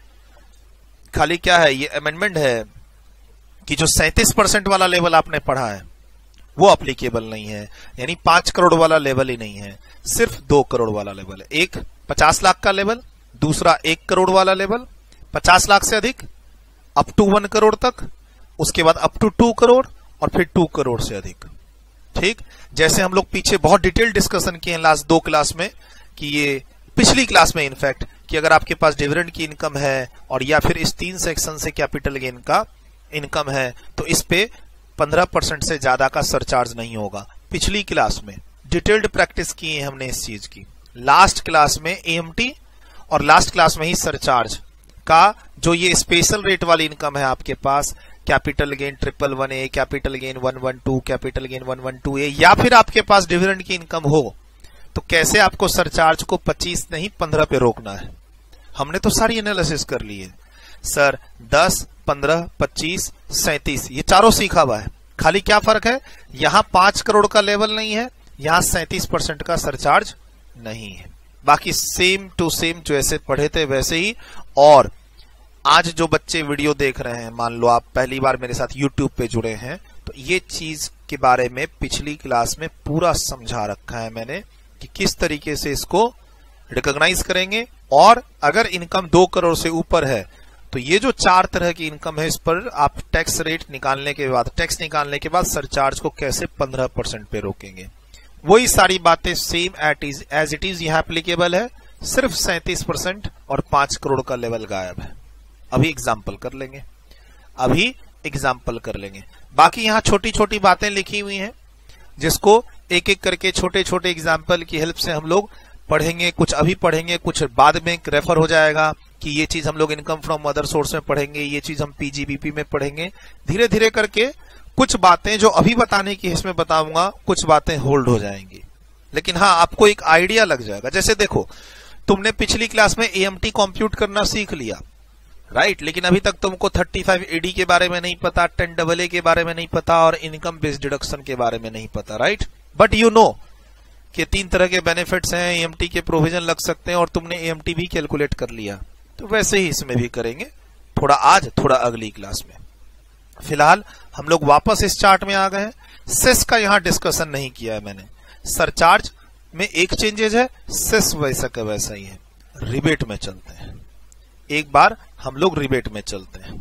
खाली क्या है, ये अमेंडमेंट है कि जो 37% वाला लेवल आपने पढ़ा है वो अप्लीकेबल नहीं है, यानी 5 करोड़ वाला लेवल ही नहीं है, सिर्फ 2 करोड़ वाला लेवल है। एक 50 लाख का लेवल, दूसरा 1 करोड़ वाला लेवल, 50 लाख से अधिक अप टू 1 करोड़ तक, उसके बाद अप टू 2 करोड़ और फिर 2 करोड़ से अधिक। ठीक, जैसे हम लोग पीछे बहुत डिटेल डिस्कशन किए हैं लास्ट 2 क्लास में, कि ये पिछली क्लास में इनफैक्ट, कि अगर आपके पास डिविडेंड की इनकम है और या फिर इस 3 सेक्शन से कैपिटल गेन का इनकम है तो इस पे 15% से ज्यादा का सरचार्ज नहीं होगा। पिछली क्लास में डिटेल्ड प्रैक्टिस की है हमने इस चीज की, लास्ट क्लास में एएमटी और लास्ट क्लास में ही सरचार्ज का जो ये स्पेशल रेट वाली इनकम है आपके पास, capital gain 111A, capital gain 112, capital gain 112A, या फिर आपके पास डिविडेंड की इनकम हो तो कैसे आपको सरचार्ज को 25 नहीं 15 पे रोकना है। हमने तो सारी एनालिसिस कर ली है सर, 10, 15, 25, 37 ये चारों सीखा हुआ है। खाली क्या फर्क है, यहां 5 करोड़ का लेवल नहीं है, यहां 37% का सरचार्ज नहीं है, बाकी सेम टू सेम जैसे पढ़े थे वैसे ही। और आज जो बच्चे वीडियो देख रहे हैं, मान लो आप पहली बार मेरे साथ YouTube पे जुड़े हैं, तो ये चीज के बारे में पिछली क्लास में पूरा समझा रखा है मैंने कि किस तरीके से इसको रिकॉग्नाइज करेंगे। और अगर इनकम 2 करोड़ से ऊपर है तो ये जो 4 तरह की इनकम है इस पर आप टैक्स रेट निकालने के बाद, टैक्स निकालने के बाद सरचार्ज को कैसे 15% पे रोकेंगे, वही सारी बातें सेम एज इट इज यहां एप्लीकेबल है, सिर्फ 37% और 5 करोड़ का लेवल गायब है। अभी एग्जाम्पल कर लेंगे, बाकी यहां छोटी छोटी बातें लिखी हुई हैं जिसको एक एक करके छोटे छोटे एग्जाम्पल की हेल्प से हम लोग पढ़ेंगे। कुछ अभी पढ़ेंगे, कुछ बाद में रेफर हो जाएगा कि ये चीज हम लोग इनकम फ्रॉम अदर सोर्स में पढ़ेंगे, ये चीज हम पीजीबीपी में पढ़ेंगे। धीरे धीरे करके कुछ बातें जो अभी बताने की इसमें बताऊंगा, कुछ बातें होल्ड हो जाएंगी, लेकिन हाँ आपको एक आइडिया लग जाएगा। जैसे देखो, तुमने पिछली क्लास में एएमटी कंप्यूट करना सीख लिया, राइट, लेकिन अभी तक तुमको 35AD के बारे में नहीं पता, 10AA के बारे में नहीं पता और इनकम बेस्ड डिडक्शन के बारे में नहीं पता, राइट। बट यू नो कि 3 तरह के बेनिफिट्स हैं, एएमटी के प्रोविजन लग सकते हैं और तुमने एएमटी भी कैलकुलेट कर लिया, तो वैसे ही इसमें भी करेंगे, थोड़ा आज थोड़ा अगली क्लास में। फिलहाल हम लोग वापस इस चार्ट में आ गए हैं। सेस का यहां डिस्कशन नहीं किया है मैंने, सरचार्ज में एक चेंजेस है, सेस वैसा का वैसा ही है। रिबेट में चलते हैं, एक बार हम लोग रिबेट में चलते हैं,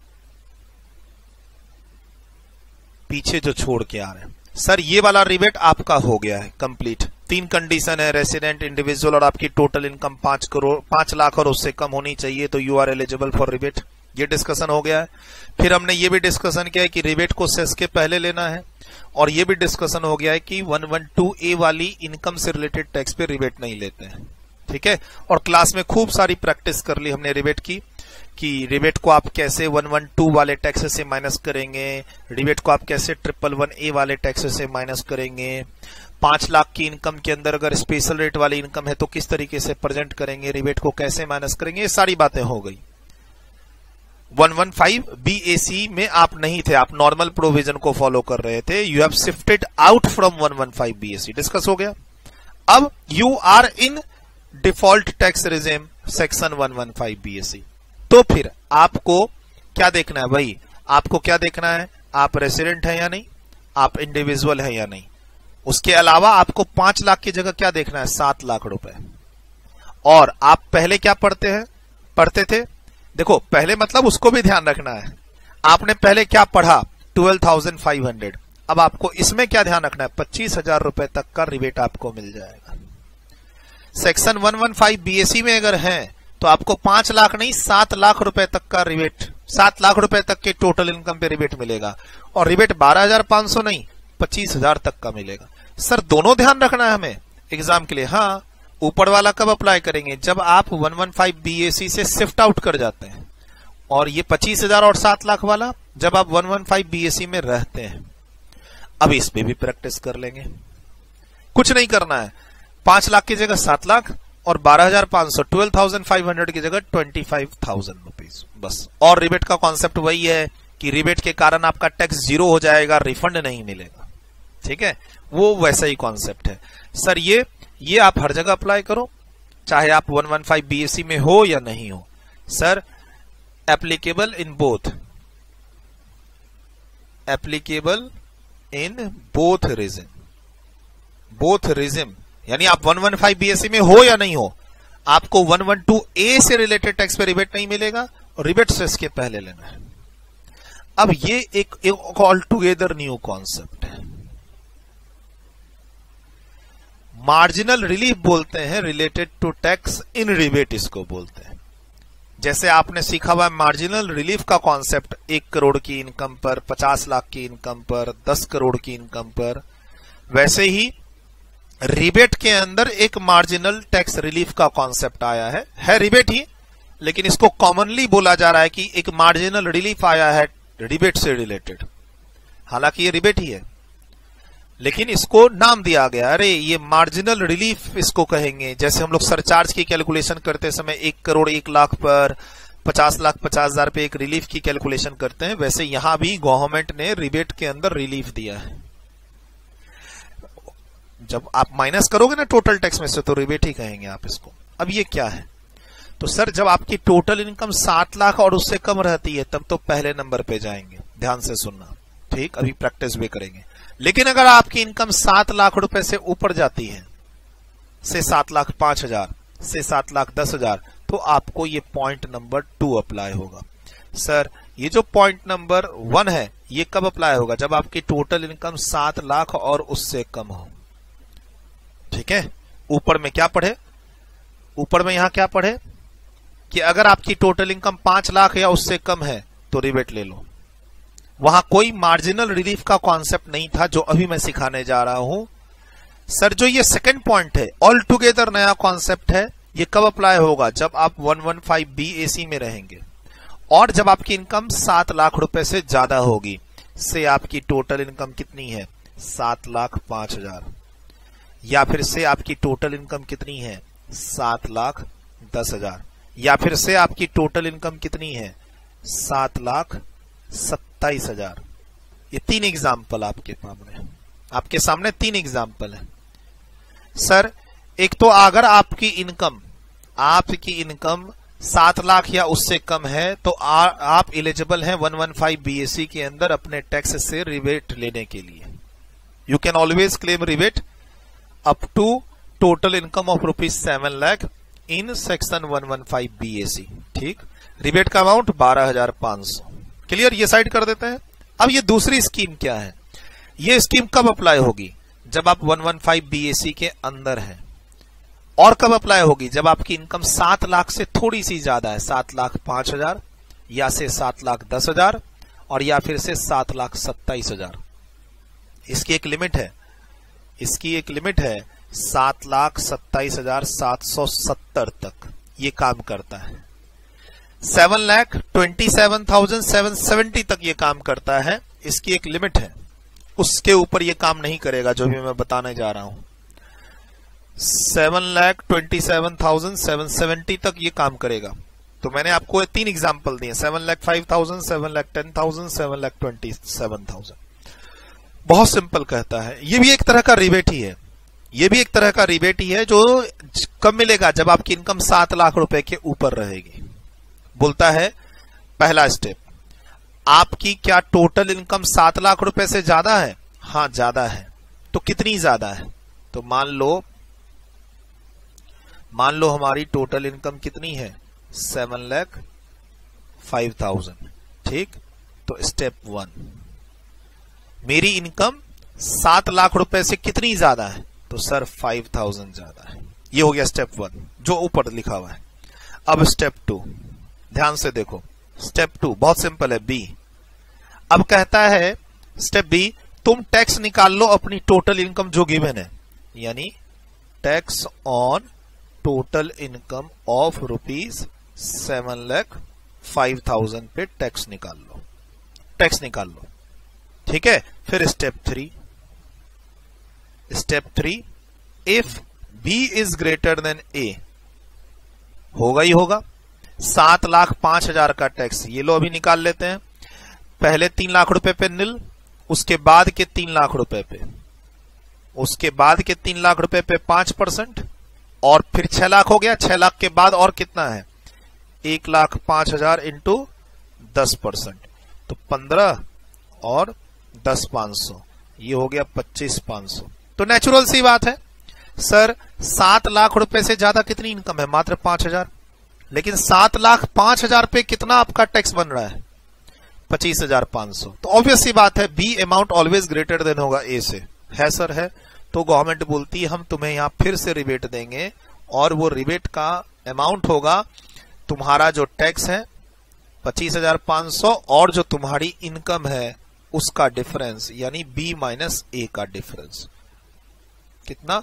पीछे जो छोड़ के आ रहे हैं। सर ये वाला रिबेट आपका हो गया है कंप्लीट। 3 कंडीशन है, रेसिडेंट, इंडिविजुअल और आपकी टोटल इनकम 5 लाख और उससे कम होनी चाहिए तो you are eligible for rebate. ये डिस्कशन हो गया है। फिर हमने ये भी डिस्कशन किया है कि रिबेट को सेस के पहले लेना है, और ये भी डिस्कशन हो गया है कि 112A वाली इनकम से रिलेटेड टैक्स पे रिबेट नहीं लेते हैं, ठीक है। और क्लास में खूब सारी प्रैक्टिस कर ली हमने रिबेट की, कि रिबेट को आप कैसे 112 वाले टैक्स से माइनस करेंगे, रिबेट को आप कैसे 111A वाले टैक्स से माइनस करेंगे, 5 लाख की इनकम के अंदर अगर स्पेशल रेट वाली इनकम है तो किस तरीके से प्रेजेंट करेंगे, रिबेट को कैसे माइनस करेंगे, ये सारी बातें हो गई। 115BAC में आप नहीं थे, आप नॉर्मल प्रोविजन को फॉलो कर रहे थे, you have shifted out from 115BAC, discuss हो गया। अब you are in default tax regime section 115BAC, तो फिर आपको क्या देखना है भाई, आपको क्या देखना है, आप रेसिडेंट है या नहीं, आप इंडिविजुअल है या नहीं। उसके अलावा आपको 5 लाख की जगह क्या देखना है, 7 लाख रुपए। और आप पहले क्या पढ़ते थे, देखो पहले मतलब उसको भी ध्यान रखना है, आपने पहले क्या पढ़ा 12,500, अब आपको इसमें क्या ध्यान रखना है, 25,000 रुपए तक का रिबेट आपको मिल जाएगा। सेक्शन 115BAC में अगर है तो आपको 5 लाख नहीं 7 लाख रुपए तक का रिबेट, 7 लाख रुपए तक के टोटल इनकम पे रिबेट मिलेगा, और रिबेट 12,500 नहीं 25,000 तक का मिलेगा। सर दोनों ध्यान रखना है हमें एग्जाम के लिए। हाँ, ऊपर वाला कब अप्लाई करेंगे, जब आप 115BAC से शिफ्ट आउट कर जाते हैं, और ये 25,000 और 7 लाख वाला जब आप 115BAC में रहते हैं। अब इस पे भी प्रैक्टिस कर लेंगे, कुछ नहीं करना है, 5 लाख की जगह 7 लाख और 12,500, 12,500 की जगह 25,000 रुपीज बस। और रिबेट का कॉन्सेप्ट वही है कि रिबेट के कारण आपका टैक्स 0 हो जाएगा, रिफंड नहीं मिलेगा, ठीक है, वो वैसा ही कॉन्सेप्ट है। सर ये आप हर जगह अप्लाई करो, चाहे आप 115BAC में हो या नहीं हो। Sir applicable in both regime, यानी आप 115BAC में हो या नहीं हो, आपको 112A से रिलेटेड टैक्स पे रिबेट नहीं मिलेगा रिबेट से इसके पहले लेना है। अब ये एक ऑल टुगेदर न्यू कॉन्सेप्ट है। मार्जिनल रिलीफ बोलते हैं related to tax in rebate, इसको बोलते हैं। जैसे आपने सीखा हुआ मार्जिनल रिलीफ का कॉन्सेप्ट 1 करोड़ की इनकम पर, 50 लाख की इनकम पर, 10 करोड़ की इनकम पर, वैसे ही रिबेट के अंदर एक मार्जिनल टैक्स रिलीफ का कॉन्सेप्ट आया है रिबेट ही, लेकिन इसको कॉमनली बोला जा रहा है कि एक मार्जिनल रिलीफ आया है रिबेट से रिलेटेड। हालांकि ये रिबेट ही है, लेकिन इसको नाम दिया गया, अरे ये मार्जिनल रिलीफ इसको कहेंगे। जैसे हम लोग सरचार्ज की कैलकुलेशन करते समय 1 करोड़ 1 लाख पर 50 लाख 50,000 पे एक रिलीफ की कैलकुलेशन करते हैं, वैसे यहां भी गवर्नमेंट ने रिबेट के अंदर रिलीफ दिया है। जब आप माइनस करोगे ना टोटल टैक्स में से, तो रिबेट ही कहेंगे आप इसको। अब ये क्या है? तो सर जब आपकी टोटल इनकम 7 लाख और उससे कम रहती है तब तो पहले नंबर पे जाएंगे। ध्यान से सुनना, ठीक? अभी प्रैक्टिस भी करेंगे। लेकिन अगर आपकी इनकम 7 लाख रुपए से ऊपर जाती है, से 7,05,000 से 7,10,000, तो आपको ये पॉइंट नंबर 2 अप्लाई होगा। सर ये जो पॉइंट नंबर 1 है ये कब अप्लाई होगा? जब आपकी टोटल इनकम 7 लाख और उससे कम हो। ठीक है, ऊपर में क्या पढ़े? ऊपर में यहां क्या पढ़े कि अगर आपकी टोटल इनकम 5 लाख या उससे कम है तो रिबेट ले लो। वहां कोई मार्जिनल रिलीफ का कॉन्सेप्ट नहीं था जो अभी मैं सिखाने जा रहा हूं। सर जो ये सेकंड पॉइंट है ऑल टुगेदर नया कॉन्सेप्ट है, ये कब अप्लाई होगा? जब आप 115 BAC में रहेंगे और जब आपकी इनकम 7 लाख रुपए से ज्यादा होगी। से आपकी टोटल इनकम कितनी है? 7,05,000, या फिर से आपकी टोटल इनकम कितनी है? 7,10,000, या फिर से आपकी टोटल इनकम कितनी है? 7,27,000। ये 3 एग्जाम्पल आपके सामने 3 एग्जाम्पल है। सर एक तो अगर आपकी इनकम 7 लाख या उससे कम है तो आप एलिजिबल हैं 115 BAC के अंदर अपने टैक्स से रिबेट लेने के लिए। You can always claim rebate up to total income of ₹7 lakh in section 115 BAC। ठीक, रिबेट का अमाउंट 12,500। क्लियर? ये साइड कर देते हैं। अब ये दूसरी स्कीम क्या है? ये स्कीम कब अप्लाई होगी? जब आप 115 BAC के अंदर हैं। और कब अप्लाई होगी? जब आपकी इनकम 7 लाख से थोड़ी सी ज्यादा है, 7,05,000 या से 7,10,000 और या फिर से 7,27,000। इसकी एक लिमिट है, 7,27,770 तक ये काम करता है। 7,27,770 तक ये काम करता है। इसकी एक लिमिट है, उसके ऊपर ये काम नहीं करेगा जो भी मैं बताने जा रहा हूं। 7,27,770 तक ये काम करेगा। तो मैंने आपको 3 एग्जांपल दिए, 7,05,000, 7,10,000, 7,27,000। बहुत सिंपल कहता है। ये भी एक तरह का रिबेट ही है, जो कब मिलेगा? जब आपकी इनकम 7 लाख रुपए के ऊपर रहेगी। बोलता है पहला स्टेप, आपकी क्या टोटल इनकम 7 लाख रुपए से ज्यादा है? हाँ ज्यादा है। तो कितनी ज्यादा है? तो मान लो हमारी टोटल इनकम कितनी है? 7,05,000। ठीक, तो स्टेप 1, मेरी इनकम 7 लाख रुपए से कितनी ज्यादा है? तो सर 5,000 ज्यादा है। ये हो गया स्टेप 1 जो ऊपर लिखा हुआ है। अब स्टेप 2, ध्यान से देखो। स्टेप 2 बहुत सिंपल है, बी। अब कहता है स्टेप बी, तुम टैक्स निकाल लो अपनी टोटल इनकम जो गिवन है, यानी tax on total income of ₹7,05,000 पे टैक्स निकाल लो। ठीक है। फिर step 3, if B is greater than A, होगा ही होगा। 7,05,000 का टैक्स ये लो अभी निकाल लेते हैं। पहले 3 लाख रुपए पे निल, उसके बाद के 3 लाख रुपए पे, उसके बाद के 3 लाख रुपए पे 5%, और फिर 6 लाख हो गया। 6 लाख के बाद और कितना है? 1,05,000 इंटू 10%, तो 15 और 10,500, ये हो गया 25,500। तो नेचुरल सी बात है सर, 7 लाख रुपए से ज्यादा कितनी इनकम है? मात्र 5,000। लेकिन 7,05,000 पे कितना आपका टैक्स बन रहा है? 25,500। तो ऑब्वियस सी बात है B amount always greater than होगा ए से। है सर? है। तो गवर्नमेंट बोलती है हम तुम्हें यहां फिर से रिबेट देंगे और वो रिबेट का अमाउंट होगा तुम्हारा जो टैक्स है 25,500 और जो तुम्हारी इनकम है उसका डिफरेंस, यानी बी माइनस ए का डिफरेंस। कितना?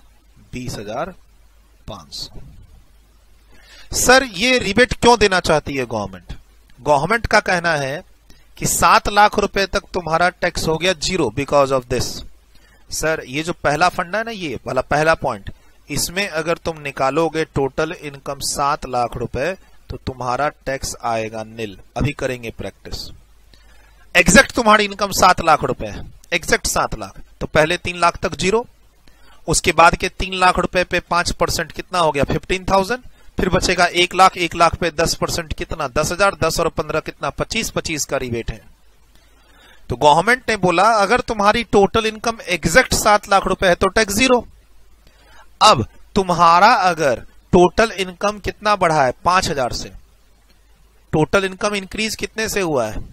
20,500। सर ये रिबेट क्यों देना चाहती है गवर्नमेंट? गवर्नमेंट का कहना है कि 7 लाख रुपए तक तुम्हारा टैक्स हो गया zero because of this. Sir ये जो पहला फंडा है ना, ये वाला पहला पॉइंट, इसमें अगर तुम निकालोगे टोटल इनकम 7 लाख रुपए तो तुम्हारा टैक्स आएगा नील। अभी करेंगे प्रैक्टिस। एग्जैक्ट तुम्हारी इनकम 7 लाख रुपए है, एग्जैक्ट 7 लाख। तो पहले 3 लाख तक जीरो, उसके बाद के 3 लाख रुपए पे 5% कितना हो गया? 15,000। फिर बचेगा 1 लाख, 1 लाख पे 10% कितना? 10,000। 10 और 15 कितना? 25। 25 का रिबेट है। तो गवर्नमेंट ने बोला अगर तुम्हारी टोटल इनकम एग्जैक्ट 7 लाख रुपए है तो टैक्स जीरो। अब तुम्हारा अगर टोटल इनकम कितना बढ़ा है? 5,000 से। टोटल इनकम इंक्रीज कितने से हुआ है?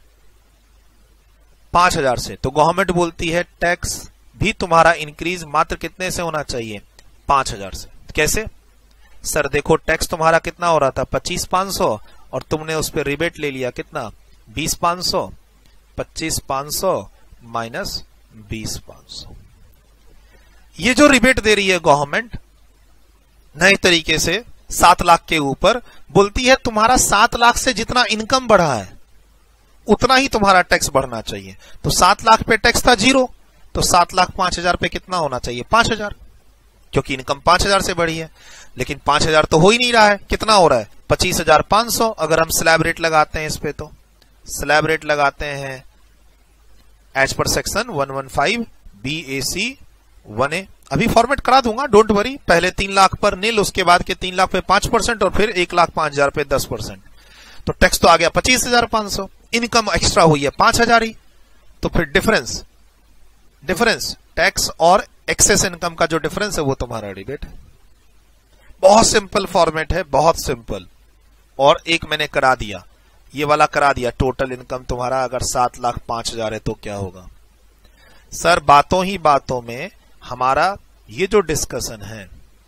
5,000 से। तो गवर्नमेंट बोलती है टैक्स भी तुम्हारा इंक्रीज मात्र कितने से होना चाहिए? 5,000 से। कैसे? सर देखो टैक्स तुम्हारा कितना हो रहा था? 25,500 और तुमने उस पर रिबेट ले लिया कितना? 20,500। 25,500 माइनस 20,500। ये जो रिबेट दे रही है गवर्नमेंट नए तरीके से 7 लाख के ऊपर, बोलती है तुम्हारा 7 लाख से जितना इनकम बढ़ा है उतना ही तुम्हारा टैक्स बढ़ना चाहिए। तो 7 लाख पे टैक्स था जीरो, तो 7,05,000 पे कितना होना चाहिए? 5,000, क्योंकि इनकम 5,000 से बढ़ी है। लेकिन 5,000 तो हो ही नहीं रहा है। कितना हो रहा है? 25,500। अगर हम स्लैब रेट लगाते हैं इस पे, तो स्लैब रेट लगाते हैं as per section 115 BAC 1A। अभी फॉर्मेट करा दूंगा, डोंट वरी। पहले 3 लाख पर नील, उसके बाद के 3 लाख पे 5% और फिर 1,05,000 पे 10%। तो टैक्स तो आ गया 25,500, इनकम एक्स्ट्रा हुई है 5,000 ही। तो फिर डिफरेंस टैक्स और एक्सेस इनकम का जो डिफरेंस है वो तुम्हारा रिबेट है। बहुत सिंपल फॉर्मेट है, बहुत सिंपल। और एक मैंने करा दिया, ये वाला करा दिया। टोटल इनकम तुम्हारा अगर 7,05,000 है तो क्या होगा? सर बातों ही बातों में हमारा ये जो डिस्कशन है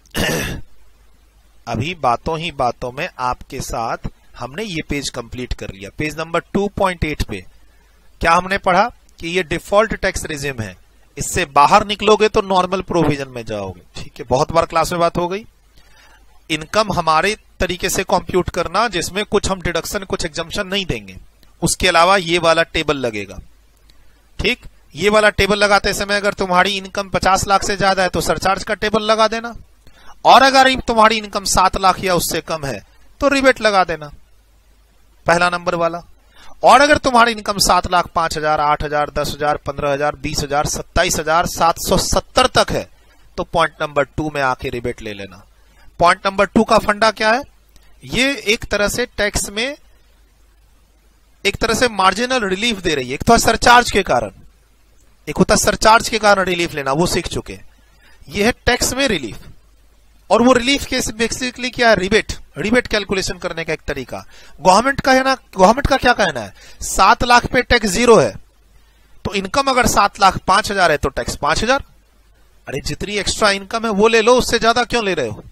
अभी बातों ही बातों में आपके साथ हमने ये पेज कंप्लीट कर लिया। पेज नंबर 2.8 पे क्या हमने पढ़ा कि ये डिफॉल्ट टैक्स रिजिम है, इससे बाहर निकलोगे तो नॉर्मल प्रोविजन में जाओगे। ठीक है, बहुत बार क्लास में बात हो गई। इनकम हमारे तरीके से कंप्यूट करना जिसमें कुछ हम डिडक्शन कुछ एग्जम्पशन नहीं देंगे। उसके अलावा ये वाला टेबल लगेगा। ठीक, ये वाला टेबल लगाते समय अगर तुम्हारी इनकम 50 लाख से ज्यादा है तो सरचार्ज का टेबल लगा देना, और अगर तुम्हारी इनकम 7 लाख या उससे कम है तो रिबेट लगा देना, पहला नंबर वाला। और अगर तुम्हारी इनकम 7,05,000, 8,000, 10,000, 15,000, 20,000, 27,770 तक है तो पॉइंट नंबर 2 में आके रिबेट ले लेना। पॉइंट नंबर 2 का फंडा क्या है? ये एक तरह से टैक्स में एक तरह से मार्जिनल रिलीफ दे रही है। एक तो सरचार्ज के कारण, एक होता सरचार्ज के कारण रिलीफ लेना, वो सीख चुके। ये है टैक्स में रिलीफ, और वो रिलीफ के बेसिकली क्या है? रिबेट कैलकुलेशन करने का एक तरीका। गवर्नमेंट का है ना, गवर्नमेंट का क्या कहना है? 7 लाख पे टैक्स जीरो है, तो इनकम अगर 7,05,000 है तो टैक्स 5,000। अरे जितनी एक्स्ट्रा इनकम है वो ले लो, उससे ज्यादा क्यों ले रहे हो?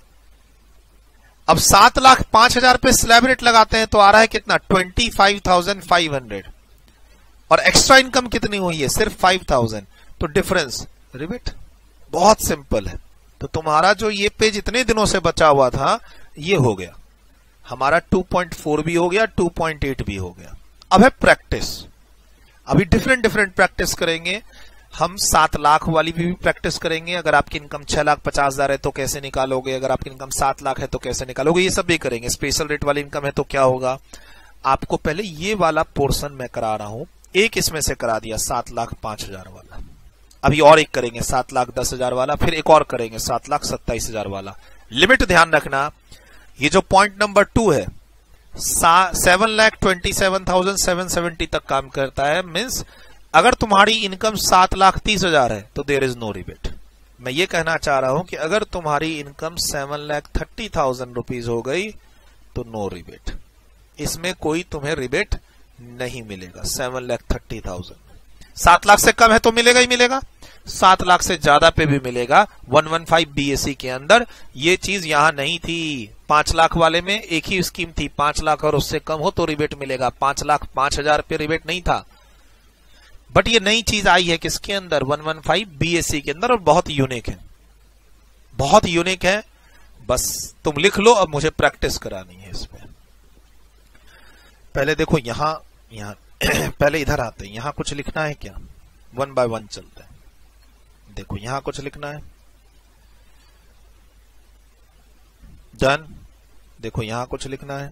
अब 7,05,000 पे स्लैब रेट लगाते हैं तो आ रहा है कितना? 25,500। और एक्स्ट्रा इनकम कितनी हुई है? सिर्फ 5,000। तो डिफरेंस रिबेट। बहुत सिंपल है। तो तुम्हारा जो ये पेज इतने दिनों से बचा हुआ था ये हो गया हमारा। 2.4 भी हो गया, 2.8 भी हो गया। अब है प्रैक्टिस। अभी डिफरेंट प्रैक्टिस करेंगे हम। 7 लाख वाली भी प्रैक्टिस करेंगे। अगर आपकी इनकम 6,50,000 है तो कैसे निकालोगे? अगर आपकी इनकम 7 लाख है तो कैसे निकालोगे? ये सब भी करेंगे। स्पेशल रेट वाली इनकम है तो क्या होगा? आपको पहले ये वाला पोर्शन मैं करा रहा हूं, एक इसमें से करा दिया 7,05,000 वाला। अभी और एक करेंगे 7,10,000 वाला, फिर एक और करेंगे 7,27,000 वाला। लिमिट ध्यान रखना, ये जो पॉइंट नंबर 2 है 7,27,770 तक काम करता है। मीन्स अगर तुम्हारी इनकम 7,30,000 है तो देयर इज नो रिबेट। मैं ये कहना चाह रहा हूं कि अगर तुम्हारी इनकम 7,30,000 रुपीज हो गई तो नो रिबेट, इसमें कोई तुम्हें रिबेट नहीं मिलेगा। 7,30,000 7 लाख से कम है तो मिलेगा ही मिलेगा, 7 लाख से ज्यादा पे भी मिलेगा। 115 BAC के अंदर ये चीज यहां नहीं थी। 5 लाख वाले में एक ही स्कीम थी, 5 लाख और उससे कम हो तो रिबेट मिलेगा, 5 लाख 5,000 पे रिबेट नहीं था। बट ये नई चीज आई है किसके अंदर, 115 BAC के अंदर, और बहुत यूनिक है, बहुत यूनिक है। बस तुम लिख लो, अब मुझे प्रैक्टिस करानी है इसमें। पहले देखो यहां पहले इधर आते हैं, यहां कुछ लिखना है क्या, 1 बाय 1 चलते हैं। देखो यहां कुछ लिखना है, डन। देखो यहां कुछ लिखना है,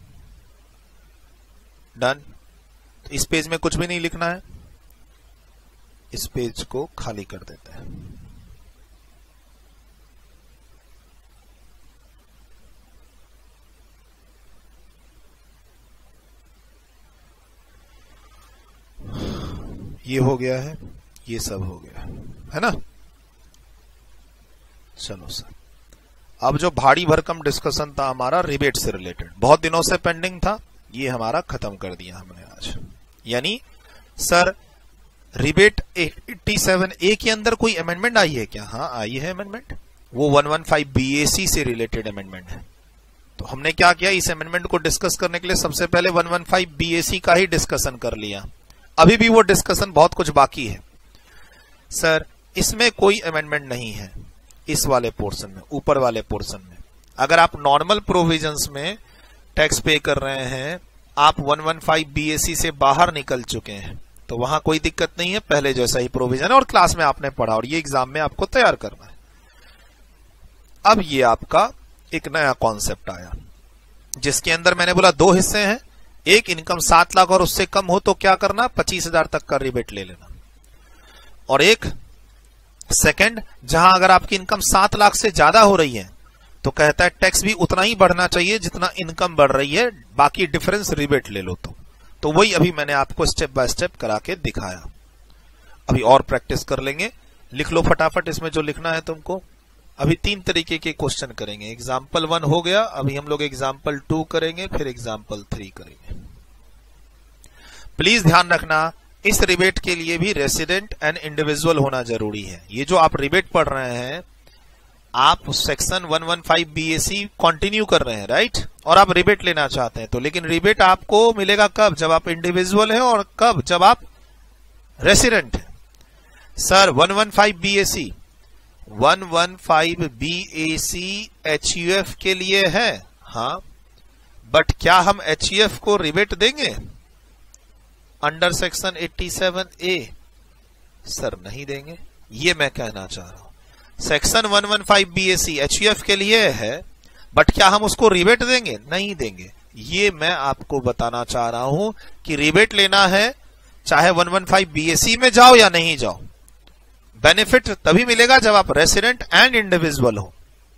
डन। इस पेज में कुछ भी नहीं लिखना है, इस पेज को खाली कर देते हैं। ये हो गया है, ये सब हो गया है ना। चलो सर, अब जो भारी भरकम डिस्कशन था हमारा रिबेट से रिलेटेड, बहुत दिनों से पेंडिंग था, ये हमारा खत्म कर दिया हमने आज। यानी सर रिबेट 87A के अंदर कोई अमेंडमेंट आई है क्या? हाँ आई है अमेंडमेंट, वो 115 BAC से रिलेटेड अमेंडमेंट है। तो हमने क्या किया, इस अमेंडमेंट को डिस्कस करने के लिए सबसे पहले 115 BAC का ही डिस्कशन कर लिया। अभी भी वो डिस्कशन बहुत कुछ बाकी है। सर इसमें कोई अमेंडमेंट नहीं है, इस वाले पोर्शन में, ऊपर वाले पोर्शन में। अगर आप नॉर्मल प्रोविजंस में टैक्स पे कर रहे हैं, आप 115 BAC से बाहर निकल चुके हैं, तो वहां कोई दिक्कत नहीं है, पहले जैसा ही प्रोविजन है और क्लास में आपने पढ़ा, और ये एग्जाम में आपको तैयार करना है। अब ये आपका एक नया कॉन्सेप्ट आया, जिसके अंदर मैंने बोला 2 हिस्से हैं। एक, इनकम 7 लाख और उससे कम हो तो क्या करना, 25,000 तक का रिबेट ले लेना। और एक सेकंड, जहां अगर आपकी इनकम 7 लाख से ज्यादा हो रही है तो कहता है टैक्स भी उतना ही बढ़ना चाहिए जितना इनकम बढ़ रही है, बाकी डिफरेंस रिबेट ले लो। तो वही अभी मैंने आपको स्टेप बाय स्टेप करा के दिखाया। अभी और प्रैक्टिस कर लेंगे, लिख लो फटाफट इसमें जो लिखना है तुमको। अभी 3 तरीके के क्वेश्चन करेंगे। एग्जाम्पल 1 हो गया, अभी हम लोग एग्जाम्पल 2 करेंगे, फिर एग्जाम्पल 3 करेंगे। प्लीज ध्यान रखना, इस रिबेट के लिए भी रेसिडेंट एंड इंडिविजुअल होना जरूरी है। ये जो आप रिबेट पढ़ रहे हैं, आप सेक्शन 115 BAC कंटिन्यू कर रहे हैं, राइट, और आप रिबेट लेना चाहते हैं, तो लेकिन रिबेट आपको मिलेगा कब, जब आप इंडिविजुअल हैं, और कब, जब आप रेसिडेंट हैं। सर 115 BAC HUF के लिए है, हाँ, बट क्या हम HUF को रिबेट देंगे अंडर सेक्शन 87A? सर नहीं देंगे, ये मैं कहना चाह रहा हूं। सेक्शन 115 BAC HUF के लिए है, बट क्या हम उसको रिबेट देंगे? नहीं देंगे। ये मैं आपको बताना चाह रहा हूं कि रिबेट लेना है, चाहे 115 BAC में जाओ या नहीं जाओ, बेनिफिट तभी मिलेगा जब आप रेसिडेंट एंड इंडिविजुअल हो।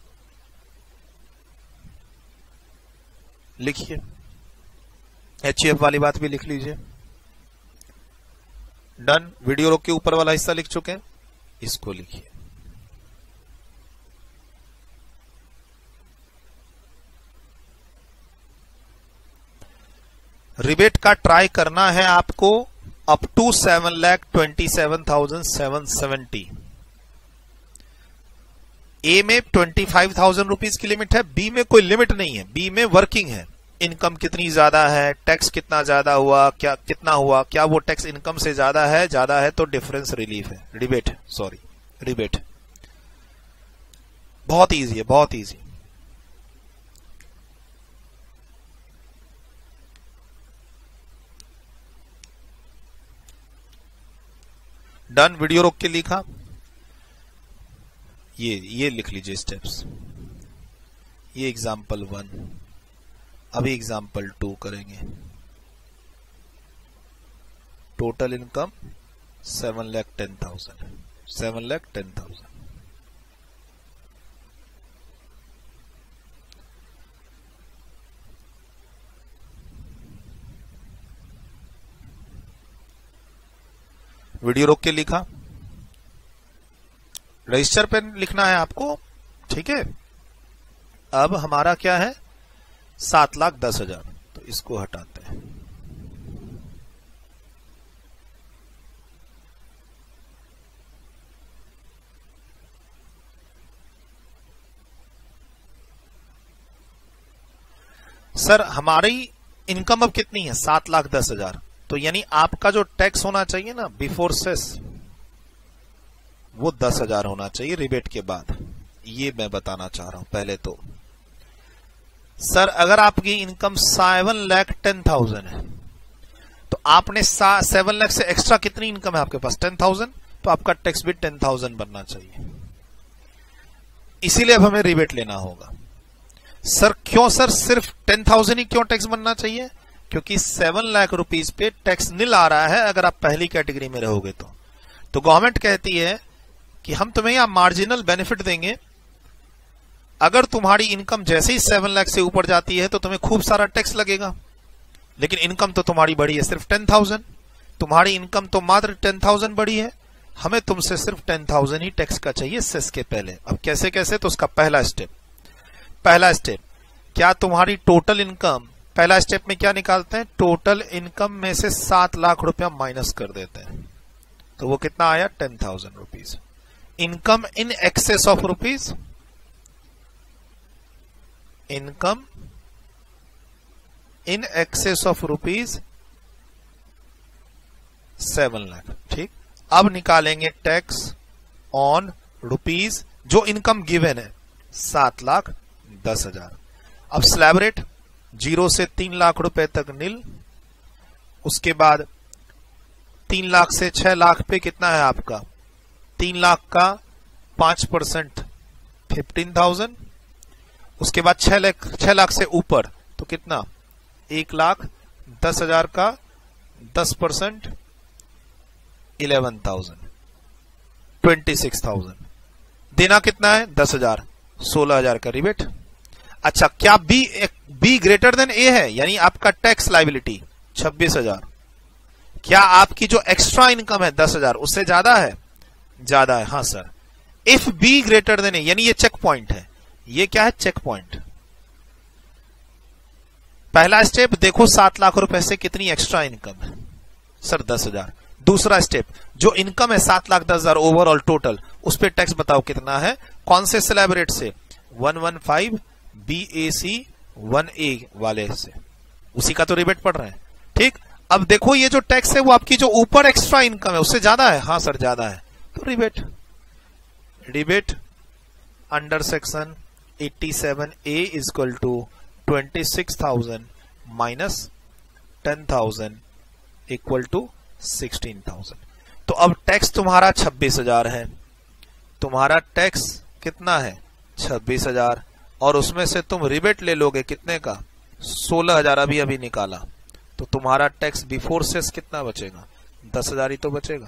लिखिए, HUF वाली बात भी लिख लीजिए। डन। वीडियो रोक के ऊपर वाला हिस्सा लिख चुके हैं, इसको लिखिए। रिबेट का ट्राई करना है आपको अप टू 7,27,770। ए में 25,000 रुपीज की लिमिट है, बी में कोई लिमिट नहीं है, बी में वर्किंग है। इनकम कितनी ज्यादा है, टैक्स कितना ज्यादा हुआ, क्या कितना हुआ, क्या वो टैक्स इनकम से ज्यादा है तो डिफरेंस रिलीफ है, रिबेट, सॉरी रिबेट। बहुत इजी है, बहुत इजी। डन। वीडियो रोक के लिखा, ये लिख लीजिए स्टेप्स। ये एग्जाम्पल 1, अभी एग्जाम्पल 2 करेंगे। Total income 7,10,000, 7,10,000। वीडियो रोक के लिखा, रजिस्टर पे लिखना है आपको, ठीक है। अब हमारा क्या है, 7,10,000, तो इसको हटाते हैं। सर हमारी इनकम अब कितनी है? 7,10,000, तो यानी आपका जो टैक्स होना चाहिए ना बिफोर सेस, वो 10,000 होना चाहिए रिबेट के बाद। ये मैं बताना चाह रहा हूं पहले तो। सर अगर आपकी इनकम 7,10,000 है, तो आपने 7 लाख से एक्स्ट्रा कितनी इनकम है आपके पास? 10,000, तो आपका टैक्स भी 10,000 बनना चाहिए। इसीलिए अब हमें रिबेट लेना होगा। सर क्यों सर सिर्फ 10,000 ही क्यों टैक्स बनना चाहिए? क्योंकि 7 लाख रुपीस पे टैक्स निल आ रहा है अगर आप पहली कैटेगरी में रहोगे तो गवर्नमेंट कहती है कि हम तुम्हें यहां मार्जिनल बेनिफिट देंगे। अगर तुम्हारी इनकम जैसे ही 7 लाख से ऊपर जाती है तो तुम्हें खूब सारा टैक्स लगेगा, लेकिन इनकम तो तुम्हारी बढ़ी है सिर्फ 10,000, तुम्हारी इनकम तो मात्र 10,000 बढ़ी है, हमें तुमसे सिर्फ 10,000 ही टैक्स का चाहिए सेस के पहले। अब कैसे कैसे? तो उसका पहला स्टेप क्या तुम्हारी टोटल इनकम, पहला स्टेप में क्या निकालते हैं? टोटल इनकम में से 7 लाख रुपया माइनस कर देते हैं, तो वो कितना आया? 10,000 rupees. Income in excess of rupees, income in excess of rupees 7 lakh. ठीक, अब निकालेंगे टैक्स ऑन रुपीज जो इनकम गिवन है 7,10,000। अब स्लैब रेट 0 से 3 लाख रुपए तक निल, उसके बाद 3 लाख से 6 लाख पे कितना है आपका? 3 लाख का 5% 15,000, उसके बाद 6 लाख से ऊपर तो कितना? 1,10,000 का 10% 11,000 26,000। देना कितना है? 10,000, 16,000 का रिबेट। अच्छा, क्या बी ग्रेटर देन ए है? यानी आपका टैक्स लाइबिलिटी 26,000। क्या आपकी जो एक्स्ट्रा इनकम है 10,000 उससे ज्यादा है? ज्यादा है। हाँ sir. If B greater than A, यानी ये चेक पॉइंट है। ये क्या है? Check point. पहला स्टेप देखो 7 लाख रुपए से कितनी एक्स्ट्रा इनकम है? सर 10,000। दूसरा स्टेप, जो इनकम है 7,10,000 ओवरऑल टोटल, उस पर टैक्स बताओ कितना है? कौन से स्लैब रेट से? 115 BAC 1A वाले से, उसी का तो रिबेट पड़ रहा है। ठीक, अब देखो ये जो टैक्स है वो आपकी जो ऊपर एक्स्ट्रा इनकम है उससे ज्यादा है। हाँ सर ज्यादा है, तो rebate under section 87A is equal to 26,000 minus 10,000 equal to 16,000। तो अब टैक्स तुम्हारा 26,000 है, तुम्हारा टैक्स कितना है? 26,000, और उसमें से तुम रिबेट ले लोगे कितने का? 16,000 अभी निकाला, तो तुम्हारा टैक्स बिफोर सेस कितना बचेगा? 10,000 ही तो बचेगा।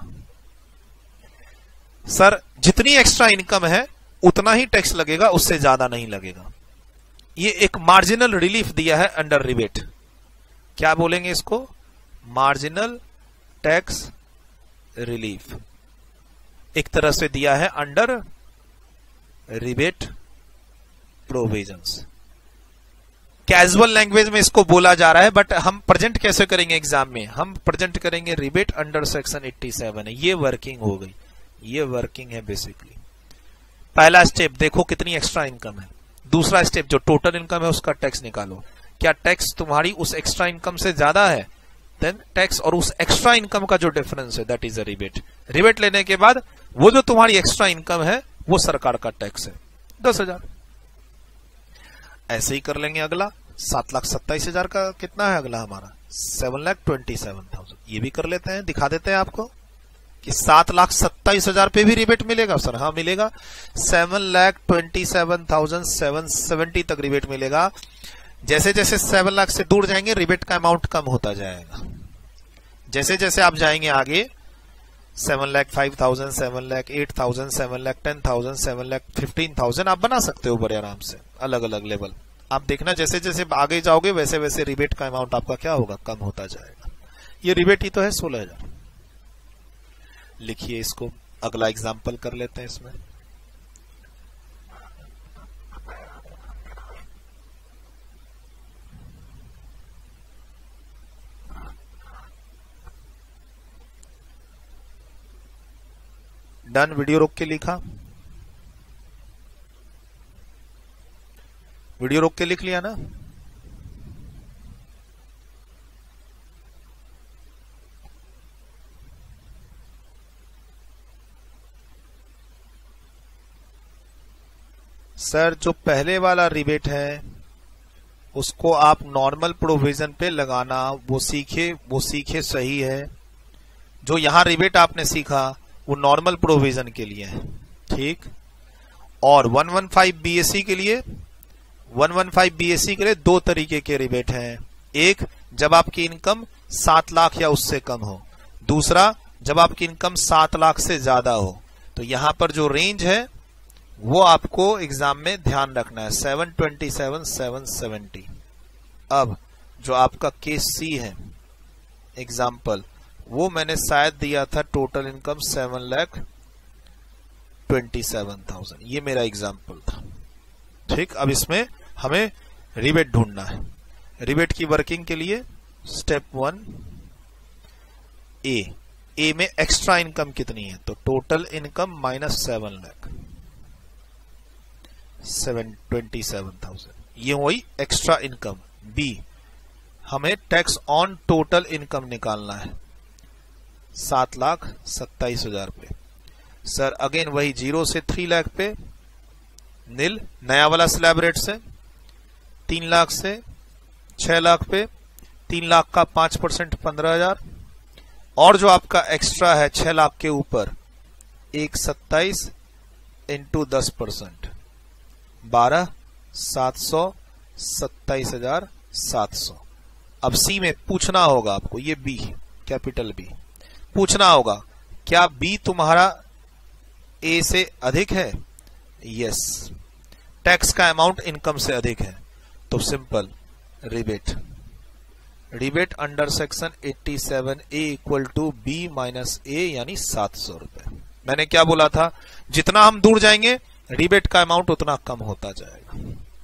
सर जितनी एक्स्ट्रा इनकम है उतना ही टैक्स लगेगा, उससे ज्यादा नहीं लगेगा। ये एक मार्जिनल रिलीफ दिया है अंडर रिबेट। क्या बोलेंगे इसको? मार्जिनल टैक्स रिलीफ एक तरह से दिया है under rebate provisions. Casual language में इसको बोला जा रहा है, बट हम प्रेजेंट कैसे करेंगे एग्जाम में? हम प्रेजेंट करेंगे रिबेट अंडर सेक्शन 87 है। ये वर्किंग हो गई, ये वर्किंग है बेसिकली। पहला स्टेप देखो कितनी एक्स्ट्रा इनकम है। दूसरा स्टेप जो टोटल इनकम है उसका टैक्स निकालो। क्या टैक्स तुम्हारी उस एक्स्ट्रा इनकम से ज्यादा है? देन टैक्स और उस एक्स्ट्रा इनकम का जो डिफरेंस है that is a rebate. Rebate लेने के बाद वो जो तुम्हारी एक्स्ट्रा इनकम है वो सरकार का टैक्स है 10,000। ऐसे ही कर लेंगे अगला। 7,27,000 का कितना है अगला हमारा? 7,27,000। ये भी कर लेते हैं, दिखा देते हैं आपको कि 7,27,000 पे भी रिबेट मिलेगा। सर हाँ मिलेगा। 7,27,770 तक रिबेट मिलेगा। जैसे जैसे 7 लाख से दूर जाएंगे रिबेट का अमाउंट कम होता जाएगा। जैसे जैसे आप जाएंगे आगे 7,05,000, 7,08,000, 7,10,000, 7,15,000 आप बना सकते हो बड़े आराम से, अलग अलग लेवल। आप देखना जैसे जैसे आगे जाओगे वैसे वैसे रिबेट का अमाउंट आपका क्या होगा? कम होता जाएगा। ये रिबेट ही तो है 16,000। लिखिए इसको, अगला एग्जाम्पल कर लेते हैं इसमें। डन, वीडियो रोक के लिखा, वीडियो रोक के लिख लिया ना। सर जो पहले वाला रिबेट है उसको आप नॉर्मल प्रोविजन पे लगाना वो सीखे सही है। जो यहां रिबेट आपने सीखा वो नॉर्मल प्रोविजन के लिए है, ठीक। और 115 बीएससी के लिए 115 बीएससी के लिए दो तरीके के रिबेट हैं। एक, जब आपकी इनकम 7 लाख या उससे कम हो। दूसरा, जब आपकी इनकम 7 लाख से ज्यादा हो। तो यहां पर जो रेंज है वो आपको एग्जाम में ध्यान रखना है, 727 770। अब जो आपका केस सी है एग्जाम्पल, वो मैंने शायद दिया था टोटल इनकम 7,27,000, ये मेरा एग्जाम्पल था, ठीक। अब इसमें हमें रिबेट ढूंढना है। रिबेट की वर्किंग के लिए स्टेप 1 ए में एक्स्ट्रा इनकम कितनी है, तो टोटल इनकम माइनस 7 लाख 727,000, ये हुई एक्स्ट्रा इनकम। बी, हमें टैक्स ऑन टोटल इनकम निकालना है 7,27,000 पे। सर अगेन वही 0 से 3 लाख पे नील, नया वाला स्लैब रेट से 3 लाख से 6 लाख पे, 3 लाख का 5% 15,000, और जो आपका एक्स्ट्रा है 6 लाख के ऊपर 127 इंटू 10%, 12,700, 27,700। अब सी में पूछना होगा आपको, ये बी कैपिटल बी पूछना होगा, क्या बी तुम्हारा ए से अधिक है? यस। टैक्स का अमाउंट इनकम से अधिक है, तो simple rebate under section 87A equal to B minus A, यानी 700 रुपए। मैंने क्या बोला था, जितना हम दूर जाएंगे रिबेट का अमाउंट उतना कम होता जाएगा।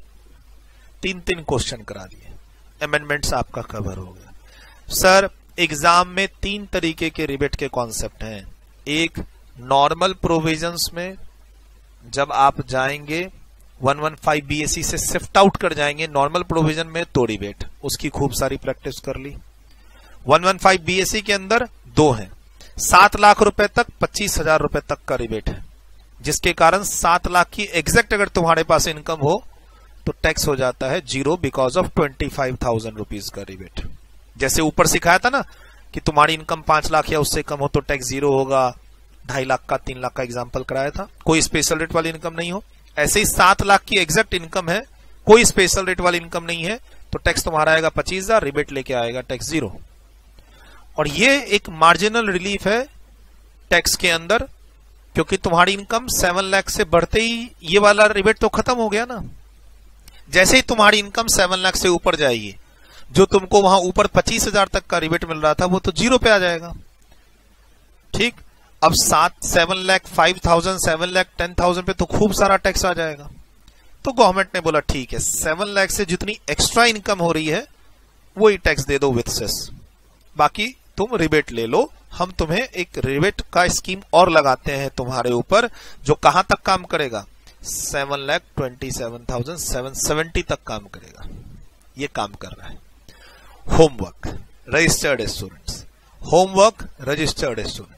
3 क्वेश्चन करा दिए, अमेंडमेंट्स आपका कवर हो गया। सर एग्जाम में 3 तरीके के रिबेट के कॉन्सेप्ट हैं। एक, नॉर्मल प्रोविजंस में जब आप जाएंगे 115 बीएससी से शिफ्ट आउट कर जाएंगे नॉर्मल प्रोविजन में, तो रिबेट, उसकी खूब सारी प्रैक्टिस कर ली। 115 बीएससी के अंदर 2 हैं, 7 लाख रुपए तक 25,000 रुपए तक का रिबेट है, जिसके कारण 7 लाख की एग्जैक्ट अगर तुम्हारे पास इनकम हो तो टैक्स हो जाता है 0 बिकॉज ऑफ 25,000 रुपीज का रिबेट। जैसे ऊपर सिखाया था ना कि तुम्हारी इनकम 5 लाख या उससे कम हो तो टैक्स 0 होगा, 2.5 लाख का 3 लाख का एग्जाम्पल कराया था, कोई स्पेशल रेट वाली इनकम नहीं हो। ऐसे ही 7 लाख की एग्जैक्ट इनकम है, कोई स्पेशल रेट वाली इनकम नहीं है, तो टैक्स तुम्हारा आएगा 25,000, रिबेट लेके आएगा टैक्स 0। और ये एक मार्जिनल रिलीफ है टैक्स के अंदर, क्योंकि तुम्हारी इनकम 7 लाख से बढ़ते ही ये वाला रिबेट तो खत्म हो गया ना। जैसे ही तुम्हारी इनकम 7 लाख से ऊपर जाएगी, जो तुमको वहां ऊपर 25,000 तक का रिबेट मिल रहा था वो तो 0 पे आ जाएगा, ठीक। अब 7 लाख 5,000, 7 लाख 10,000 पे तो खूब सारा टैक्स आ जाएगा। तो गवर्नमेंट ने बोला ठीक है, 7 लाख से जितनी एक्स्ट्रा इनकम हो रही है वही टैक्स दे दो विथ सेस, बाकी तुम रिबेट ले लो। हम तुम्हें एक रिबेट का स्कीम और लगाते हैं तुम्हारे ऊपर, जो कहां तक काम करेगा, 7,27,770 तक काम करेगा। ये काम कर रहा है। Homework registered students, homework registered student,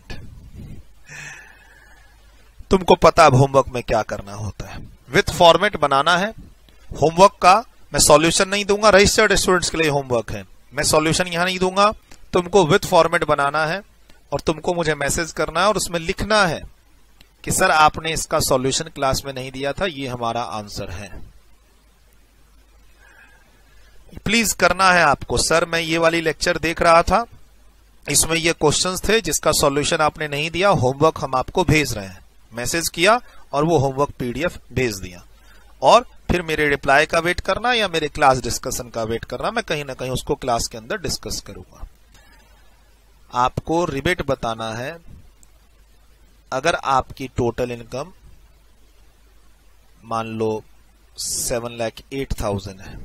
तुमको पता अब होमवर्क में क्या करना होता है, विथ फॉर्मेट बनाना है। होमवर्क का मैं सॉल्यूशन नहीं दूंगा, रजिस्टर्ड स्टूडेंट्स के लिए होमवर्क है, मैं सॉल्यूशन यहां नहीं दूंगा, तुमको विथ फॉर्मेट बनाना है और तुमको मुझे मैसेज करना है और उसमें लिखना है कि सर आपने इसका सॉल्यूशन क्लास में नहीं दिया था, ये हमारा आंसर है। प्लीज करना है आपको। सर मैं ये वाली लेक्चर देख रहा था, इसमें ये क्वेश्चंस थे जिसका सॉल्यूशन आपने नहीं दिया, होमवर्क हम आपको भेज रहे हैं। मैसेज किया और वो होमवर्क पीडीएफ भेज दिया, और फिर मेरे रिप्लाई का वेट करना या मेरे क्लास डिस्कशन का वेट करना, मैं कहीं ना कहीं उसको क्लास के अंदर डिस्कस करूंगा। आपको रिबेट बताना है, अगर आपकी टोटल इनकम मान लो 7,08,000 है,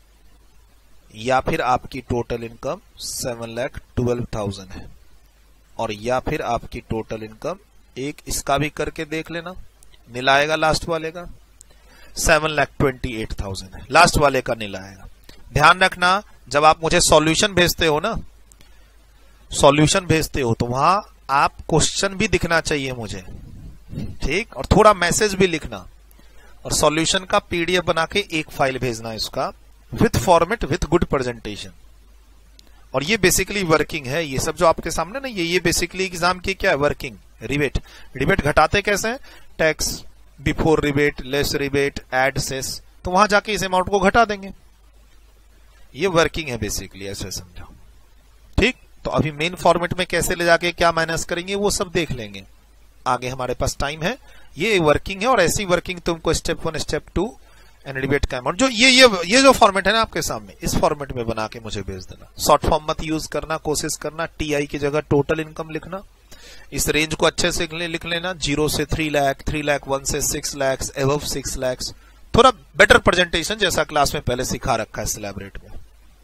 या फिर आपकी टोटल इनकम 7,12,000 है, और या फिर आपकी टोटल इनकम। एक इसका भी करके देख लेना, नील आएगा लास्ट वाले का 7,28,000 है, लास्ट वाले का नील आएगा। ध्यान रखना जब आप मुझे सॉल्यूशन भेजते हो ना, सॉल्यूशन भेजते हो तो वहां आप क्वेश्चन भी दिखना चाहिए मुझे, ठीक, और थोड़ा मैसेज भी लिखना, और सॉल्यूशन का पीडीएफ बना के एक फाइल भेजना इसका with format with good presentation. और ये बेसिकली वर्किंग है, ये सब जो आपके सामने ना, ये बेसिकली एग्जाम की क्या है, वर्किंग। रिबेट, रिबेट घटाते कैसे हैं, tax, before rebate, less rebate, add cess, तो वहां जाके इस अमाउंट को घटा देंगे। ये वर्किंग है बेसिकली, ऐसे समझो, ठीक। तो अभी मेन फॉर्मेट में कैसे ले जाके क्या माइनस करेंगे वो सब देख लेंगे, आगे हमारे पास टाइम है। ये वर्किंग है, और ऐसी वर्किंग तुमको स्टेप 1 स्टेप 2 एंड रिबेट का अमाउंट, जो ये जो फॉर्मेट है ना आपके सामने, इस फॉर्मेट में बना के मुझे भेज देना। शॉर्ट फॉर्म मत यूज करना, कोशिश करना टीआई की जगह टोटल इनकम लिखना। इस रेंज को अच्छे से लिख लेना, 0 से 3 लाख, 3 लाख 1 से 6 लाख, एबव 6 लाख, थोड़ा बेटर प्रेजेंटेशन जैसा क्लास में पहले सिखा रखा है सिलेबरेट में।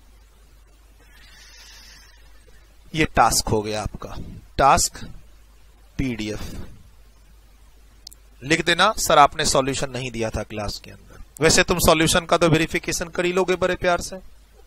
ये टास्क हो गया आपका, टास्क पीडीएफ लिख देना। सर आपने सॉल्यूशन नहीं दिया था क्लास के अंदर, वैसे तुम सॉल्यूशन का तो वेरिफिकेशन कर ही लोगे बड़े प्यार से।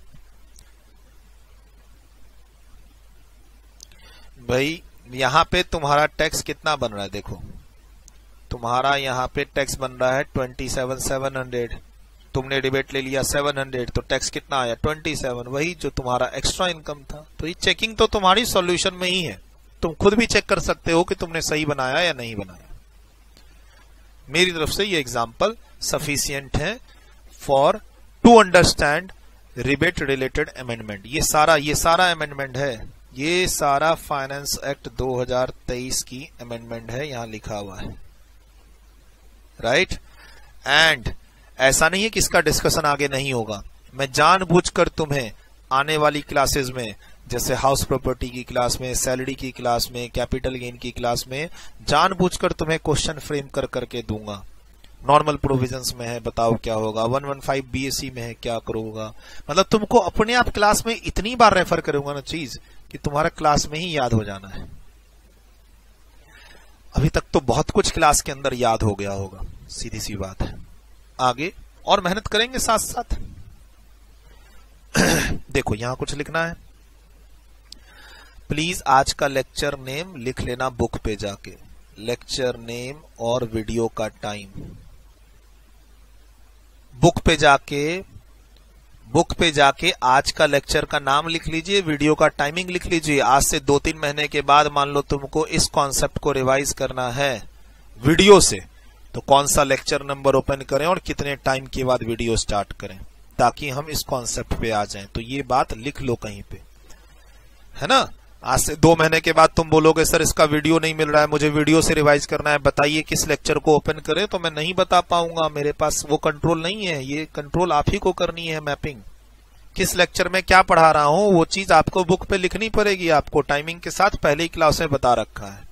भाई यहां पे तुम्हारा टैक्स कितना बन रहा है, देखो तुम्हारा यहां पे टैक्स बन रहा है 27,700, तुमने डिबेट ले लिया 700, तो टैक्स कितना आया 27, वही जो तुम्हारा एक्स्ट्रा इनकम था। तो ये चेकिंग तो तुम्हारी सॉल्यूशन में ही है, तुम खुद भी चेक कर सकते हो कि तुमने सही बनाया या नहीं बनाया। मेरी तरफ से ये एग्जांपल सफिशिएंट है for to understand rebate related amendment. ये सारा अमेंडमेंट है, ये सारा फाइनेंस एक्ट 2023 की अमेंडमेंट है, यहां लिखा हुआ है, राइट। एंड ऐसा नहीं है कि इसका डिस्कशन आगे नहीं होगा, मैं जानबूझकर तुम्हें आने वाली क्लासेस में, जैसे हाउस प्रॉपर्टी की क्लास में, सैलरी की क्लास में, कैपिटल गेन की क्लास में, जानबूझकर तुम्हें क्वेश्चन फ्रेम कर करके दूंगा। नॉर्मल प्रोविजंस में है, बताओ क्या होगा, 115 बीएससी में है, क्या करोगा, मतलब तुमको अपने आप क्लास में इतनी बार रेफर करूंगा ना चीज कि तुम्हारा क्लास में ही याद हो जाना है। अभी तक तो बहुत कुछ क्लास के अंदर याद हो गया होगा, सीधी सी बात है। आगे और मेहनत करेंगे साथ साथ। देखो यहां कुछ लिखना है, प्लीज आज का लेक्चर नेम लिख लेना बुक पे जाके, लेक्चर नेम और वीडियो का टाइम। बुक पे जाके आज का लेक्चर का नाम लिख लीजिए, वीडियो का टाइमिंग लिख लीजिए। आज से 2-3 महीने के बाद मान लो तुमको इस कॉन्सेप्ट को रिवाइज करना है वीडियो से, तो कौन सा लेक्चर नंबर ओपन करें और कितने टाइम के बाद वीडियो स्टार्ट करें, ताकि हम इस कॉन्सेप्ट पे आ जाएं। तो ये बात लिख लो कहीं पे, है ना। आज से 2 महीने के बाद तुम बोलोगे सर इसका वीडियो नहीं मिल रहा है, मुझे वीडियो से रिवाइज करना है, बताइए किस लेक्चर को ओपन करें, तो मैं नहीं बता पाऊंगा, मेरे पास वो कंट्रोल नहीं है। ये कंट्रोल आप ही को करनी है, मैपिंग किस लेक्चर में क्या पढ़ा रहा हूं वो चीज आपको बुक पे लिखनी पड़ेगी, आपको टाइमिंग के साथ पहले ही क्लास में बता रखा है।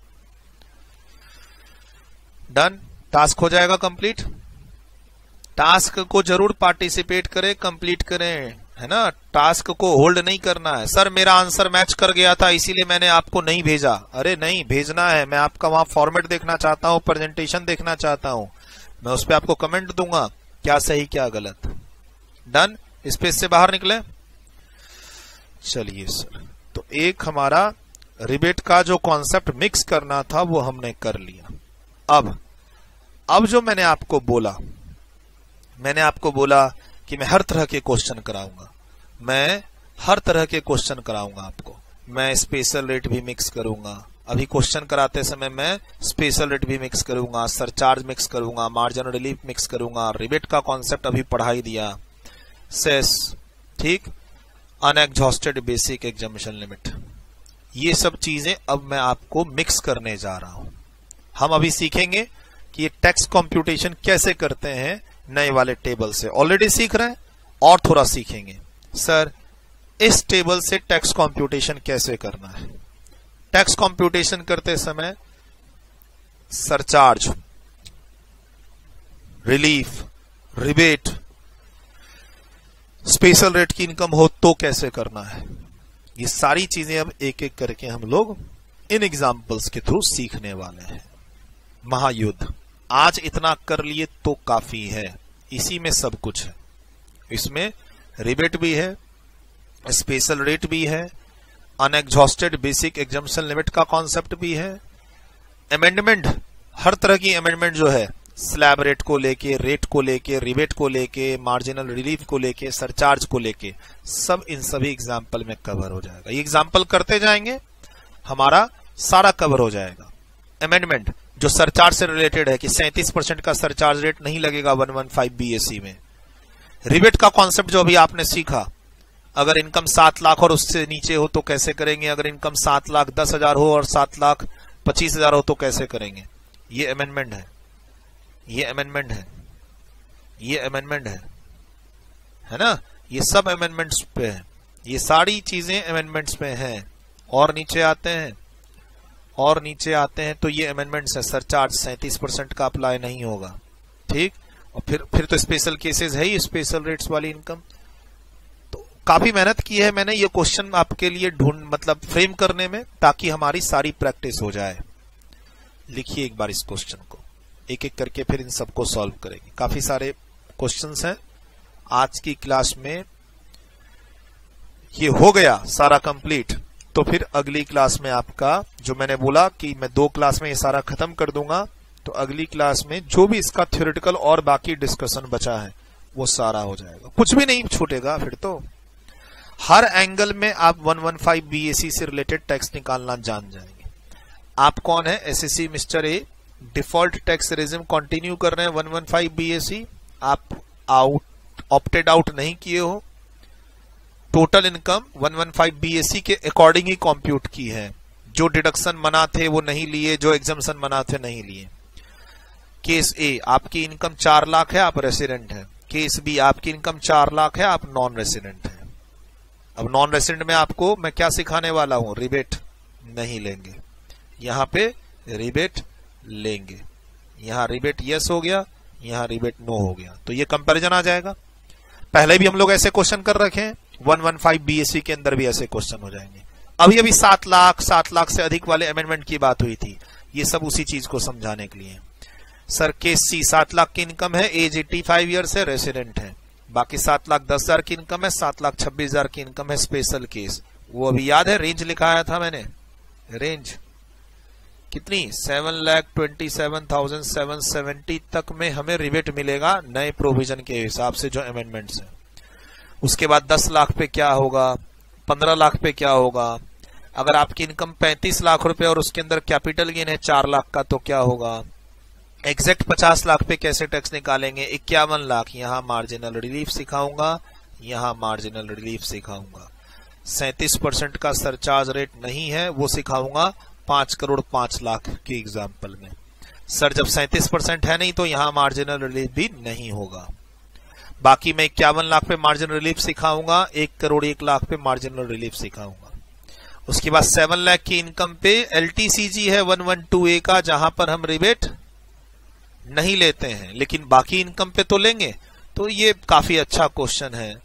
डन, टास्क हो जाएगा कंप्लीट। टास्क को जरूर पार्टिसिपेट करें, कंप्लीट करें, है ना। टास्क को होल्ड नहीं करना है, सर मेरा आंसर मैच कर गया था इसीलिए मैंने आपको नहीं भेजा। अरे नहीं, भेजना है, मैं आपका वहां फॉर्मेट देखना चाहता हूं, प्रेजेंटेशन देखना चाहता हूं, मैं उस पर आपको कमेंट दूंगा क्या सही क्या गलत। डन, स्पेस से बाहर निकले। चलिए सर, तो एक हमारा रिबेट का जो कॉन्सेप्ट मिक्स करना था वो हमने कर लिया। अब जो मैंने आपको बोला कि मैं हर तरह के क्वेश्चन कराऊंगा, आपको। मैं स्पेशल रेट भी मिक्स करूंगा, अभी क्वेश्चन कराते समय मैं स्पेशल रेट भी मिक्स करूंगा, सरचार्ज मिक्स करूंगा, मार्जिन रिलीफ मिक्स करूंगा, रिबेट का कॉन्सेप्ट अभी पढ़ा ही दिया, सेस, ठीक, अनएग्जॉस्टेड बेसिक एग्जामिनेशन लिमिट, ये सब चीजें अब मैं आपको मिक्स करने जा रहा हूं। हम अभी सीखेंगे कि ये टैक्स कंप्यूटेशन कैसे करते हैं नए वाले टेबल से, ऑलरेडी सीख रहे हैं और थोड़ा सीखेंगे। सर इस टेबल से टैक्स कंप्यूटेशन कैसे करना है। टैक्स कंप्यूटेशन करते समय surcharge, relief, rebate, special rate की इनकम हो तो कैसे करना है, ये सारी चीजें अब एक एक करके हम लोग इन एग्जाम्पल्स के थ्रू सीखने वाले हैं। महायुद्ध, आज इतना कर लिए तो काफी है, इसी में सब कुछ है। इसमें रिबेट भी है, स्पेशल रेट भी है, अनएग्जॉस्टेड बेसिक एग्जम्पशन लिमिट का कॉन्सेप्ट भी है, अमेंडमेंट, हर तरह की अमेंडमेंट जो है, स्लैब रेट को लेके, रेट को लेके, रिबेट को लेके, मार्जिनल रिलीफ को लेके, सरचार्ज को लेके, सब इन सभी एग्जाम्पल में कवर हो जाएगा। ये एग्जाम्पल करते जाएंगे, हमारा सारा कवर हो जाएगा। अमेंडमेंट जो सरचार्ज से रिलेटेड है कि 37% का सरचार्ज रेट नहीं लगेगा 115 BAC में। रिबेट का कॉन्सेप्ट जो अभी आपने सीखा, अगर इनकम 7 लाख और उससे नीचे हो तो कैसे करेंगे, अगर इनकम 7,10,000 हो और 7,25,000 हो तो कैसे करेंगे। ये अमेंडमेंट है, ये अमेंडमेंट है, ये अमेंडमेंट है ना। ये सब अमेंडमेंट्स पे है, ये सारी चीजें अमेंडमेंट्स पे हैं। और नीचे आते हैं, और नीचे आते हैं तो ये अमेंडमेंट्स है। सरचार्ज 37% का अप्लाई नहीं होगा, ठीक। और फिर तो स्पेशल केसेस है ही, स्पेशल रेट्स वाली इनकम। तो काफी मेहनत की है मैंने ये क्वेश्चन आपके लिए मतलब फ्रेम करने में, ताकि हमारी सारी प्रैक्टिस हो जाए। लिखिए एक बार इस क्वेश्चन को, एक एक करके फिर इन सबको सॉल्व करेंगे। काफी सारे क्वेश्चंस हैं आज की क्लास में। ये हो गया सारा कंप्लीट, तो फिर अगली क्लास में आपका, जो मैंने बोला कि मैं 2 क्लास में ये सारा खत्म कर दूंगा, तो अगली क्लास में जो भी इसका थ्योरेटिकल और बाकी डिस्कशन बचा है वो सारा हो जाएगा, कुछ भी नहीं छूटेगा। फिर तो हर एंगल में आप 115 BAC से रिलेटेड टैक्स निकालना जान जाएंगे। आप कौन है, SSC mister A, default tax regime continue कर रहे हैं 115 BAC, आप ऑप्टेड आउट नहीं किए हो। टोटल इनकम 115 BAC के अकॉर्डिंग ही कंप्यूट की है, जो डिडक्शन मना थे वो नहीं लिए, जो एग्जम्पशन मना थे नहीं लिए। केस ए, आपकी इनकम 4 लाख है, आप रेसिडेंट हैं। केस बी, आपकी इनकम 4 लाख है, आप नॉन रेसिडेंट हैं। अब नॉन रेसिडेंट में आपको मैं क्या सिखाने वाला हूं, रिबेट नहीं लेंगे, यहां पे रिबेट लेंगे। यहां रिबेट यस हो गया, यहां रिबेट नो हो गया, तो ये कंपैरिजन आ जाएगा। पहले भी हम लोग ऐसे क्वेश्चन कर रखे हैं, 115 BAC के अंदर भी ऐसे क्वेश्चन हो जाएंगे। अभी 7 लाख से अधिक वाले अमेंडमेंट की बात हुई थी, ये सब उसी चीज को समझाने के लिए। सर केस सी, 7 लाख की इनकम है, एज 85 ईयर्स है, रेसिडेंट है। बाकी 7,10,000 की इनकम है, 7,26,000 की इनकम है, स्पेशल केस। वो अभी याद है, रेंज लिखाया था मैंने, रेंज कितनी, 7,27,770 तक में हमें रिबेट मिलेगा नए प्रोविजन के हिसाब से जो अमेंडमेंट्स है। उसके बाद 10 लाख पे क्या होगा, 15 लाख पे क्या होगा। अगर आपकी इनकम 35 लाख रुपए और उसके अंदर कैपिटल गेन है 4 लाख का, तो क्या होगा। एग्जैक्ट 50 लाख पे कैसे टैक्स निकालेंगे, 51 लाख। यहां मार्जिनल रिलीफ सिखाऊंगा, यहां मार्जिनल रिलीफ सिखाऊंगा। 37% का सरचार्ज रेट नहीं है, वो सिखाऊंगा 5 करोड़ 5 लाख की एग्जाम्पल में। सर जब 37% है नहीं तो यहां मार्जिनल रिलीफ भी नहीं होगा। बाकी मैं 51 लाख पे मार्जिनल रिलीफ सिखाऊंगा, 1 करोड़ 1 लाख पे मार्जिनल रिलीफ सिखाऊंगा। उसके बाद 7 लाख की इनकम पे LTCG है 112A का, जहां पर हम रिबेट नहीं लेते हैं, लेकिन बाकी इनकम पे तो लेंगे। तो ये काफी अच्छा क्वेश्चन है।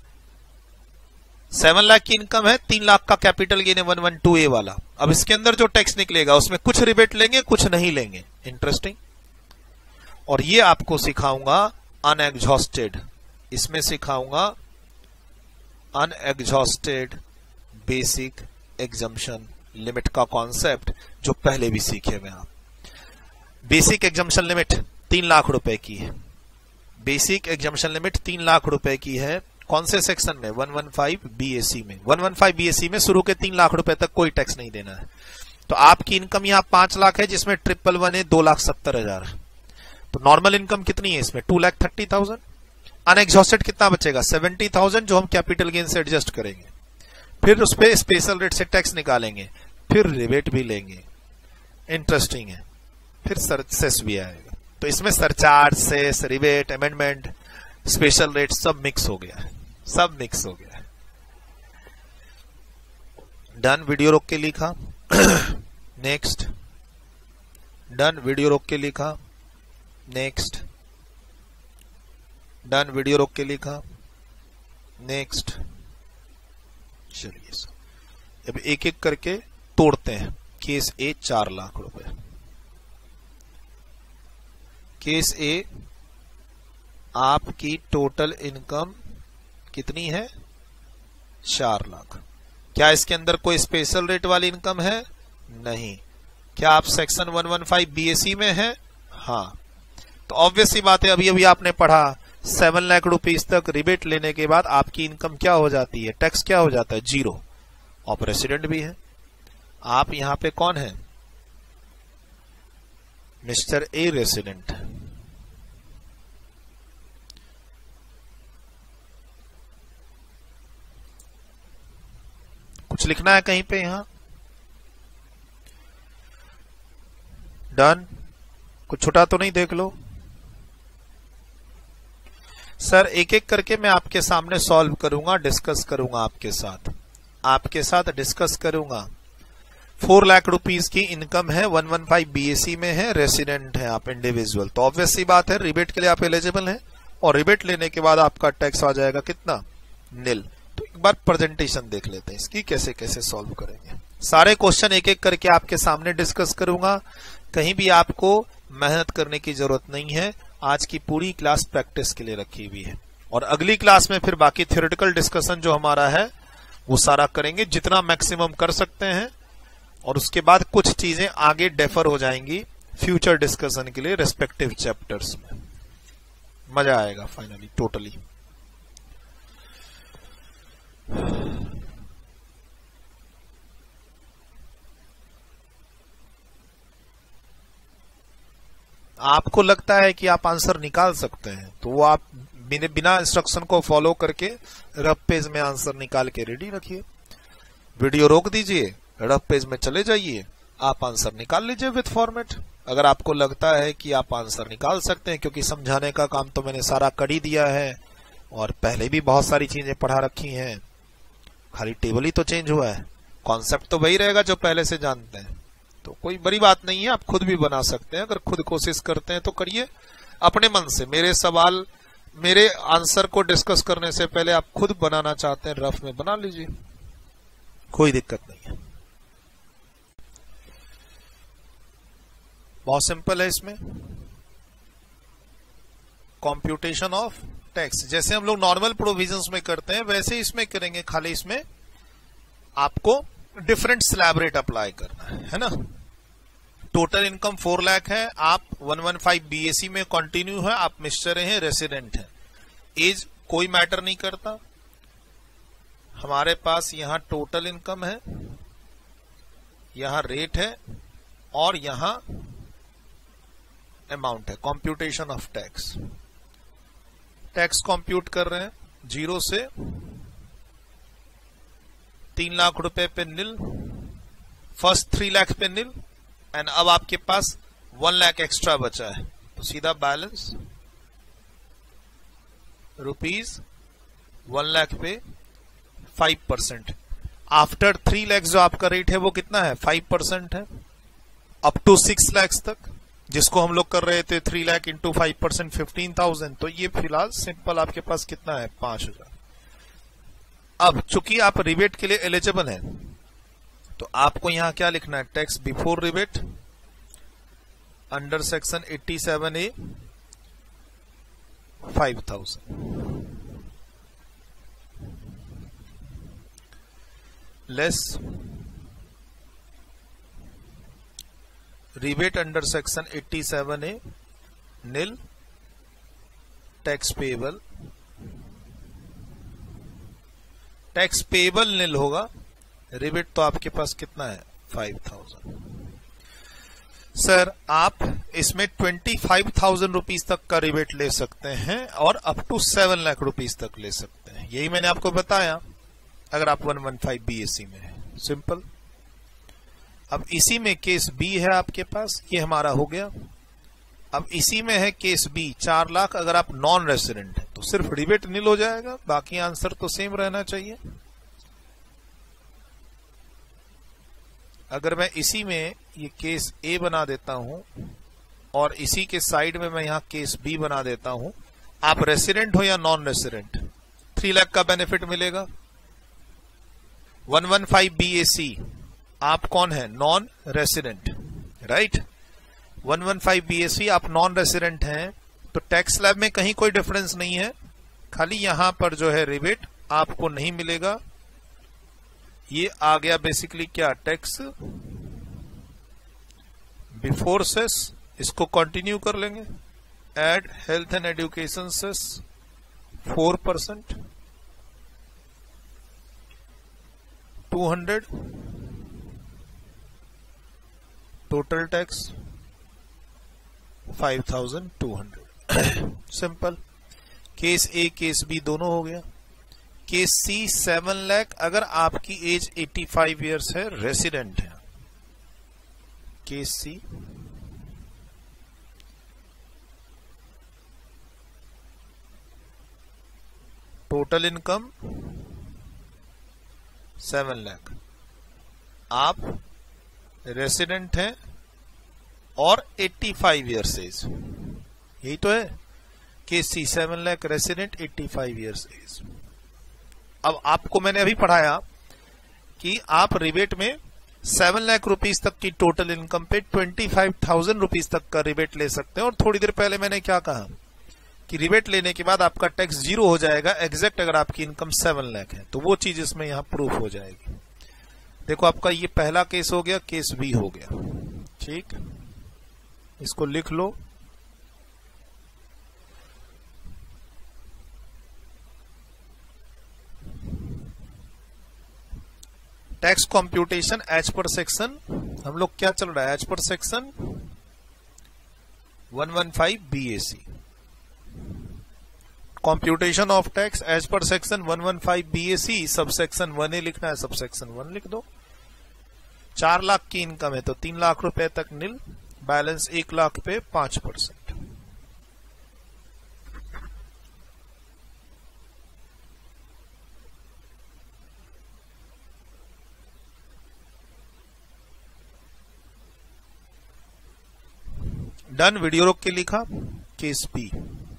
7 लाख की इनकम है, 3 लाख का कैपिटल गेन है 112A वाला। अब इसके अंदर जो टैक्स निकलेगा उसमें कुछ रिबेट लेंगे, कुछ नहीं लेंगे। इंटरेस्टिंग। और ये आपको सिखाऊंगा अनएग्जॉस्टेड, इसमें सिखाऊंगा अनएग्जॉस्टेड बेसिक एग्जम्पशन लिमिट का कॉन्सेप्ट, जो पहले भी सीखे हुए आप। बेसिक एग्जम्पशन लिमिट 3 लाख रुपए की है। बेसिक एग्जम्पशन लिमिट 3 लाख रुपए की है। कौन से सेक्शन में, 115 BAC में। 115 BAC में शुरू के 3 लाख रुपए तक कोई टैक्स नहीं देना है। तो आपकी इनकम यहां 5 लाख है, जिसमें 111 है 2,70,000। तो नॉर्मल इनकम कितनी है इसमें, 2,30,000। अनएग्जॉस्टेड कितना बचेगा, 70,000, जो हम कैपिटल गेन से एडजस्ट करेंगे। फिर उस पर स्पेशल रेट से टैक्स निकालेंगे, फिर रिबेट भी लेंगे। इंटरेस्टिंग है। फिर सेस भी आएगा। तो इसमें surcharge, cess, rebate, amendment, special rate सब मिक्स हो गया है, सब मिक्स हो गया है। डन, वीडियो रोक के लिखा। नेक्स्ट। डन, वीडियो रोक के लिखा। नेक्स्ट। डन, वीडियो रोक के लिखा। नेक्स्ट। चलिए अब एक एक करके तोड़ते हैं केस ए 4 लाख रुपए। केस ए आपकी टोटल इनकम कितनी है? 4 लाख। क्या इसके अंदर कोई स्पेशल रेट वाली इनकम है? नहीं। क्या आप सेक्शन 115 बीएसई में हैं? हाँ। तो ऑब्वियस सी बात है, अभी अभी आपने पढ़ा 7 लाख रुपीस तक रिबेट लेने के बाद आपकी इनकम क्या हो जाती है? टैक्स क्या हो जाता है? 0। आप रेसिडेंट भी है। आप यहां पे कौन है? Mister A resident. कुछ लिखना है कहीं पे? यहां डन। कुछ छुटा तो नहीं? देख लो सर, एक एक करके मैं आपके सामने सॉल्व करूंगा, डिस्कस करूंगा आपके साथ डिस्कस करूंगा। 4 लाख रुपीस की इनकम है, 115 बीएसई में है, रेसिडेंट है आप, इंडिविजुअल। तो ऑब्वियस सी बात है, रिबेट के लिए आप एलिजिबल हैं और रिबेट लेने के बाद आपका टैक्स आ जाएगा कितना? निल। तो एक बार प्रेजेंटेशन देख लेते हैं इसकी, कैसे कैसे सॉल्व करेंगे। सारे क्वेश्चन एक एक करके आपके सामने डिस्कस करूंगा। कहीं भी आपको मेहनत करने की जरूरत नहीं है। आज की पूरी क्लास प्रैक्टिस के लिए रखी हुई है और अगली क्लास में फिर बाकी थ्योरेटिकल डिस्कशन जो हमारा है वो सारा करेंगे, जितना मैक्सिमम कर सकते हैं। और उसके बाद कुछ चीजें आगे डेफर हो जाएंगी फ्यूचर डिस्कशन के लिए रेस्पेक्टिव चैप्टर्स में। मजा आएगा फाइनली टोटली। आपको लगता है कि आप आंसर निकाल सकते हैं तो वो आप बिना इंस्ट्रक्शन को फॉलो करके रफ पेज में आंसर निकाल के रेडी रखिए। वीडियो रोक दीजिए, रफ पेज में चले जाइए, आप आंसर निकाल लीजिए विद फॉर्मेट। अगर आपको लगता है कि आप आंसर निकाल सकते हैं, क्योंकि समझाने का काम तो मैंने सारा कर ही दिया है और पहले भी बहुत सारी चीजें पढ़ा रखी हैं, खाली टेबल ही तो चेंज हुआ है, कॉन्सेप्ट तो वही रहेगा जो पहले से जानते हैं। तो कोई बड़ी बात नहीं है, आप खुद भी बना सकते हैं। अगर खुद कोशिश करते हैं तो करिए अपने मन से। मेरे आंसर को डिस्कस करने से पहले आप खुद बनाना चाहते हैं, रफ में बना लीजिए, कोई दिक्कत नहीं है। बहुत सिंपल है। इसमें कॉम्प्यूटेशन ऑफ टैक्स जैसे हम लोग नॉर्मल प्रोविजंस में करते हैं वैसे इसमें करेंगे, खाली इसमें आपको डिफरेंट स्लैब रेट अप्लाई करना है ना। टोटल इनकम 4 लाख है, आप 115 बीएसई में कंटिन्यू है, आप मिस्टर हैं, रेसिडेंट हैं, एज कोई मैटर नहीं करता। हमारे पास यहां टोटल इनकम है, यहां रेट है और यहां अमाउंट है। Computation of tax, tax compute कर रहे हैं 0 से 3 लाख रुपए पे निल, फर्स्ट 3 लाख पे निल, एंड अब आपके पास 1 लाख एक्स्ट्रा बचा है तो सीधा बैलेंस ₹1 लाख पे 5%। आफ्टर 3 लाख जो आपका रेट है वो कितना है? 5% है। अप टू 6 लाख तक जिसको हम लोग कर रहे थे 3 लाख इंटू 5% 15,000, तो ये फिलहाल सिंपल आपके पास कितना है? 5,000। अब चूंकि आप रिबेट के लिए एलिजिबल हैं तो आपको यहां क्या लिखना है? Tax before rebate under section 87A 5,000 less rebate under section 87A nil, tax payable nil होगा। रिबेट तो आपके पास कितना है? 5,000। सर आप इसमें 25,000 रुपीज तक का रिबेट ले सकते हैं और अप टू 7 लाख रुपीज तक ले सकते हैं, यही मैंने आपको बताया अगर आप 115 बीएसई में है। सिंपल। अब इसी में केस बी है आपके पास, ये हमारा हो गया। अब इसी में है केस बी 4 लाख, अगर आप नॉन रेसिडेंट है तो सिर्फ रिबेट नील हो जाएगा, बाकी आंसर तो सेम रहना चाहिए। अगर मैं इसी में ये केस ए बना देता हूं और इसी के साइड में मैं यहां केस बी बना देता हूं, आप रेसिडेंट हो या नॉन रेसिडेंट, 3 लाख का बेनिफिट मिलेगा। 115 बीएसी आप कौन है? Non resident, right. 115 BAC आप नॉन रेसिडेंट हैं, तो टैक्स स्लैब में कहीं कोई डिफरेंस नहीं है, खाली यहां पर जो है रिबेट आपको नहीं मिलेगा। ये आ गया बेसिकली क्या? Tax before cess. इसको कंटिन्यू कर लेंगे। Add health and education cess 4%, 200 total tax 5200। Simple. Case A case B दोनों हो गया। केस सी 7 लाख, अगर आपकी एज 85 इयर्स है, रेसिडेंट है। Case C total income 7 lakh, आप रेसिडेंट हैं और 85 इयर्स एज, यही तो है। Case C 7 lakh, resident, 85 years age. अब आपको मैंने अभी पढ़ाया कि आप रिबेट में 7 लाख रुपीस तक की टोटल इनकम पे 25,000 रुपीस तक का रिबेट ले सकते हैं। और थोड़ी देर पहले मैंने क्या कहा कि रिबेट लेने के बाद आपका टैक्स 0 हो जाएगा एग्जैक्ट, अगर आपकी इनकम 7 लाख है, तो वो चीज इसमें यहां प्रूफ हो जाएगी। देखो आपका ये पहला केस हो गया, केस बी हो गया, ठीक। इसको लिख लो। Tax computation as per section, हम लोग क्या चल रहा है? As per section 115 BAC। Computation of tax as per section 115 BAC, sub section 1A लिखना है, सब सेक्शन 1 लिख दो। 4 लाख की इनकम है तो 3 लाख रुपए तक नील, बैलेंस 1 लाख पे 5%। डन। वीडियो रोक के लिखा। केस बी,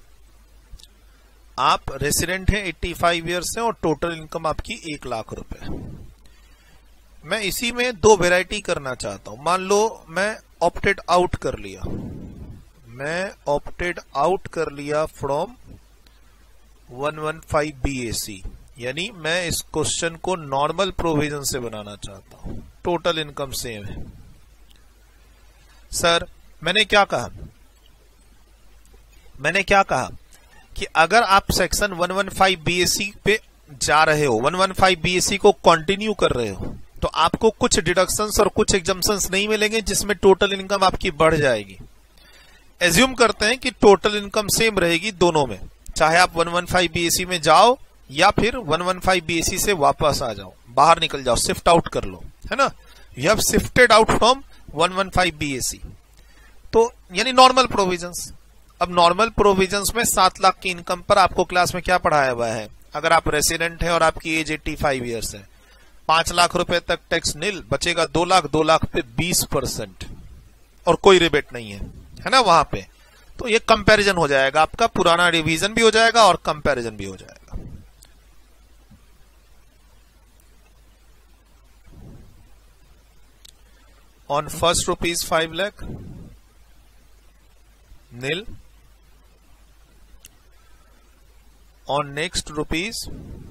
आप रेसिडेंट हैं, 85 इयर्स हैं और टोटल इनकम आपकी 1 लाख रुपए। मैं इसी में 2 वैरायटी करना चाहता हूं। मान लो मैं ऑप्टेड आउट कर लिया, मैं ऑप्टेड आउट कर लिया फ्रॉम 115 BAC, यानी मैं इस क्वेश्चन को नॉर्मल प्रोविजन से बनाना चाहता हूं। टोटल इनकम सेम है। सर मैंने क्या कहा कि अगर आप सेक्शन 115 BAC पे जा रहे हो, 115 BAC को कंटिन्यू कर रहे हो, तो आपको कुछ डिडक्शंस और कुछ एग्जम्पशंस नहीं मिलेंगे जिसमें टोटल इनकम आपकी बढ़ जाएगी। एज्यूम करते हैं कि टोटल इनकम सेम रहेगी दोनों में, चाहे आप 115 BAC में जाओ या फिर 115 BAC से वापस आ जाओ, बाहर निकल जाओ, शिफ्ट आउट कर लो, है ना। You have shifted out from 115 BAC, तो यानी नॉर्मल प्रोविजंस। अब नॉर्मल प्रोविजंस में 7 लाख की इनकम पर आपको क्लास में क्या पढ़ाया हुआ है? अगर आप रेसिडेंट हैं और आपकी एज 85 इयर्स है, 5 लाख रुपए तक टैक्स नील, बचेगा 2 लाख, 2 लाख पे 20% और कोई रिबेट नहीं है ना वहां पे। तो ये कंपैरिजन हो जाएगा, आपका पुराना रिवीजन भी हो जाएगा और कंपैरिजन भी हो जाएगा। On first rupees 5 lakh nil, on next rupees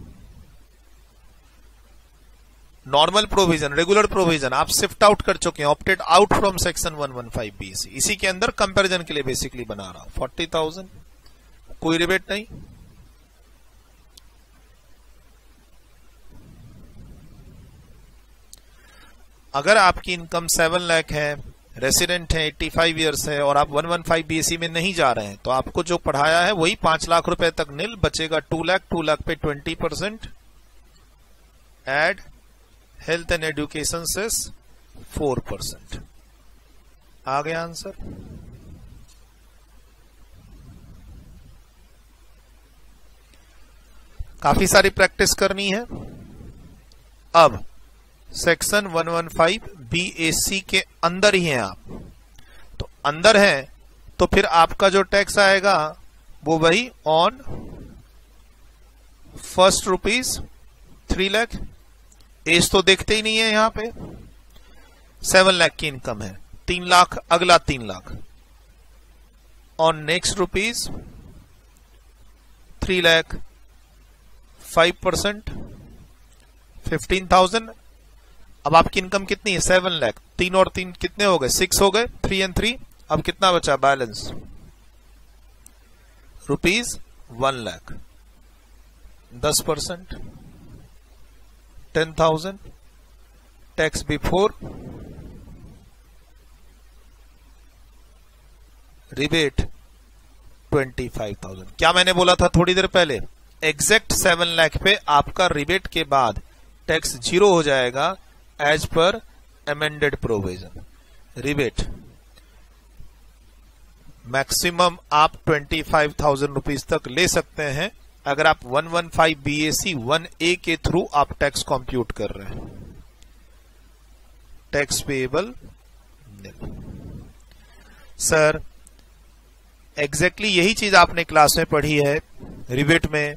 normal provision, regular provision आप शिफ्ट आउट कर चुके हैं, opted out from section 115 BAC। इसी के अंदर कंपैरिजन के लिए बेसिकली बना रहा हूं। 40,000, कोई रिबेट नहीं। अगर आपकी इनकम 7 लाख है, रेसिडेंट है, 85 इयर्स है और आप 115 BAC में नहीं जा रहे हैं, तो आपको जो पढ़ाया है वही 5 लाख रुपए तक नील, बचेगा 2 लाख, 2 लाख पे 20%, add health and education cess 4%। आ गया आंसर। काफी सारी प्रैक्टिस करनी है। अब सेक्शन 115 BAC के अंदर ही हैं आप, तो अंदर है तो फिर आपका जो टैक्स आएगा वो वही on first rupees 3 lakh. Age तो देखते ही नहीं है यहां पे, 7 लाख की इनकम है, 3 लाख, अगला 3 lakh. On next rupees 3 lakh, 5% 15,000। अब आपकी इनकम कितनी है? 7 लाख। 3 और 3 कितने हो गए? 6 हो गए। 3 and 3, अब कितना बचा balance? Rupees 1 lakh. 10% 10,000, tax before rebate 25,000। क्या मैंने बोला था थोड़ी देर पहले? एग्जैक्ट 7 लाख पे आपका रिबेट के बाद टैक्स 0 हो जाएगा as per amended provision. Rebate maximum आप 25,000 रुपीज तक ले सकते हैं अगर आप 115 BAC 1A के थ्रू आप टैक्स कंप्यूट कर रहे हैं। टैक्स पेएबल सर, एग्जैक्टली यही चीज आपने क्लास में पढ़ी है रिबेट में।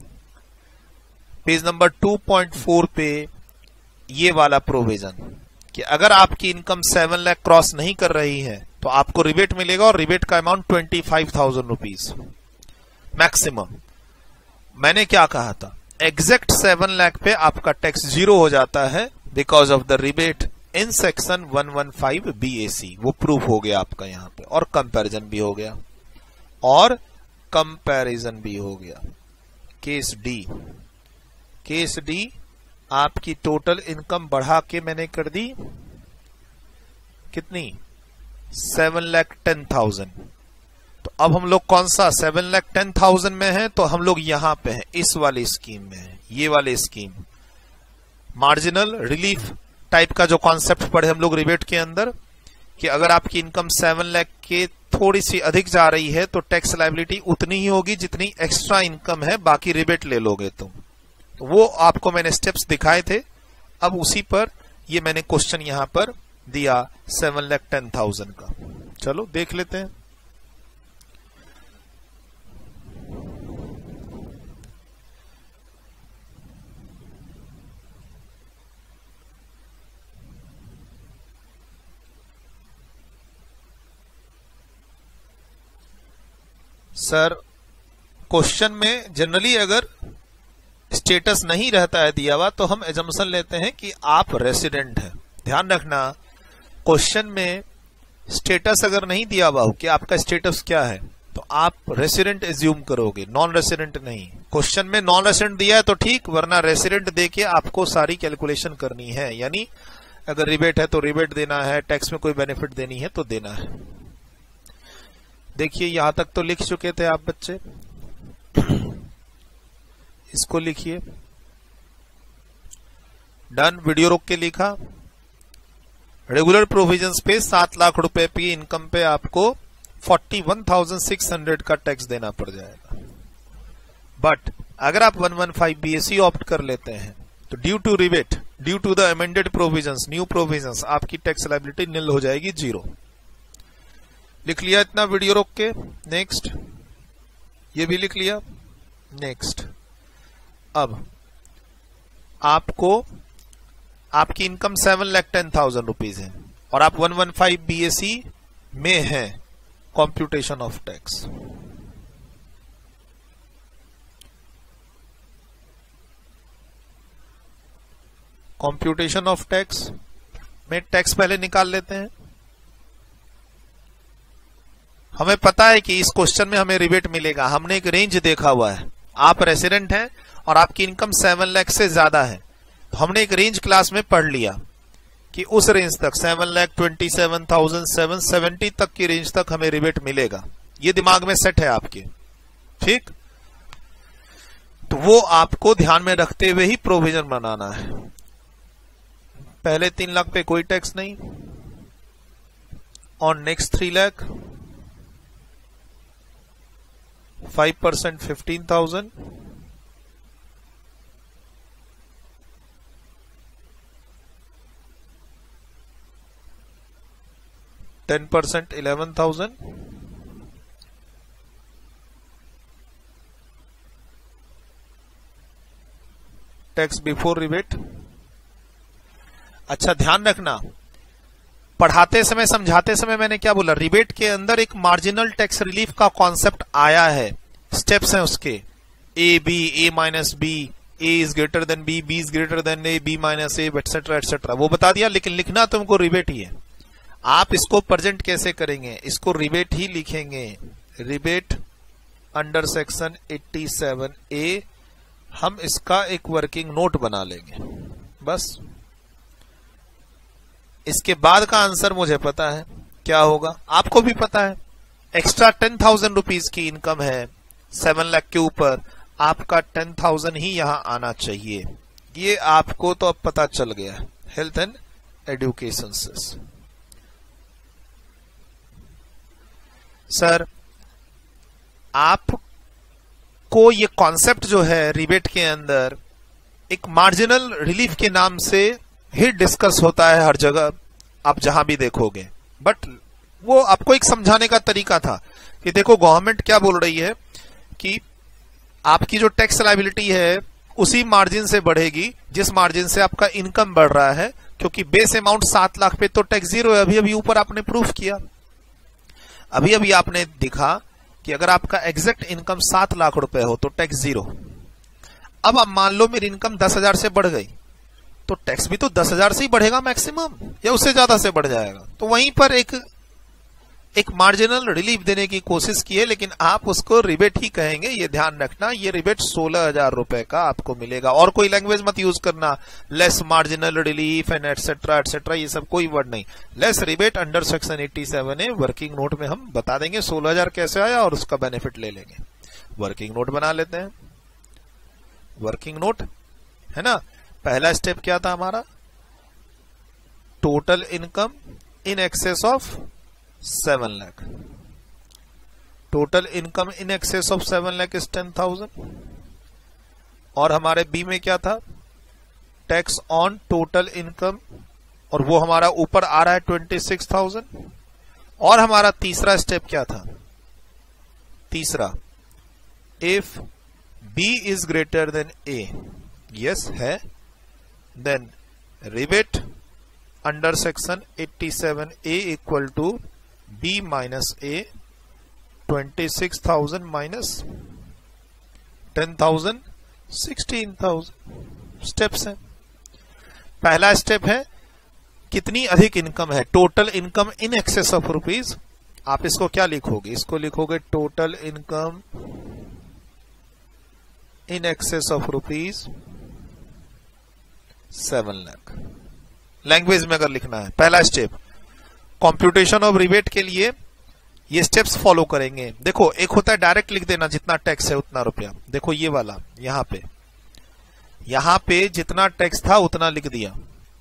पेज नंबर 2.4 पे ये वाला प्रोविजन कि अगर आपकी इनकम 7 लाख क्रॉस नहीं कर रही है तो आपको रिबेट मिलेगा, और रिबेट का अमाउंट 25,000 रुपीज मैक्सिमम। मैंने क्या कहा था? एग्जैक्ट 7 लाख पे आपका टैक्स 0 हो जाता है because of the rebate in section 115 BAC। वो प्रूफ हो गया आपका यहां पे, और कंपैरिजन भी हो गया, और कंपैरिजन भी हो गया। केस डी, केस डी आपकी टोटल इनकम बढ़ा के मैंने कर दी कितनी? 7,10,000। तो अब हम लोग कौन सा 7,10,000 में है? तो हम लोग यहां पे हैं, इस वाली स्कीम में है, ये वाली स्कीम। मार्जिनल रिलीफ टाइप का जो कॉन्सेप्ट पढ़े हम लोग रिबेट के अंदर, कि अगर आपकी इनकम 7 लाख के थोड़ी सी अधिक जा रही है तो टैक्स लायबिलिटी उतनी ही होगी जितनी एक्स्ट्रा इनकम है, बाकी रिबेट ले लोगे तुम। तो वो आपको मैंने स्टेप्स दिखाए थे, अब उसी पर ये मैंने क्वेश्चन यहां पर दिया 7,10,000 का। चलो देख लेते हैं। सर, क्वेश्चन में जनरली अगर स्टेटस नहीं रहता है दिया हुआ तो हम एजम्पशन लेते हैं कि आप रेसिडेंट हैं। ध्यान रखना, क्वेश्चन में स्टेटस अगर नहीं दिया हुआ हो कि आपका स्टेटस क्या है तो आप रेसिडेंट एज्यूम करोगे, नॉन रेसिडेंट नहीं। क्वेश्चन में नॉन रेसिडेंट दिया है तो ठीक, वरना रेसिडेंट देके आपको सारी कैलकुलेशन करनी है। यानी अगर रिबेट है तो रिबेट देना है, टैक्स में कोई बेनिफिट देनी है तो देना है। देखिए यहां तक तो लिख चुके थे आप बच्चे, इसको लिखिए। डन, वीडियो रोक के लिखा। रेगुलर प्रोविजंस पे 7 लाख रुपए की इनकम पे आपको 41,600 का टैक्स देना पड़ जाएगा। बट अगर आप 115 BAC ऑप्ट कर लेते हैं तो due to rebate, due to the amended provisions, new provisions, आपकी टैक्स लायबिलिटी निल हो जाएगी, 0। लिख लिया इतना वीडियो रोक के? नेक्स्ट, ये भी लिख लिया, नेक्स्ट। अब आपको आपकी इनकम 7,10,000 रुपीज है और आप 115 BAC में हैं। Computation of tax, computation of tax में टैक्स पहले निकाल लेते हैं। हमें पता है कि इस क्वेश्चन में हमें रिबेट मिलेगा, हमने एक रेंज देखा हुआ है। आप रेसिडेंट हैं और आपकी इनकम 7 लाख से ज्यादा है, तो हमने एक रेंज क्लास में पढ़ लिया कि उस रेंज तक 7,27,770 तक की रेंज तक हमें रिबेट मिलेगा। ये दिमाग में सेट है आपके, ठीक? तो वो आपको ध्यान में रखते हुए ही प्रोविजन बनाना है। पहले 3 लाख पे कोई टैक्स नहीं, on next 3 lakh 5% 15,000, ten 11,000, tax before rebate. अच्छा ध्यान रखना, पढ़ाते समय समझाते समय मैंने क्या बोला, रिबेट के अंदर एक मार्जिनल टैक्स रिलीफ का कॉन्सेप्ट आया है, स्टेप्स हैं उसके, A B, A minus B, A is greater than B, B is greater than A, B minus A, etcetera etcetera, वो बता दिया। लेकिन लिखना तुमको रिबेट ही है। आप इसको प्रेजेंट कैसे करेंगे, इसको रिबेट ही लिखेंगे, रिबेट अंडर सेक्शन 87A। हम इसका एक वर्किंग नोट बना लेंगे बस। इसके बाद का आंसर मुझे पता है क्या होगा, आपको भी पता है। एक्स्ट्रा 10,000 रुपीज की इनकम है 7 लाख के ऊपर, आपका 10,000 ही यहां आना चाहिए। ये आपको तो अब पता चल गया। हेल्थ एंड एजुकेशन से सर आपको ये कॉन्सेप्ट जो है रिबेट के अंदर एक मार्जिनल रिलीफ के नाम से ही डिस्कस होता है हर जगह, आप जहां भी देखोगे। बट वो आपको एक समझाने का तरीका था कि देखो गवर्नमेंट क्या बोल रही है कि आपकी जो टैक्स लायबिलिटी है उसी मार्जिन से बढ़ेगी जिस मार्जिन से आपका इनकम बढ़ रहा है, क्योंकि बेस अमाउंट 7 लाख पे तो टैक्स जीरो है। अभी अभी ऊपर आपने प्रूफ किया, अभी अभी आपने दिखा कि अगर आपका एग्जैक्ट इनकम 7 लाख रुपए हो तो टैक्स जीरो। अब मान लो मेरी इनकम 10,000 से बढ़ गई तो टैक्स भी तो 10,000 से ही बढ़ेगा मैक्सिमम, या उससे ज्यादा से बढ़ जाएगा। तो वहीं पर एक मार्जिनल रिलीफ देने की कोशिश की है, लेकिन आप उसको रिबेट ही कहेंगे, ये ध्यान रखना। ये रिबेट 16,000 रुपए का आपको मिलेगा, और कोई लैंग्वेज मत यूज करना, less marginal relief and etcetera etcetera, ये सब कोई वर्ड नहीं। Less rebate under section 87A working note में हम बता देंगे 16,000 कैसे आया और उसका बेनिफिट ले लेंगे। वर्किंग नोट बना लेते हैं। वर्किंग नोट है ना, पहला स्टेप क्या था हमारा, total income in excess of 7 lakh. Total income in excess of 7 lakh is 10,000। और हमारे बी में क्या था, टैक्स ऑन टोटल इनकम, और वो हमारा ऊपर आ रहा है 26,000। और हमारा तीसरा स्टेप क्या था, तीसरा, if B is greater than A, yes है, then rebate under section 87A equal to B minus A, 26,000 minus 10,000, 16,000। Steps हैं। पहला स्टेप है कितनी अधिक इनकम है, total income in excess of rupees. आप इसको क्या लिखोगे, इसको लिखोगे total income in excess of rupees 7 lakh. Language में अगर लिखना है, पहला स्टेप। कंप्यूटेशन ऑफ रिबेट के लिए ये स्टेप्स फॉलो करेंगे। देखो एक होता है डायरेक्ट लिख देना, जितना टैक्स है उतना रुपया। देखो ये वाला, यहां पे जितना टैक्स था उतना लिख दिया।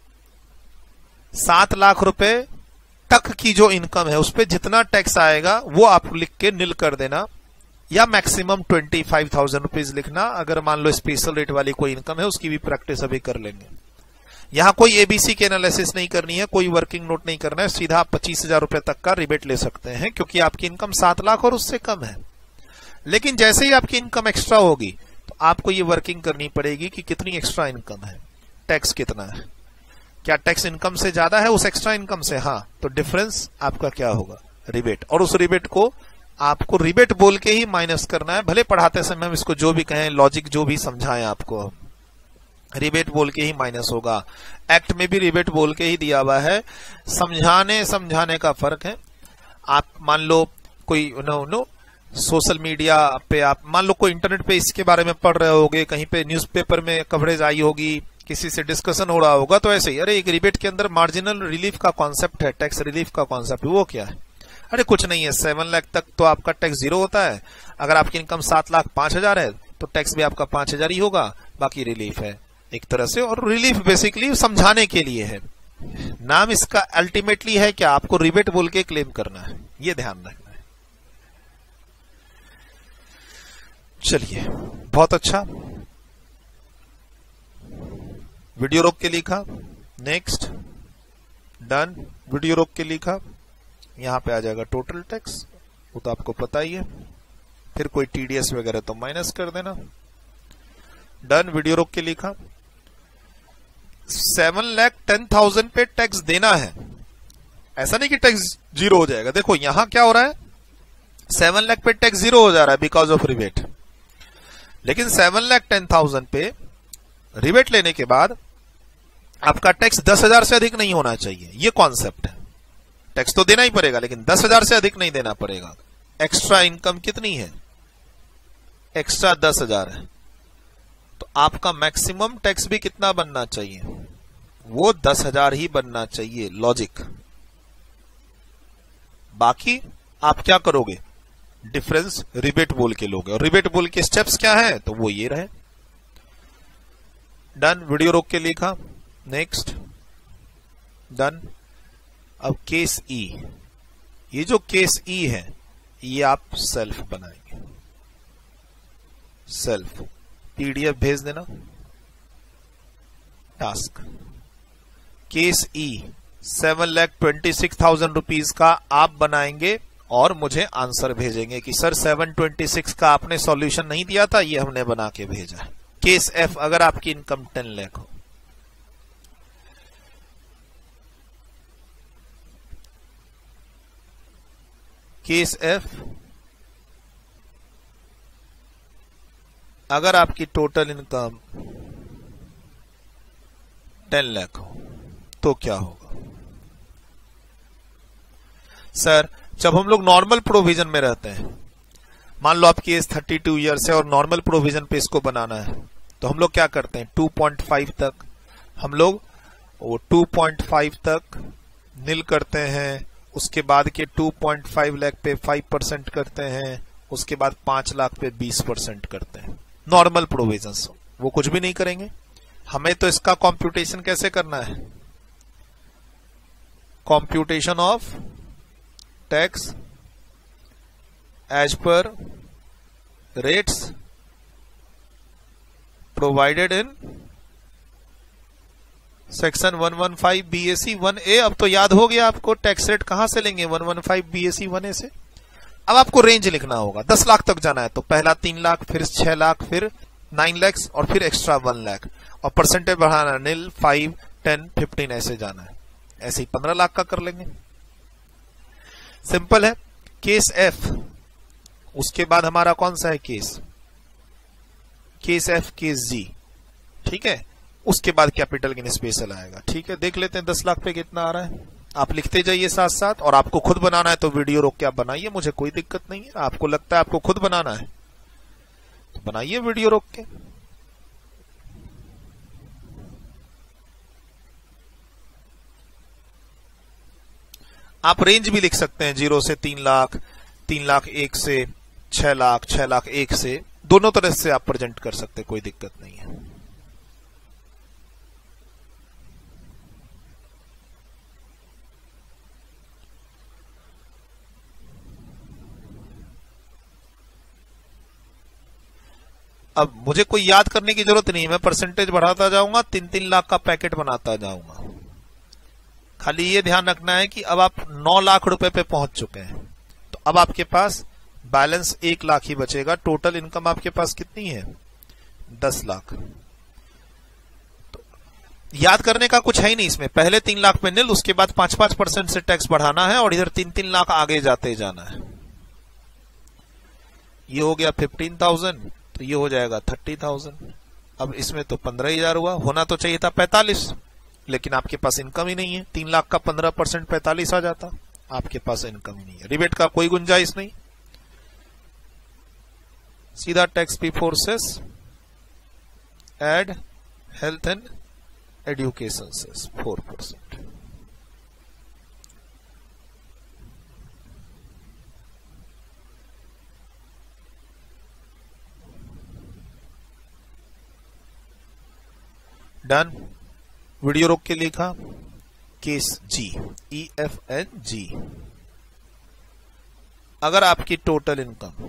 7 लाख रुपए तक की जो इनकम है उस पे जितना टैक्स आएगा वो आप लिख के नील कर देना, या मैक्सिमम 25,000 रुपीज लिखना। अगर मान लो स्पेशल रेट वाली कोई इनकम है उसकी भी प्रैक्टिस अभी कर लेंगे। यहां कोई एबीसी के एनालिसिस नहीं करनी है, कोई वर्किंग नोट नहीं करना है, सीधा आप 25,000 रुपए तक का रिबेट ले सकते हैं, क्योंकि आपकी इनकम 7 लाख और उससे कम है। लेकिन जैसे ही आपकी इनकम एक्स्ट्रा होगी तो आपको ये वर्किंग करनी पड़ेगी कि कितनी एक्स्ट्रा इनकम है, टैक्स कितना है, क्या टैक्स इनकम से ज्यादा है उस एक्स्ट्रा इनकम से, हाँ, तो डिफरेंस आपका क्या होगा, रिबेट। और उस रिबेट को आपको रिबेट बोल के ही माइनस करना है। भले पढ़ाते समय हम इसको जो भी कहें, लॉजिक जो भी समझाएं आपको, रिबेट बोल के ही माइनस होगा। एक्ट में भी रिबेट बोल के ही दिया हुआ है। समझाने का फर्क है। आप मान लो कोई सोशल मीडिया पे, आप मान लो कोई इंटरनेट पे इसके बारे में पढ़ रहे होगे, कहीं पे न्यूज़पेपर में कवरेज आई होगी, किसी से डिस्कशन हो रहा होगा, तो ऐसे ही अरे एक रिबेट के अंदर मार्जिनल रिलीफ का कॉन्सेप्ट है, टैक्स रिलीफ का कॉन्सेप्ट, वो क्या है, अरे कुछ नहीं है, 7 लाख तक तो आपका टैक्स जीरो होता है। अगर आपकी इनकम 7,05,000 है तो टैक्स भी आपका 5,000 ही होगा, बाकी रिलीफ है एक तरह से। और रिलीफ बेसिकली समझाने के लिए है, नाम इसका अल्टीमेटली है क्या, आपको रिबेट बोल के क्लेम करना है, ये ध्यान रखना है। चलिए बहुत अच्छा, वीडियो रोक के लिखा, नेक्स्ट, डन, वीडियो रोक के लिखा, यहां पे आ जाएगा टोटल टैक्स, वो तो आपको पता ही है। फिर कोई टीडीएस वगैरह तो माइनस कर देना, डन, वीडियो रोक के लिखा। 7,10,000 पे टैक्स देना है, ऐसा नहीं कि टैक्स जीरो हो जाएगा। देखो यहां क्या हो रहा है, 7 लाख पे टैक्स जीरो हो जा रहा है बिकॉज ऑफ रिबेट, लेकिन 7,10,000 पे रिबेट लेने के बाद आपका टैक्स 10,000 से अधिक नहीं होना चाहिए। ये कॉन्सेप्ट है। टैक्स तो देना ही पड़ेगा लेकिन 10,000 से अधिक नहीं देना पड़ेगा। एक्स्ट्रा इनकम कितनी है, एक्स्ट्रा 10,000 है, तो आपका मैक्सिमम टैक्स भी कितना बनना चाहिए, वो 10,000 ही बनना चाहिए। लॉजिक। बाकी आप क्या करोगे, डिफरेंस रिबेट बोल के लोगे, और रिबेट बोल के स्टेप्स क्या है, तो वो ये रहे। डन। वीडियो रोक के लिखा, नेक्स्ट, डन। अब केस ई, ये जो केस ई है ये आप सेल्फ बनाएंगे, सेल्फ पीडीएफ भेज देना। टास्क केस ई 7,26,000 रुपीज का आप बनाएंगे और मुझे आंसर भेजेंगे कि सर 726 का आपने सॉल्यूशन नहीं दिया था, ये हमने बना के भेजा। केस एफ, अगर आपकी इनकम 10 लाख हो, केस एफ, अगर आपकी टोटल इनकम 10 लाख हो तो क्या होगा। सर जब हम लोग नॉर्मल प्रोविजन में रहते हैं, मान लो आपकी एज 32 ईयर्स है और नॉर्मल प्रोविजन पे इसको बनाना है, तो हम लोग क्या करते हैं, 2.5 तक हम लोग वो 2.5 तक नील करते हैं, उसके बाद के 2.5 लाख पे 5% करते हैं, उसके बाद 5 लाख पे 20% करते हैं। नॉर्मल प्रोविजंस वो कुछ भी नहीं करेंगे। हमें तो इसका कंप्यूटेशन कैसे करना है, computation of tax as per rates provided in section 115 BAC 1A। अब तो याद हो गया आपको टैक्स रेट कहां से लेंगे, 115 BAC 1A से। अब आपको रेंज लिखना होगा, 10 लाख तक जाना है तो पहला 3 लाख, फिर 6 लाख, फिर 9 लाख और फिर एक्स्ट्रा 1 लाख, और परसेंटेज बढ़ाना, नील, 5, 10, 15 ऐसे जाना है। ऐसे ही 15 लाख का कर लेंगे। सिंपल है। केस एफ, उसके बाद हमारा कौन सा है case, case F, case G, ठीक है। उसके बाद कैपिटल गेन स्पेशल आएगा, ठीक है। देख लेते हैं 10 लाख पे कितना आ रहा है। आप लिखते जाइए साथ साथ, और आपको खुद बनाना है तो वीडियो रोक के आप बनाइए, मुझे कोई दिक्कत नहीं है। आपको लगता है आपको खुद बनाना है तो बनाइए वीडियो रोक के। आप रेंज भी लिख सकते हैं, 0 से 3 लाख, 3 लाख 1 से 6 लाख, 6 लाख 1 से, दोनों तरह से आप प्रेजेंट कर सकते हैं, कोई दिक्कत नहीं है। अब मुझे कोई याद करने की जरूरत नहीं है, मैं परसेंटेज बढ़ाता जाऊंगा, 3-3 लाख का पैकेट बनाता जाऊंगा। खाली ये ध्यान रखना है कि अब आप 9 लाख रुपए पे पहुंच चुके हैं, तो अब आपके पास बैलेंस 1 लाख ही बचेगा। टोटल इनकम आपके पास कितनी है, 10 लाख। तो याद करने का कुछ है ही नहीं इसमें, पहले 3 लाख पे नील, उसके बाद 5-5% से टैक्स बढ़ाना है और इधर 3-3 लाख आगे जाते जाना है। ये हो गया 15,000, तो ये हो जाएगा 30,000। अब इसमें तो 15,000 हुआ, होना तो चाहिए था 45, लेकिन आपके पास इनकम ही नहीं है। 3 लाख का 15% 45 आ जाता, आपके पास इनकम ही नहीं है। रिबेट का कोई गुंजाइश नहीं, सीधा tax before cess, add health and education cess 4%। Done. Video रोक के लिखा, केस जी, EFNG, अगर आपकी टोटल इनकम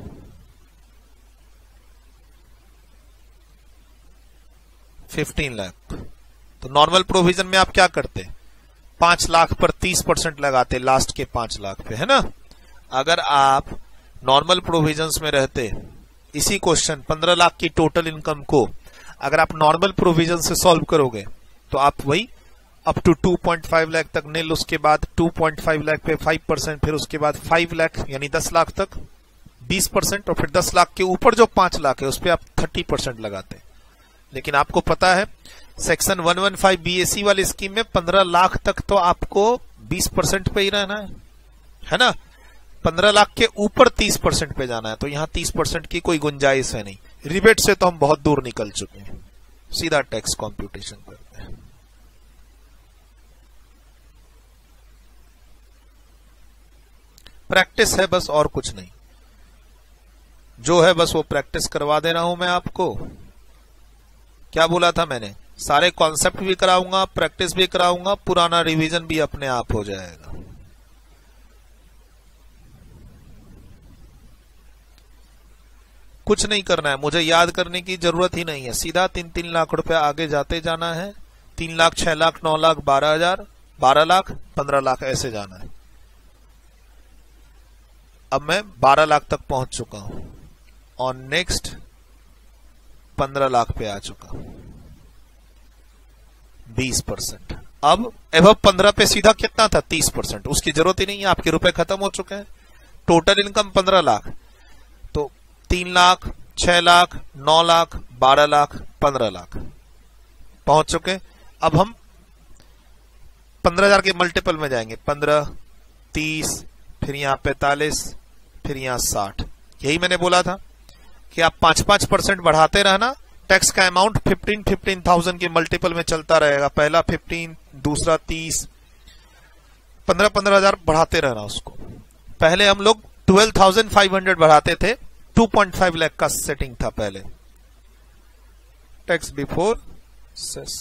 15 लाख, तो नॉर्मल प्रोविजन में आप क्या करते, 5 लाख पर 30% लगाते, लास्ट के 5 लाख पे, है ना। अगर आप नॉर्मल प्रोविजंस में रहते, इसी क्वेश्चन 15 लाख की टोटल इनकम को अगर आप नॉर्मल प्रोविजन से सॉल्व करोगे तो आप वही अप टू 2.5 लाख तक नील, उसके बाद 2.5 लाख पे 5%, फिर उसके बाद 5 लाख यानी 10 लाख तक 20%, और फिर 10 लाख के ऊपर जो 5 लाख है उस पर आप 30% लगाते हैं। लेकिन आपको पता है सेक्शन 115 BAC वाली स्कीम में 15 लाख तक तो आपको 20% पे ही रहना है ना। 15 लाख के ऊपर 30% पे जाना है, तो यहां 30% की कोई गुंजाइश है नहीं। रिबेट से तो हम बहुत दूर निकल चुके हैं, सीधा टैक्स कॉम्प्यूटेशन करते हैं। प्रैक्टिस है बस, और कुछ नहीं। जो है बस वो प्रैक्टिस करवा दे रहा हूं मैं आपको। क्या बोला था मैंने, सारे कॉन्सेप्ट भी कराऊंगा, प्रैक्टिस भी कराऊंगा, पुराना रिवीजन भी अपने आप हो जाएगा। कुछ नहीं करना है, मुझे याद करने की जरूरत ही नहीं है। सीधा 3-3 लाख रुपए आगे जाते जाना है। 3 लाख, 6 लाख, 9 लाख, 12,000, 12 लाख, 15 लाख ऐसे जाना है। अब मैं 12 लाख तक पहुंच चुका हूं और नेक्स्ट 15 लाख पे आ चुका हूं। 20%। अब एबव 15 पे सीधा कितना था, 30%। उसकी जरूरत ही नहीं है, आपके रुपए खत्म हो चुके हैं। टोटल इनकम 15 लाख, तो 3 लाख, 6 लाख, 9 लाख, 12 लाख, 15 लाख पहुंच चुके। अब हम 15,000 के मल्टीपल में जाएंगे। 15, 30, फिर यहां 45, फिर यहां 60। यही मैंने बोला था कि आप 5-5% बढ़ाते रहना। टैक्स का अमाउंट 15,000 के मल्टीपल में चलता रहेगा। पहला 15, दूसरा 30, 15,000 बढ़ाते रहना उसको। पहले हम लोग 12,500 बढ़ाते थे, 2.5 लाख का सेटिंग था पहले। Tax before cess,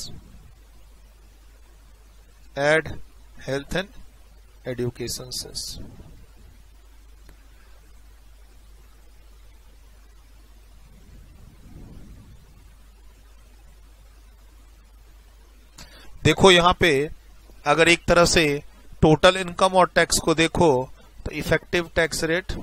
add health and education cess. देखो यहां पे अगर एक तरह से टोटल इनकम और टैक्स को देखो तो इफेक्टिव टैक्स रेट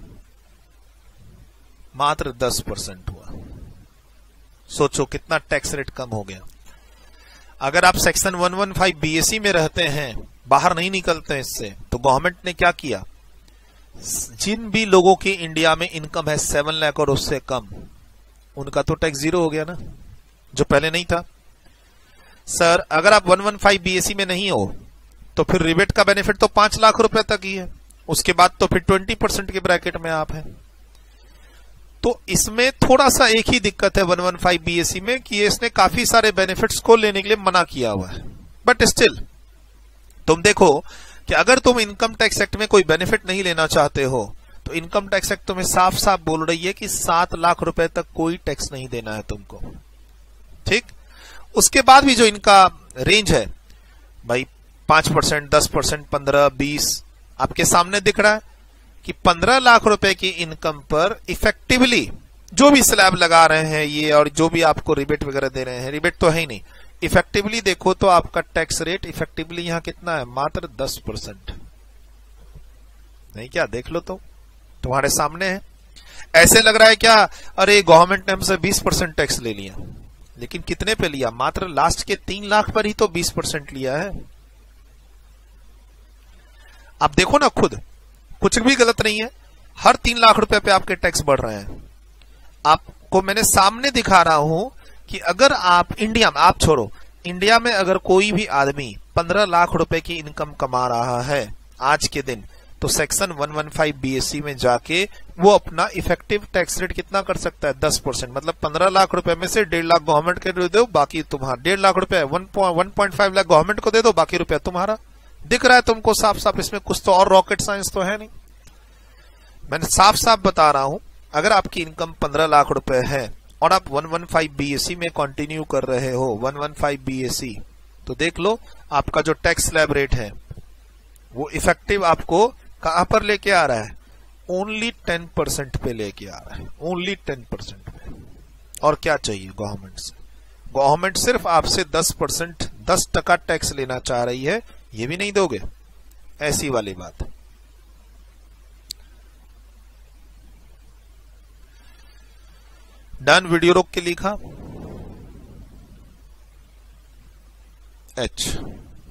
मात्र 10% हुआ। सोचो कितना टैक्स रेट कम हो गया। अगर आप सेक्शन 115 BAC में रहते हैं, बाहर नहीं निकलते हैं इससे, तो गवर्नमेंट ने क्या किया, जिन भी लोगों की इंडिया में इनकम है 7 लाख और उससे कम, उनका तो टैक्स जीरो हो गया ना, जो पहले नहीं था। सर अगर आप 115 BAC में नहीं हो तो फिर रिबेट का बेनिफिट तो 5 लाख रुपए तक ही है, उसके बाद तो फिर 20% के ब्रैकेट में आप हैं। तो इसमें थोड़ा सा एक ही दिक्कत है 115 BAC में कि इसने काफी सारे बेनिफिट्स को लेने के लिए मना किया हुआ है। बट स्टिल तुम देखो कि अगर तुम इनकम टैक्स एक्ट में कोई बेनिफिट नहीं लेना चाहते हो तो इनकम टैक्स एक्ट तुम्हें साफ साफ बोल रही है कि 7 लाख रुपए तक कोई टैक्स नहीं देना है तुमको। ठीक, उसके बाद भी जो इनका रेंज है भाई 5%, 10%, 15, 20 आपके सामने दिख रहा है कि 15 लाख रुपए की इनकम पर इफेक्टिवली जो भी स्लैब लगा रहे हैं ये, और जो भी आपको रिबेट वगैरह दे रहे हैं, रिबेट तो है ही नहीं, इफेक्टिवली देखो तो आपका टैक्स रेट इफेक्टिवली यहां कितना है, मात्र 10%। नहीं क्या, देख लो तो तुम्हारे सामने है। ऐसे लग रहा है क्या, अरे गवर्नमेंट ने हमसे 20% टैक्स ले लिया, लेकिन कितने पे लिया, मात्र लास्ट के 3 लाख पर ही तो 20% लिया है। आप देखो ना खुद, कुछ भी गलत नहीं है, हर 3 लाख रुपए पे आपके टैक्स बढ़ रहे हैं। आपको मैंने सामने दिखा रहा हूं कि अगर आप इंडिया में, आप छोड़ो, इंडिया में अगर कोई भी आदमी 15 लाख रुपए की इनकम कमा रहा है आज के दिन, तो सेक्शन 115 BAC में जाके वो अपना इफेक्टिव टैक्स रेट कितना कर सकता है, 10%। मतलब 15 लाख रुपए में से 1.5 लाख गवर्नमेंट के दो, बाकी तुम्हारा 1.5 लाख रुपए 1.5 लाख गवर्नमेंट को दे दो, बाकी रुपया तुम्हारा। दिख रहा है तुमको साफ साफ, इसमें कुछ तो और रॉकेट साइंस तो है नहीं। मैंने साफ साफ बता रहा हूं, अगर आपकी इनकम 15 लाख रुपए है और आप 115 BAC में कंटिन्यू कर रहे हो, 115 BAC, तो देख लो आपका जो टैक्स स्लैब रेट है वो इफेक्टिव आपको कहां पर लेके आ रहा है, ओनली 10% पे लेके आ रहा है, ओनली 10% पे। और क्या चाहिए गवर्नमेंट से, गवर्नमेंट सिर्फ आपसे 10%, 10% टैक्स लेना चाह रही है, ये भी नहीं दोगे, ऐसी वाली बात। डन, वीडियो रोक के लिखा H।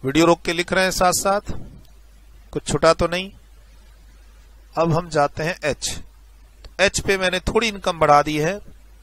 वीडियो रोक के लिख रहे हैं साथ साथ, कुछ छुटा तो नहीं। अब हम जाते हैं एच पे मैंने थोड़ी इनकम बढ़ा दी है,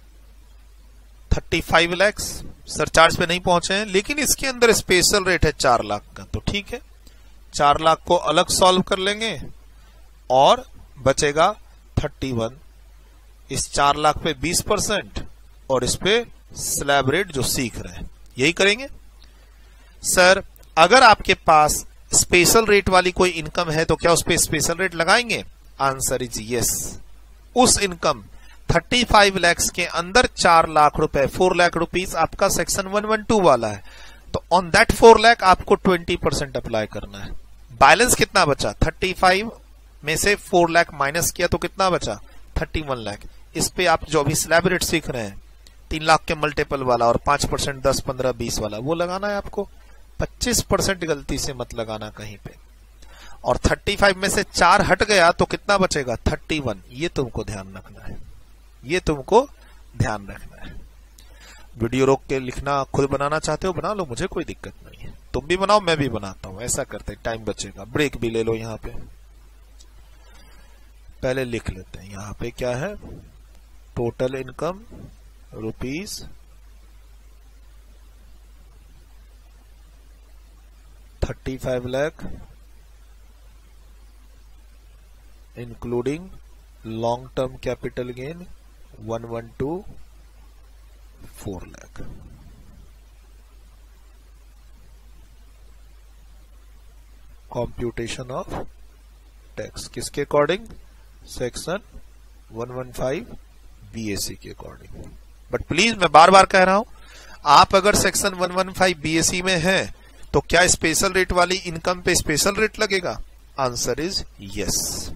35 लाख, सरचार्ज पे नहीं पहुंचे हैं, लेकिन इसके अंदर स्पेशल रेट है 4 लाख का, तो ठीक है 4 लाख को अलग सॉल्व कर लेंगे और बचेगा 31। इस 4 लाख पे 20% और इस पे स्लैब रेट जो सीख रहे हैं यही करेंगे। सर अगर आपके पास स्पेशल रेट वाली कोई इनकम है तो क्या उस पे स्पेशल रेट लगाएंगे? Answer is yes. उस इनकम 35 लाख के अंदर 4 लाख रुपए, 4 लाख रुपीज आपका सेक्शन 112 वाला है, तो ऑन दैट 4 लाख आपको 20% अप्लाई करना है। बैलेंस कितना बचा? 35 में से 4 लाख माइनस किया तो कितना बचा? 31 लाख। इस पे आप जो अभी स्लैब रेट सीख रहे हैं 3 लाख के मल्टीपल वाला और 5%, 10, 15, 20 वाला, वो लगाना है आपको। 25% गलती से मत लगाना कहीं पे। और 35 में से 4 हट गया तो कितना बचेगा? 31। ये तुमको ध्यान रखना है, ये तुमको ध्यान रखना है। वीडियो रोक के लिखना, खुद बनाना चाहते हो बना लो, मुझे कोई दिक्कत नहीं है। तुम भी बनाओ, मैं भी बनाता हूं, ऐसा करते टाइम बचेगा। ब्रेक भी ले लो यहां पे। पहले लिख लेते हैं यहां पे क्या है। Total income rupees 35 lakh including long term capital gain 112.4 lakh. Computation of tax किसके अकॉर्डिंग? सेक्शन 115 बीएससी के अकॉर्डिंग। बट प्लीज मैं बार बार कह रहा हूं, आप अगर सेक्शन 115 बीएससी में हैं तो क्या स्पेशल रेट वाली इनकम पे स्पेशल रेट लगेगा? Answer is yes.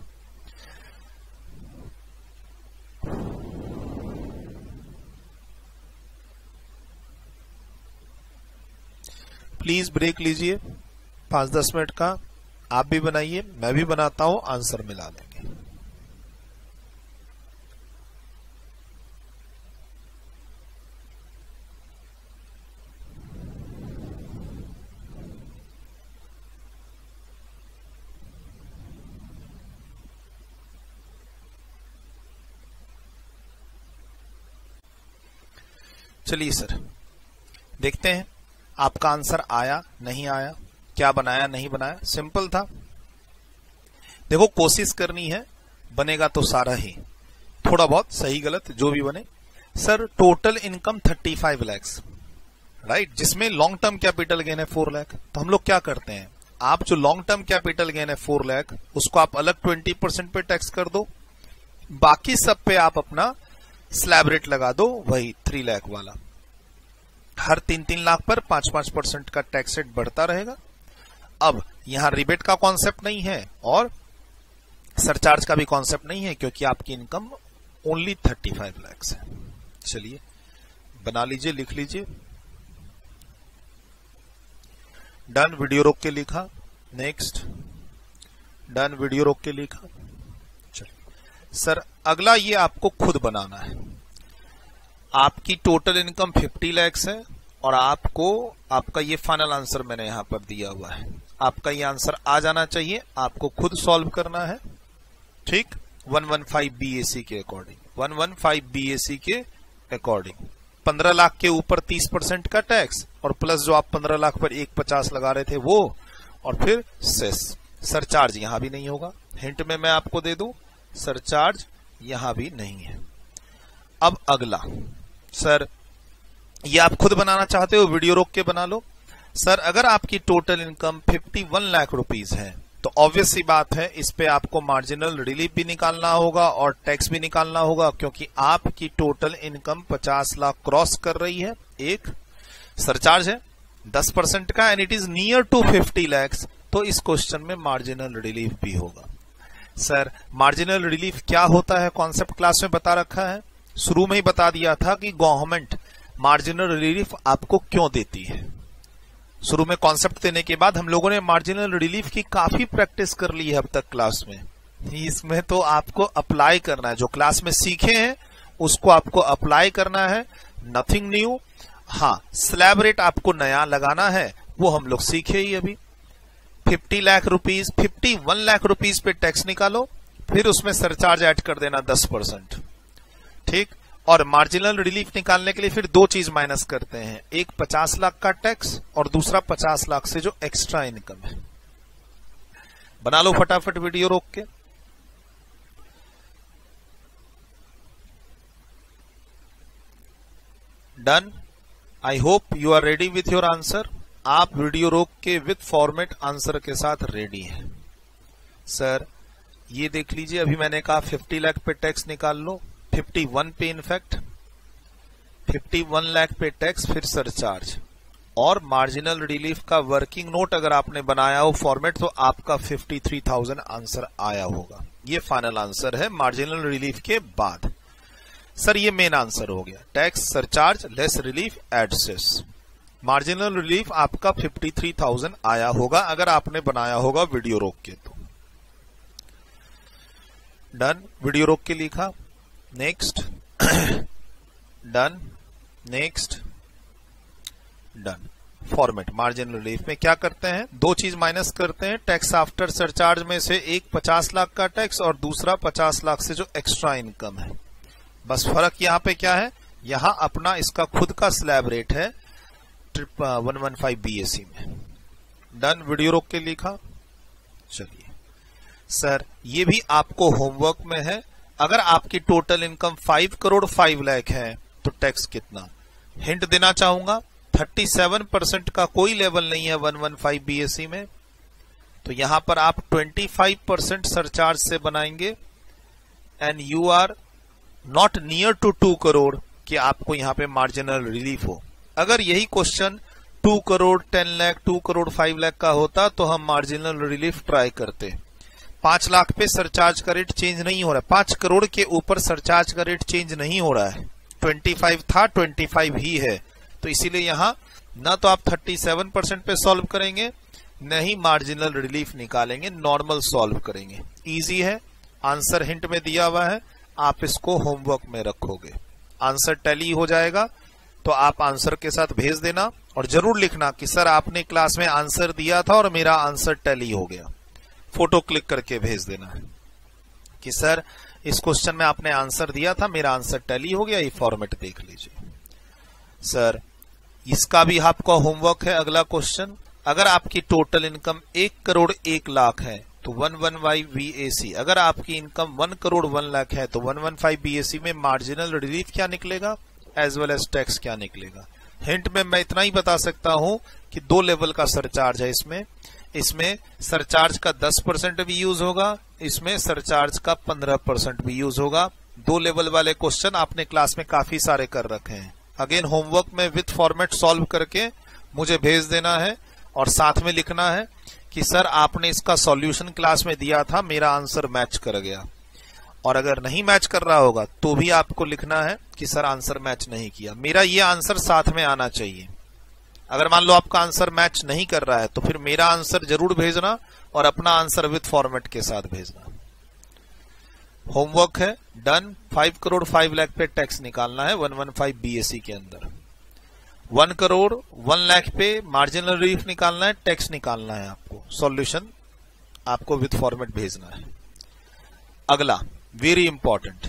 Please break लीजिए 5-10 मिनट का। आप भी बनाइए, मैं भी बनाता हूं, आंसर मिला देंगे। चलिए सर देखते हैं आपका आंसर आया नहीं आया, क्या बनाया नहीं बनाया। सिंपल था। देखो कोशिश करनी है, बनेगा तो सारा ही, थोड़ा बहुत सही गलत जो भी बने। Sir total income 35 lakh, right, जिसमें लॉन्ग टर्म कैपिटल गेन है 4 लाख। तो हम लोग क्या करते हैं, आप जो लॉन्ग टर्म कैपिटल गेन है 4 लाख उसको आप अलग 20% पे टैक्स कर दो, बाकी सब पे आप अपना स्लैब रेट लगा दो, वही 3 लाख वाला। हर 3-3 लाख पर 5-5% का टैक्स रेट बढ़ता रहेगा। अब यहां रिबेट का कॉन्सेप्ट नहीं है और सरचार्ज का भी कॉन्सेप्ट नहीं है, क्योंकि आपकी इनकम ओनली 35 लाख है। चलिए बना लीजिए, लिख लीजिए। डन, वीडियो रोक के लिखा। नेक्स्ट, डन, वीडियो रोक के लिखा। चलिए सर अगला ये आपको खुद बनाना है। आपकी टोटल इनकम 50 लाख है और आपको आपका ये फाइनल आंसर मैंने यहां पर दिया हुआ है। आपका ये आंसर आ जाना चाहिए, आपको खुद सॉल्व करना है, ठीक। 115 बीएसी के अकॉर्डिंग, 115 बीएसी के अकॉर्डिंग 15 लाख के ऊपर 30% का टैक्स और प्लस जो आप 15 लाख पर 150 लगा रहे थे वो, और फिर सेस। सरचार्ज यहां भी नहीं होगा, हिंट में मैं आपको दे दूं, सरचार्ज यहां भी नहीं है। अब अगला, सर ये आप खुद बनाना चाहते हो वीडियो रोक के बना लो। सर अगर आपकी टोटल इनकम 51 लाख रुपीस है तो ऑब्वियस सी बात है इस पे आपको मार्जिनल रिलीफ भी निकालना होगा और टैक्स भी निकालना होगा, क्योंकि आपकी टोटल इनकम 50 लाख क्रॉस कर रही है। एक सरचार्ज है 10% का and it is near to 50 lakh, तो इस क्वेश्चन में मार्जिनल रिलीफ भी होगा। सर मार्जिनल रिलीफ क्या होता है, कॉन्सेप्ट क्लास में बता रखा है, शुरू में ही बता दिया था कि गवर्नमेंट मार्जिनल रिलीफ आपको क्यों देती है। शुरू में कॉन्सेप्ट देने के बाद हम लोगों ने मार्जिनल रिलीफ की काफी प्रैक्टिस कर ली है अब तक क्लास में। इसमें तो आपको अप्लाई करना है, जो क्लास में सीखे हैं उसको आपको अप्लाई करना है, नथिंग न्यू। हाँ, स्लैब रेट आपको नया लगाना है वो हम लोग सीखे ही अभी। 50 लाख रुपीज, 51 लाख रुपीज पे टैक्स निकालो, फिर उसमें सरचार्ज ऐड कर देना 10%, ठीक। और मार्जिनल रिलीफ निकालने के लिए फिर दो चीज माइनस करते हैं, एक 50 लाख का टैक्स और दूसरा 50 लाख से जो एक्स्ट्रा इनकम है। बना लो फटाफट वीडियो रोक के। Done. I hope you are ready with your answer. आप वीडियो रोक के विथ फॉर्मेट आंसर के साथ रेडी हैं। सर ये देख लीजिए, अभी मैंने कहा 50 लाख पे टैक्स निकाल लो, 51 पे इनफैक्ट 51 लाख पे टैक्स, फिर सरचार्ज और मार्जिनल रिलीफ का वर्किंग नोट अगर आपने बनाया हो फॉर्मेट तो आपका 53,000 आंसर आया होगा। ये फाइनल आंसर है मार्जिनल रिलीफ के बाद। सर ये मेन आंसर हो गया, tax, surcharge, less relief, add cess. Marginal relief आपका 53,000 आया होगा अगर आपने बनाया होगा वीडियो रोक के तो। डन, वीडियो रोक के लिखा, next, done, next, done. Format marginal relief में क्या करते हैं, दो चीज माइनस करते हैं, टैक्स आफ्टर सरचार्ज में से एक 50 लाख का टैक्स और दूसरा 50 लाख से जो एक्स्ट्रा इनकम है। बस फर्क यहां पे क्या है, यहां अपना इसका खुद का स्लैब रेट है 115 BAC में। डन, वीडियो रोक के लिखा। चलिए सर ये भी आपको होमवर्क में है, अगर आपकी टोटल इनकम 5 करोड़ 5 लाख है तो टैक्स कितना। हिंट देना चाहूंगा 37% का कोई लेवल नहीं है 115 BAC में, तो यहां पर आप 25% सरचार्ज से बनाएंगे and you are not near to 2 crore कि आपको यहां पे मार्जिनल रिलीफ हो। अगर यही क्वेश्चन 2 करोड़ 10 लाख 2 करोड़ 5 लाख का होता तो हम मार्जिनल रिलीफ ट्राई करते। 5 लाख पे सरचार्ज का रेट चेंज नहीं हो रहा है, 5 करोड़ के ऊपर सरचार्ज का रेट चेंज नहीं हो रहा है, 25 था 25 ही है, तो इसीलिए यहां ना तो आप 37% पे सॉल्व करेंगे न ही मार्जिनल रिलीफ निकालेंगे, नॉर्मल सॉल्व करेंगे। इजी है, आंसर हिंट में दिया हुआ है, आप इसको होमवर्क में रखोगे, आंसर टैली हो जाएगा तो आप आंसर के साथ भेज देना और जरूर लिखना कि सर आपने क्लास में आंसर दिया था और मेरा आंसर टैली हो गया। फोटो क्लिक करके भेज देना है कि सर इस क्वेश्चन में आपने आंसर दिया था, मेरा आंसर टैली हो गया, ये फॉर्मेट देख लीजिए। सर इसका भी आपका होमवर्क है। अगला क्वेश्चन, अगर आपकी टोटल इनकम 1 करोड़ 1 लाख है तो 115 BAC, अगर आपकी इनकम 1 करोड़ 1 लाख है तो 115 BAC में मार्जिनल रिलीफ क्या निकलेगा एज वेल एज टैक्स क्या निकलेगा। हिंट में मैं इतना ही बता सकता हूं कि 2 लेवल का सरचार्ज है, इसमें सरचार्ज का 10% भी यूज होगा, इसमें सरचार्ज का 15% भी यूज होगा। 2 लेवल वाले क्वेश्चन आपने क्लास में काफी सारे कर रखे हैं। अगेन होमवर्क में विथ फॉर्मेट सॉल्व करके मुझे भेज देना है और साथ में लिखना है कि सर आपने इसका सॉल्यूशन क्लास में दिया था, मेरा आंसर मैच कर गया। और अगर नहीं मैच कर रहा होगा तो भी आपको लिखना है कि सर आंसर मैच नहीं किया, मेरा ये आंसर साथ में आना चाहिए। अगर मान लो आपका आंसर मैच नहीं कर रहा है तो फिर मेरा आंसर जरूर भेजना और अपना आंसर विथ फॉर्मेट के साथ भेजना। होमवर्क है, डन। 5 करोड़ 5 लाख पे टैक्स निकालना है 115 BAC के अंदर। 1 करोड़ 1 लाख पे मार्जिनल रिलीफ निकालना है, टैक्स निकालना है आपको, सॉल्यूशन आपको विथ फॉर्मेट भेजना है। अगला वेरी इंपॉर्टेंट,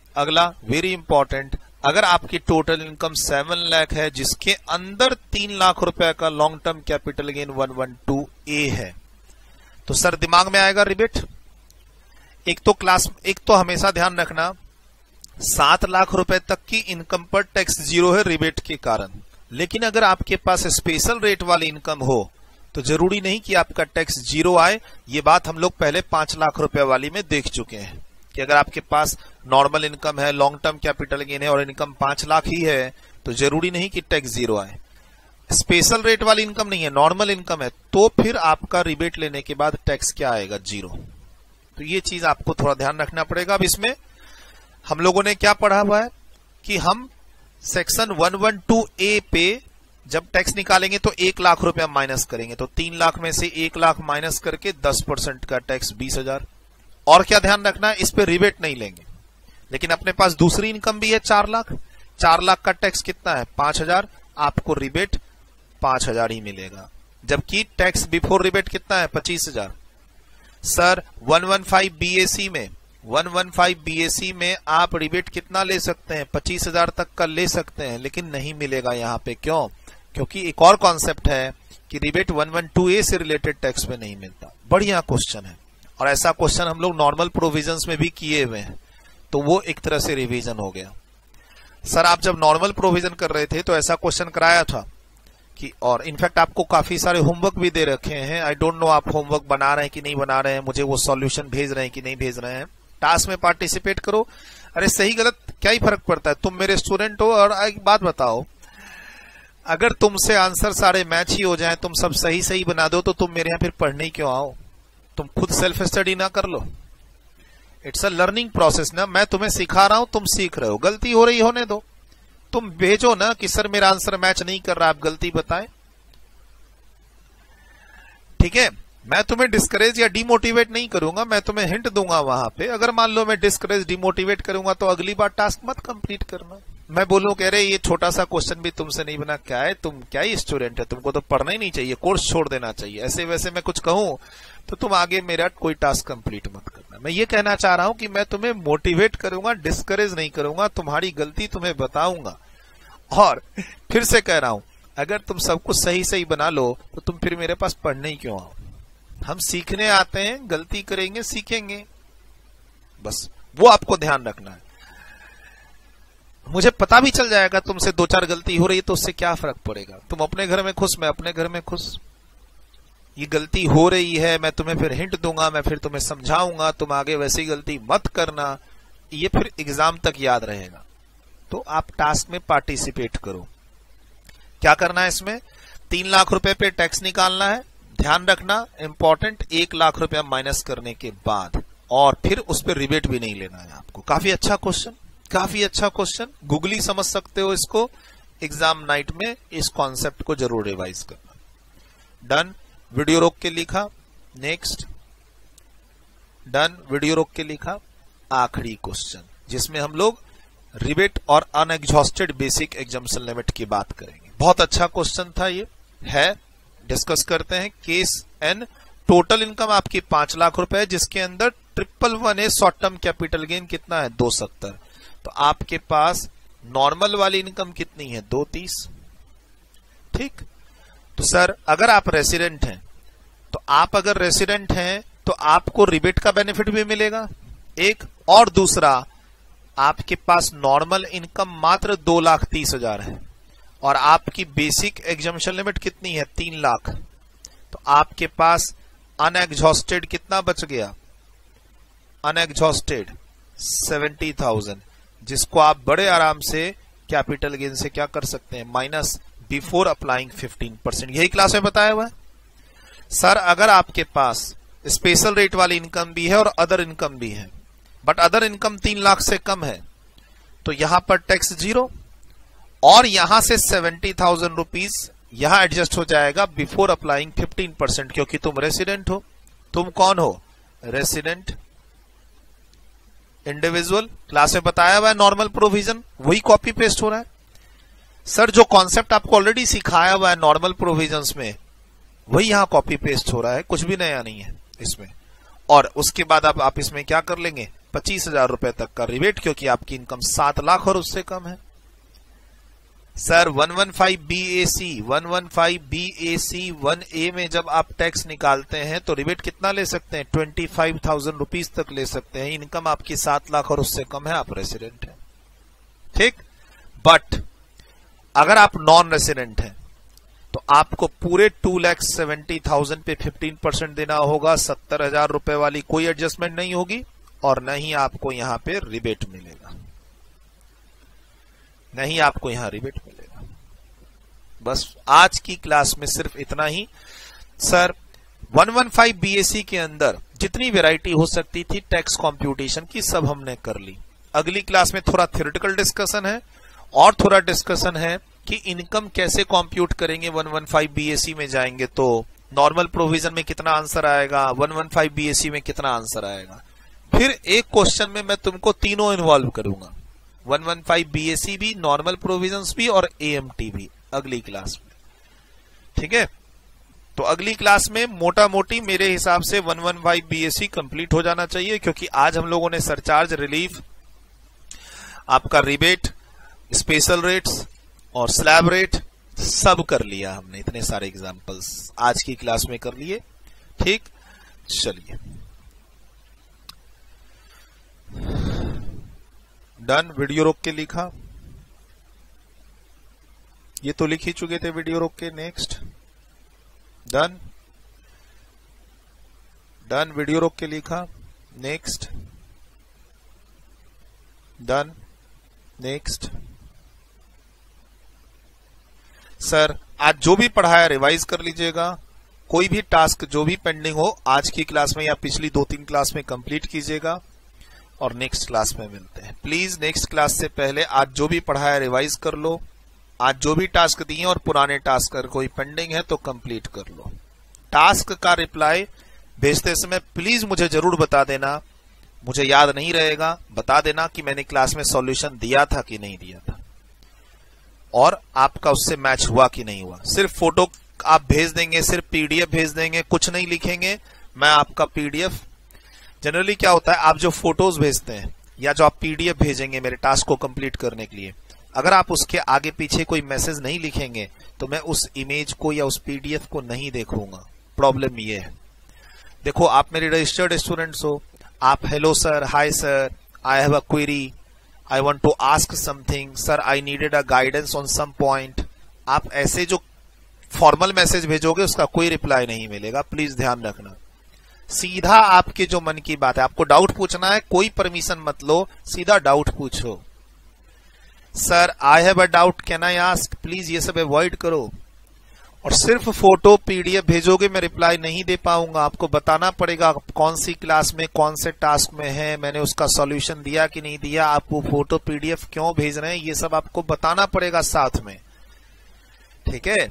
अगर आपकी टोटल इनकम 7 लाख है जिसके अंदर 3 लाख रुपए का long term capital gain 112A है तो सर दिमाग में आएगा रिबेट। एक तो हमेशा ध्यान रखना 7 लाख रुपए तक की इनकम पर टैक्स 0 है रिबेट के कारण, लेकिन अगर आपके पास स्पेशल रेट वाली इनकम हो तो जरूरी नहीं कि आपका टैक्स 0 आए। ये बात हम लोग पहले 5 लाख रुपए वाली में देख चुके हैं कि अगर आपके पास नॉर्मल इनकम है, लॉन्ग टर्म कैपिटल गेन है और इनकम 5 लाख ही है तो जरूरी नहीं कि टैक्स 0 आए। स्पेशल रेट वाली इनकम नहीं है, नॉर्मल इनकम है, तो फिर आपका रिबेट लेने के बाद टैक्स क्या आएगा, 0। तो ये चीज आपको थोड़ा ध्यान रखना पड़ेगा। अब इसमें हम लोगों ने क्या पढ़ा हुआ है कि हम सेक्शन 112A पे जब टैक्स निकालेंगे तो 1 लाख रुपया माइनस करेंगे, तो 3 लाख में से 1 लाख माइनस करके 10% का टैक्स 20,000। और क्या ध्यान रखना है, इस पे रिबेट नहीं लेंगे, लेकिन अपने पास दूसरी इनकम भी है 4 लाख। 4 लाख का टैक्स कितना है, 5,000, आपको रिबेट 5,000 ही मिलेगा। जबकि टैक्स बिफोर रिबेट कितना है 25,000। सर 115 बीएसी में 115 बीएसी में आप रिबेट कितना ले सकते हैं 25,000 तक का ले सकते हैं, लेकिन नहीं मिलेगा यहाँ पे। क्यों? क्योंकि एक और कॉन्सेप्ट है कि रिबेट 112A से रिलेटेड टैक्स में नहीं मिलता। बढ़िया क्वेश्चन है, और ऐसा क्वेश्चन हम लोग नॉर्मल प्रोविजंस में भी किए हुए हैं, तो वो एक तरह से रिवीजन हो गया। सर आप जब नॉर्मल प्रोविजन कर रहे थे तो ऐसा क्वेश्चन कराया था कि, और इनफैक्ट आपको काफी सारे होमवर्क भी दे रखे हैं। आई डोंट नो आप होमवर्क बना रहे हैं कि नहीं बना रहे हैं, मुझे वो सॉल्यूशन भेज रहे हैं कि नहीं भेज रहे हैं। टास्क में पार्टिसिपेट करो। अरे सही गलत क्या ही फर्क पड़ता है, तुम मेरे स्टूडेंट हो। और एक बात बताओ, अगर तुमसे आंसर सारे मैच ही हो जाएं, तुम सब सही सही बना दो, तो तुम मेरे यहाँ फिर पढ़ने ही क्यों आओ? तुम खुद सेल्फ स्टडी ना कर लो? इट्स अ लर्निंग प्रोसेस ना, मैं तुम्हें सिखा रहा हूं, तुम सीख रहे हो। गलती हो रही होने दो, तुम भेजो ना कि सर मेरा आंसर मैच नहीं कर रहा, आप गलती बताएं। ठीक है, मैं तुम्हें डिस्करेज या डिमोटिवेट नहीं करूंगा, मैं तुम्हें हिंट दूंगा वहां पे। अगर मान लो मैं डिस्करेज डिमोटिवेट करूंगा तो अगली बार टास्क मत कंप्लीट करना। मैं बोलूं कह रहे ये छोटा सा क्वेश्चन भी तुमसे नहीं बना, क्या है तुम, क्या ही स्टूडेंट है, तुमको तो पढ़ना ही नहीं चाहिए, कोर्स छोड़ देना चाहिए, ऐसे वैसे मैं कुछ कहूं तो तुम आगे मेरा कोई टास्क कंप्लीट मत करना। मैं ये कहना चाह रहा हूं कि मैं तुम्हें मोटिवेट करूंगा, डिस्करेज नहीं करूंगा, तुम्हारी गलती तुम्हें बताऊंगा। और फिर से कह रहा हूं, अगर तुम सब कुछ सही सही बना लो तो तुम फिर मेरे पास पढ़ने ही क्यों आओ? हम सीखने आते हैं, गलती करेंगे, सीखेंगे, बस वो आपको ध्यान रखना है। मुझे पता भी चल जाएगा तुमसे 2-4 गलती हो रही है, तो उससे क्या फर्क पड़ेगा? तुम अपने घर में खुश, मैं अपने घर में खुश। ये गलती हो रही है, मैं तुम्हें फिर हिंट दूंगा, मैं फिर तुम्हें समझाऊंगा, तुम आगे वैसी गलती मत करना, ये फिर एग्जाम तक याद रहेगा। तो आप टास्क में पार्टिसिपेट करो। क्या करना है इसमें? 3 लाख रुपए पे टैक्स निकालना है। ध्यान रखना इंपॉर्टेंट, 1 लाख रुपया माइनस करने के बाद, और फिर उस पर रिबेट भी नहीं लेना है आपको। काफी अच्छा क्वेश्चन, काफी अच्छा क्वेश्चन, गूगली समझ सकते हो इसको। एग्जाम नाइट में इस कॉन्सेप्ट को जरूर रिवाइज करना। डन, वीडियो रोक के लिखा। नेक्स्ट, डन, वीडियो रोक के लिखा। आखिरी क्वेश्चन जिसमें हम लोग रिबेट और अनएग्जॉस्टेड बेसिक एग्जम्पशन लिमिट की बात करेंगे। बहुत अच्छा क्वेश्चन था ये, है डिस्कस करते हैं। केस एन, टोटल इनकम आपकी 5 लाख रुपए है, जिसके अंदर 111A short term capital gain कितना है 270। तो आपके पास नॉर्मल वाली इनकम कितनी है 230। ठीक, तो सर अगर आप रेसिडेंट हैं, तो आप अगर रेसिडेंट हैं तो आपको रिबेट का बेनिफिट भी मिलेगा एक, और दूसरा आपके पास नॉर्मल इनकम मात्र 2,30,000 है और आपकी बेसिक एग्जम्पशन लिमिट कितनी है 3 लाख। तो आपके पास अनएग्जॉस्टेड कितना बच गया? अनएग्जॉस्टेड 70,000, जिसको आप बड़े आराम से कैपिटल गेन से क्या कर सकते हैं, माइनस बिफोर अप्लाइंग 15%। यही क्लास में बताया हुआ है। सर अगर आपके पास स्पेशल रेट वाली इनकम भी है और अदर इनकम भी है, बट अदर इनकम 3 लाख से कम है, तो यहां पर टैक्स 0, और यहां से 70,000 रुपीज यहां एडजस्ट हो जाएगा बिफोर अप्लाइंग 15%, क्योंकि तुम रेसिडेंट हो। तुम कौन हो? Resident individual. क्लास में बताया हुआ है नॉर्मल प्रोविजन, वही कॉपी पेस्ट हो रहा है। सर जो कॉन्सेप्ट आपको ऑलरेडी सिखाया हुआ है नॉर्मल प्रोविजंस में, वही यहां कॉपी पेस्ट हो रहा है, कुछ भी नया नहीं है इसमें। और उसके बाद अब आप इसमें क्या कर लेंगे, 25,000 रुपए तक का रिबेट, क्योंकि आपकी इनकम 7 लाख और उससे कम है। सर 115 BAC 1A में जब आप टैक्स निकालते हैं तो रिबेट कितना ले सकते हैं, 25,000 रुपीज तक ले सकते हैं। इनकम आपकी 7 लाख और उससे कम है, आप रेसिडेंट हैं। ठीक, बट अगर आप नॉन रेसिडेंट हैं तो आपको पूरे 2,70,000 पे 15% देना होगा। 70,000 रुपए वाली कोई एडजस्टमेंट नहीं होगी, और न ही आपको यहां पे रिबेट मिलेगा, नहीं आपको यहां रिबेट मिलेगा। बस आज की क्लास में सिर्फ इतना ही। सर 115 BAC के अंदर जितनी वैरायटी हो सकती थी टैक्स कंप्यूटेशन की, सब हमने कर ली। अगली क्लास में थोड़ा थ्योरेटिकल डिस्कशन है और थोड़ा डिस्कशन है कि इनकम कैसे कंप्यूट करेंगे। 115 BAC में जाएंगे तो नॉर्मल प्रोविजन में कितना आंसर आएगा, 115 BAC में कितना आंसर आएगा। फिर एक क्वेश्चन में मैं तुमको तीनों इन्वॉल्व करूंगा, 115 BAC भी, नॉर्मल प्रोविजंस भी और AMT भी, अगली क्लास में। ठीक है, तो अगली क्लास में मोटा मोटी मेरे हिसाब से 115 BAC कंप्लीट हो जाना चाहिए, क्योंकि आज हम लोगों ने सरचार्ज, रिलीफ, आपका रिबेट, स्पेशल रेट्स और स्लैब रेट सब कर लिया हमने। इतने सारे एग्जांपल्स आज की क्लास में कर लिए। ठीक, चलिए डन। वीडियो रोक के लिखा, ये तो लिख ही चुके थे वीडियो रोक के। नेक्स्ट, डन डन, वीडियो रोक के लिखा। Next, done. नेक्स्ट। सर आज जो भी पढ़ाया रिवाइज कर लीजिएगा। कोई भी टास्क जो भी पेंडिंग हो आज की क्लास में या पिछली 2-3 क्लास में कंप्लीट कीजिएगा और नेक्स्ट क्लास में मिलते हैं। प्लीज नेक्स्ट क्लास से पहले आज जो भी पढ़ाया रिवाइज कर लो, आज जो भी टास्क दिए और पुराने टास्क अगर कोई पेंडिंग है तो कंप्लीट कर लो। टास्क का रिप्लाई भेजते समय प्लीज मुझे जरूर बता देना, मुझे याद नहीं रहेगा, बता देना कि मैंने क्लास में सॉल्यूशन दिया था कि नहीं दिया था और आपका उससे मैच हुआ कि नहीं हुआ। सिर्फ फोटो आप भेज देंगे, सिर्फ पीडीएफ भेज देंगे, कुछ नहीं लिखेंगे, मैं आपका पीडीएफ, जनरली क्या होता है आप जो फोटोज भेजते हैं या जो आप पीडीएफ भेजेंगे मेरे टास्क को कंप्लीट करने के लिए, अगर आप उसके आगे पीछे कोई मैसेज नहीं लिखेंगे तो मैं उस इमेज को या उस पीडीएफ को नहीं देखूंगा। प्रॉब्लम ये है। देखो आप मेरे रजिस्टर्ड स्टूडेंट्स हो, आप hello sir, hi sir, I have a query, I want to ask something, sir I needed a guidance on some point. आप ऐसे जो फॉर्मल मैसेज भेजोगे उसका कोई रिप्लाई नहीं मिलेगा, प्लीज ध्यान रखना। सीधा आपके जो मन की बात है, आपको डाउट पूछना है, कोई परमिशन मत लो, सीधा डाउट पूछो। Sir I have a doubt, can I ask, please ये सब अवॉइड करो। और सिर्फ फोटो पीडीएफ भेजोगे मैं रिप्लाई नहीं दे पाऊंगा, आपको बताना पड़ेगा कौन सी क्लास में कौन से टास्क में है, मैंने उसका सॉल्यूशन दिया कि नहीं दिया, आप वो फोटो पीडीएफ क्यों भेज रहे हैं, ये सब आपको बताना पड़ेगा साथ में। ठीक है,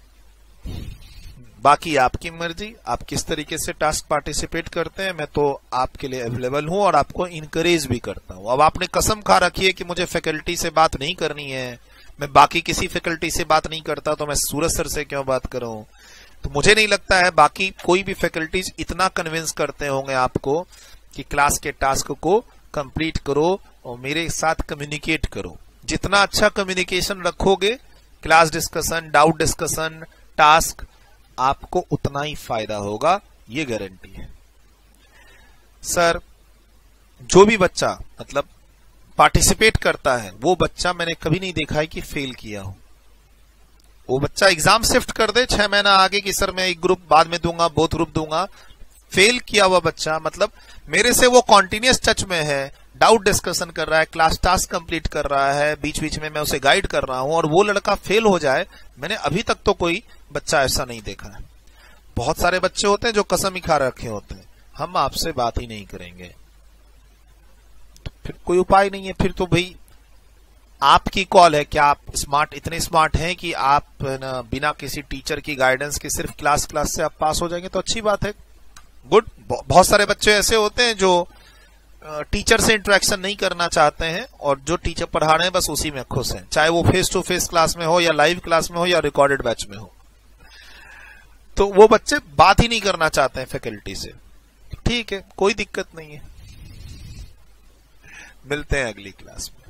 बाकी आपकी मर्जी, आप किस तरीके से टास्क पार्टिसिपेट करते हैं, मैं तो आपके लिए अवेलेबल हूं और आपको इनकरेज भी करता हूं। अब आपने कसम खा रखी है कि मुझे फैकल्टी से बात नहीं करनी है, मैं बाकी किसी फैकल्टी से बात नहीं करता, तो मैं सूरज सर से क्यों बात करूं। तो मुझे नहीं लगता है बाकी कोई भी फैकल्टीज इतना कन्विंस करते होंगे आपको कि क्लास के टास्क को कंप्लीट करो और मेरे साथ कम्युनिकेट करो। जितना अच्छा कम्युनिकेशन रखोगे, class discussion, doubt discussion, task, आपको उतना ही फायदा होगा, ये गारंटी है। सर जो भी बच्चा मतलब पार्टिसिपेट करता है वो बच्चा मैंने कभी नहीं देखा है कि फेल किया हो। वो बच्चा एग्जाम शिफ्ट कर दे 6 महीना आगे कि सर मैं एक ग्रुप बाद में दूंगा, बोथ ग्रुप दूंगा, फेल किया हुआ बच्चा मतलब मेरे से वो कॉन्टिन्यूस टच में है, डाउट डिस्कशन कर रहा है, क्लास टास्क कंप्लीट कर रहा है, बीच बीच में मैं उसे गाइड कर रहा हूं और वो लड़का फेल हो जाए, मैंने अभी तक तो कोई बच्चा ऐसा नहीं देखा है। बहुत सारे बच्चे होते हैं जो कसम ही खा रखे होते हैं, हम आपसे बात ही नहीं करेंगे, तो फिर कोई उपाय नहीं है। फिर तो भाई आपकी कॉल है, क्या आप स्मार्ट, इतने स्मार्ट हैं कि आप न, बिना किसी टीचर की गाइडेंस के सिर्फ क्लास से आप पास हो जाएंगे तो अच्छी बात है, गुड। बहुत सारे बच्चे ऐसे होते हैं जो टीचर से इंटरेक्शन नहीं करना चाहते हैं और जो टीचर पढ़ा रहे हैं बस उसी में खुश हैं, चाहे वो फेस टू फेस क्लास में हो या लाइव क्लास में हो या रिकॉर्डेड बैच में हो। तो वो बच्चे बात ही नहीं करना चाहते हैं फैकल्टी से, ठीक है, कोई दिक्कत नहीं है। मिलते हैं अगली क्लास में।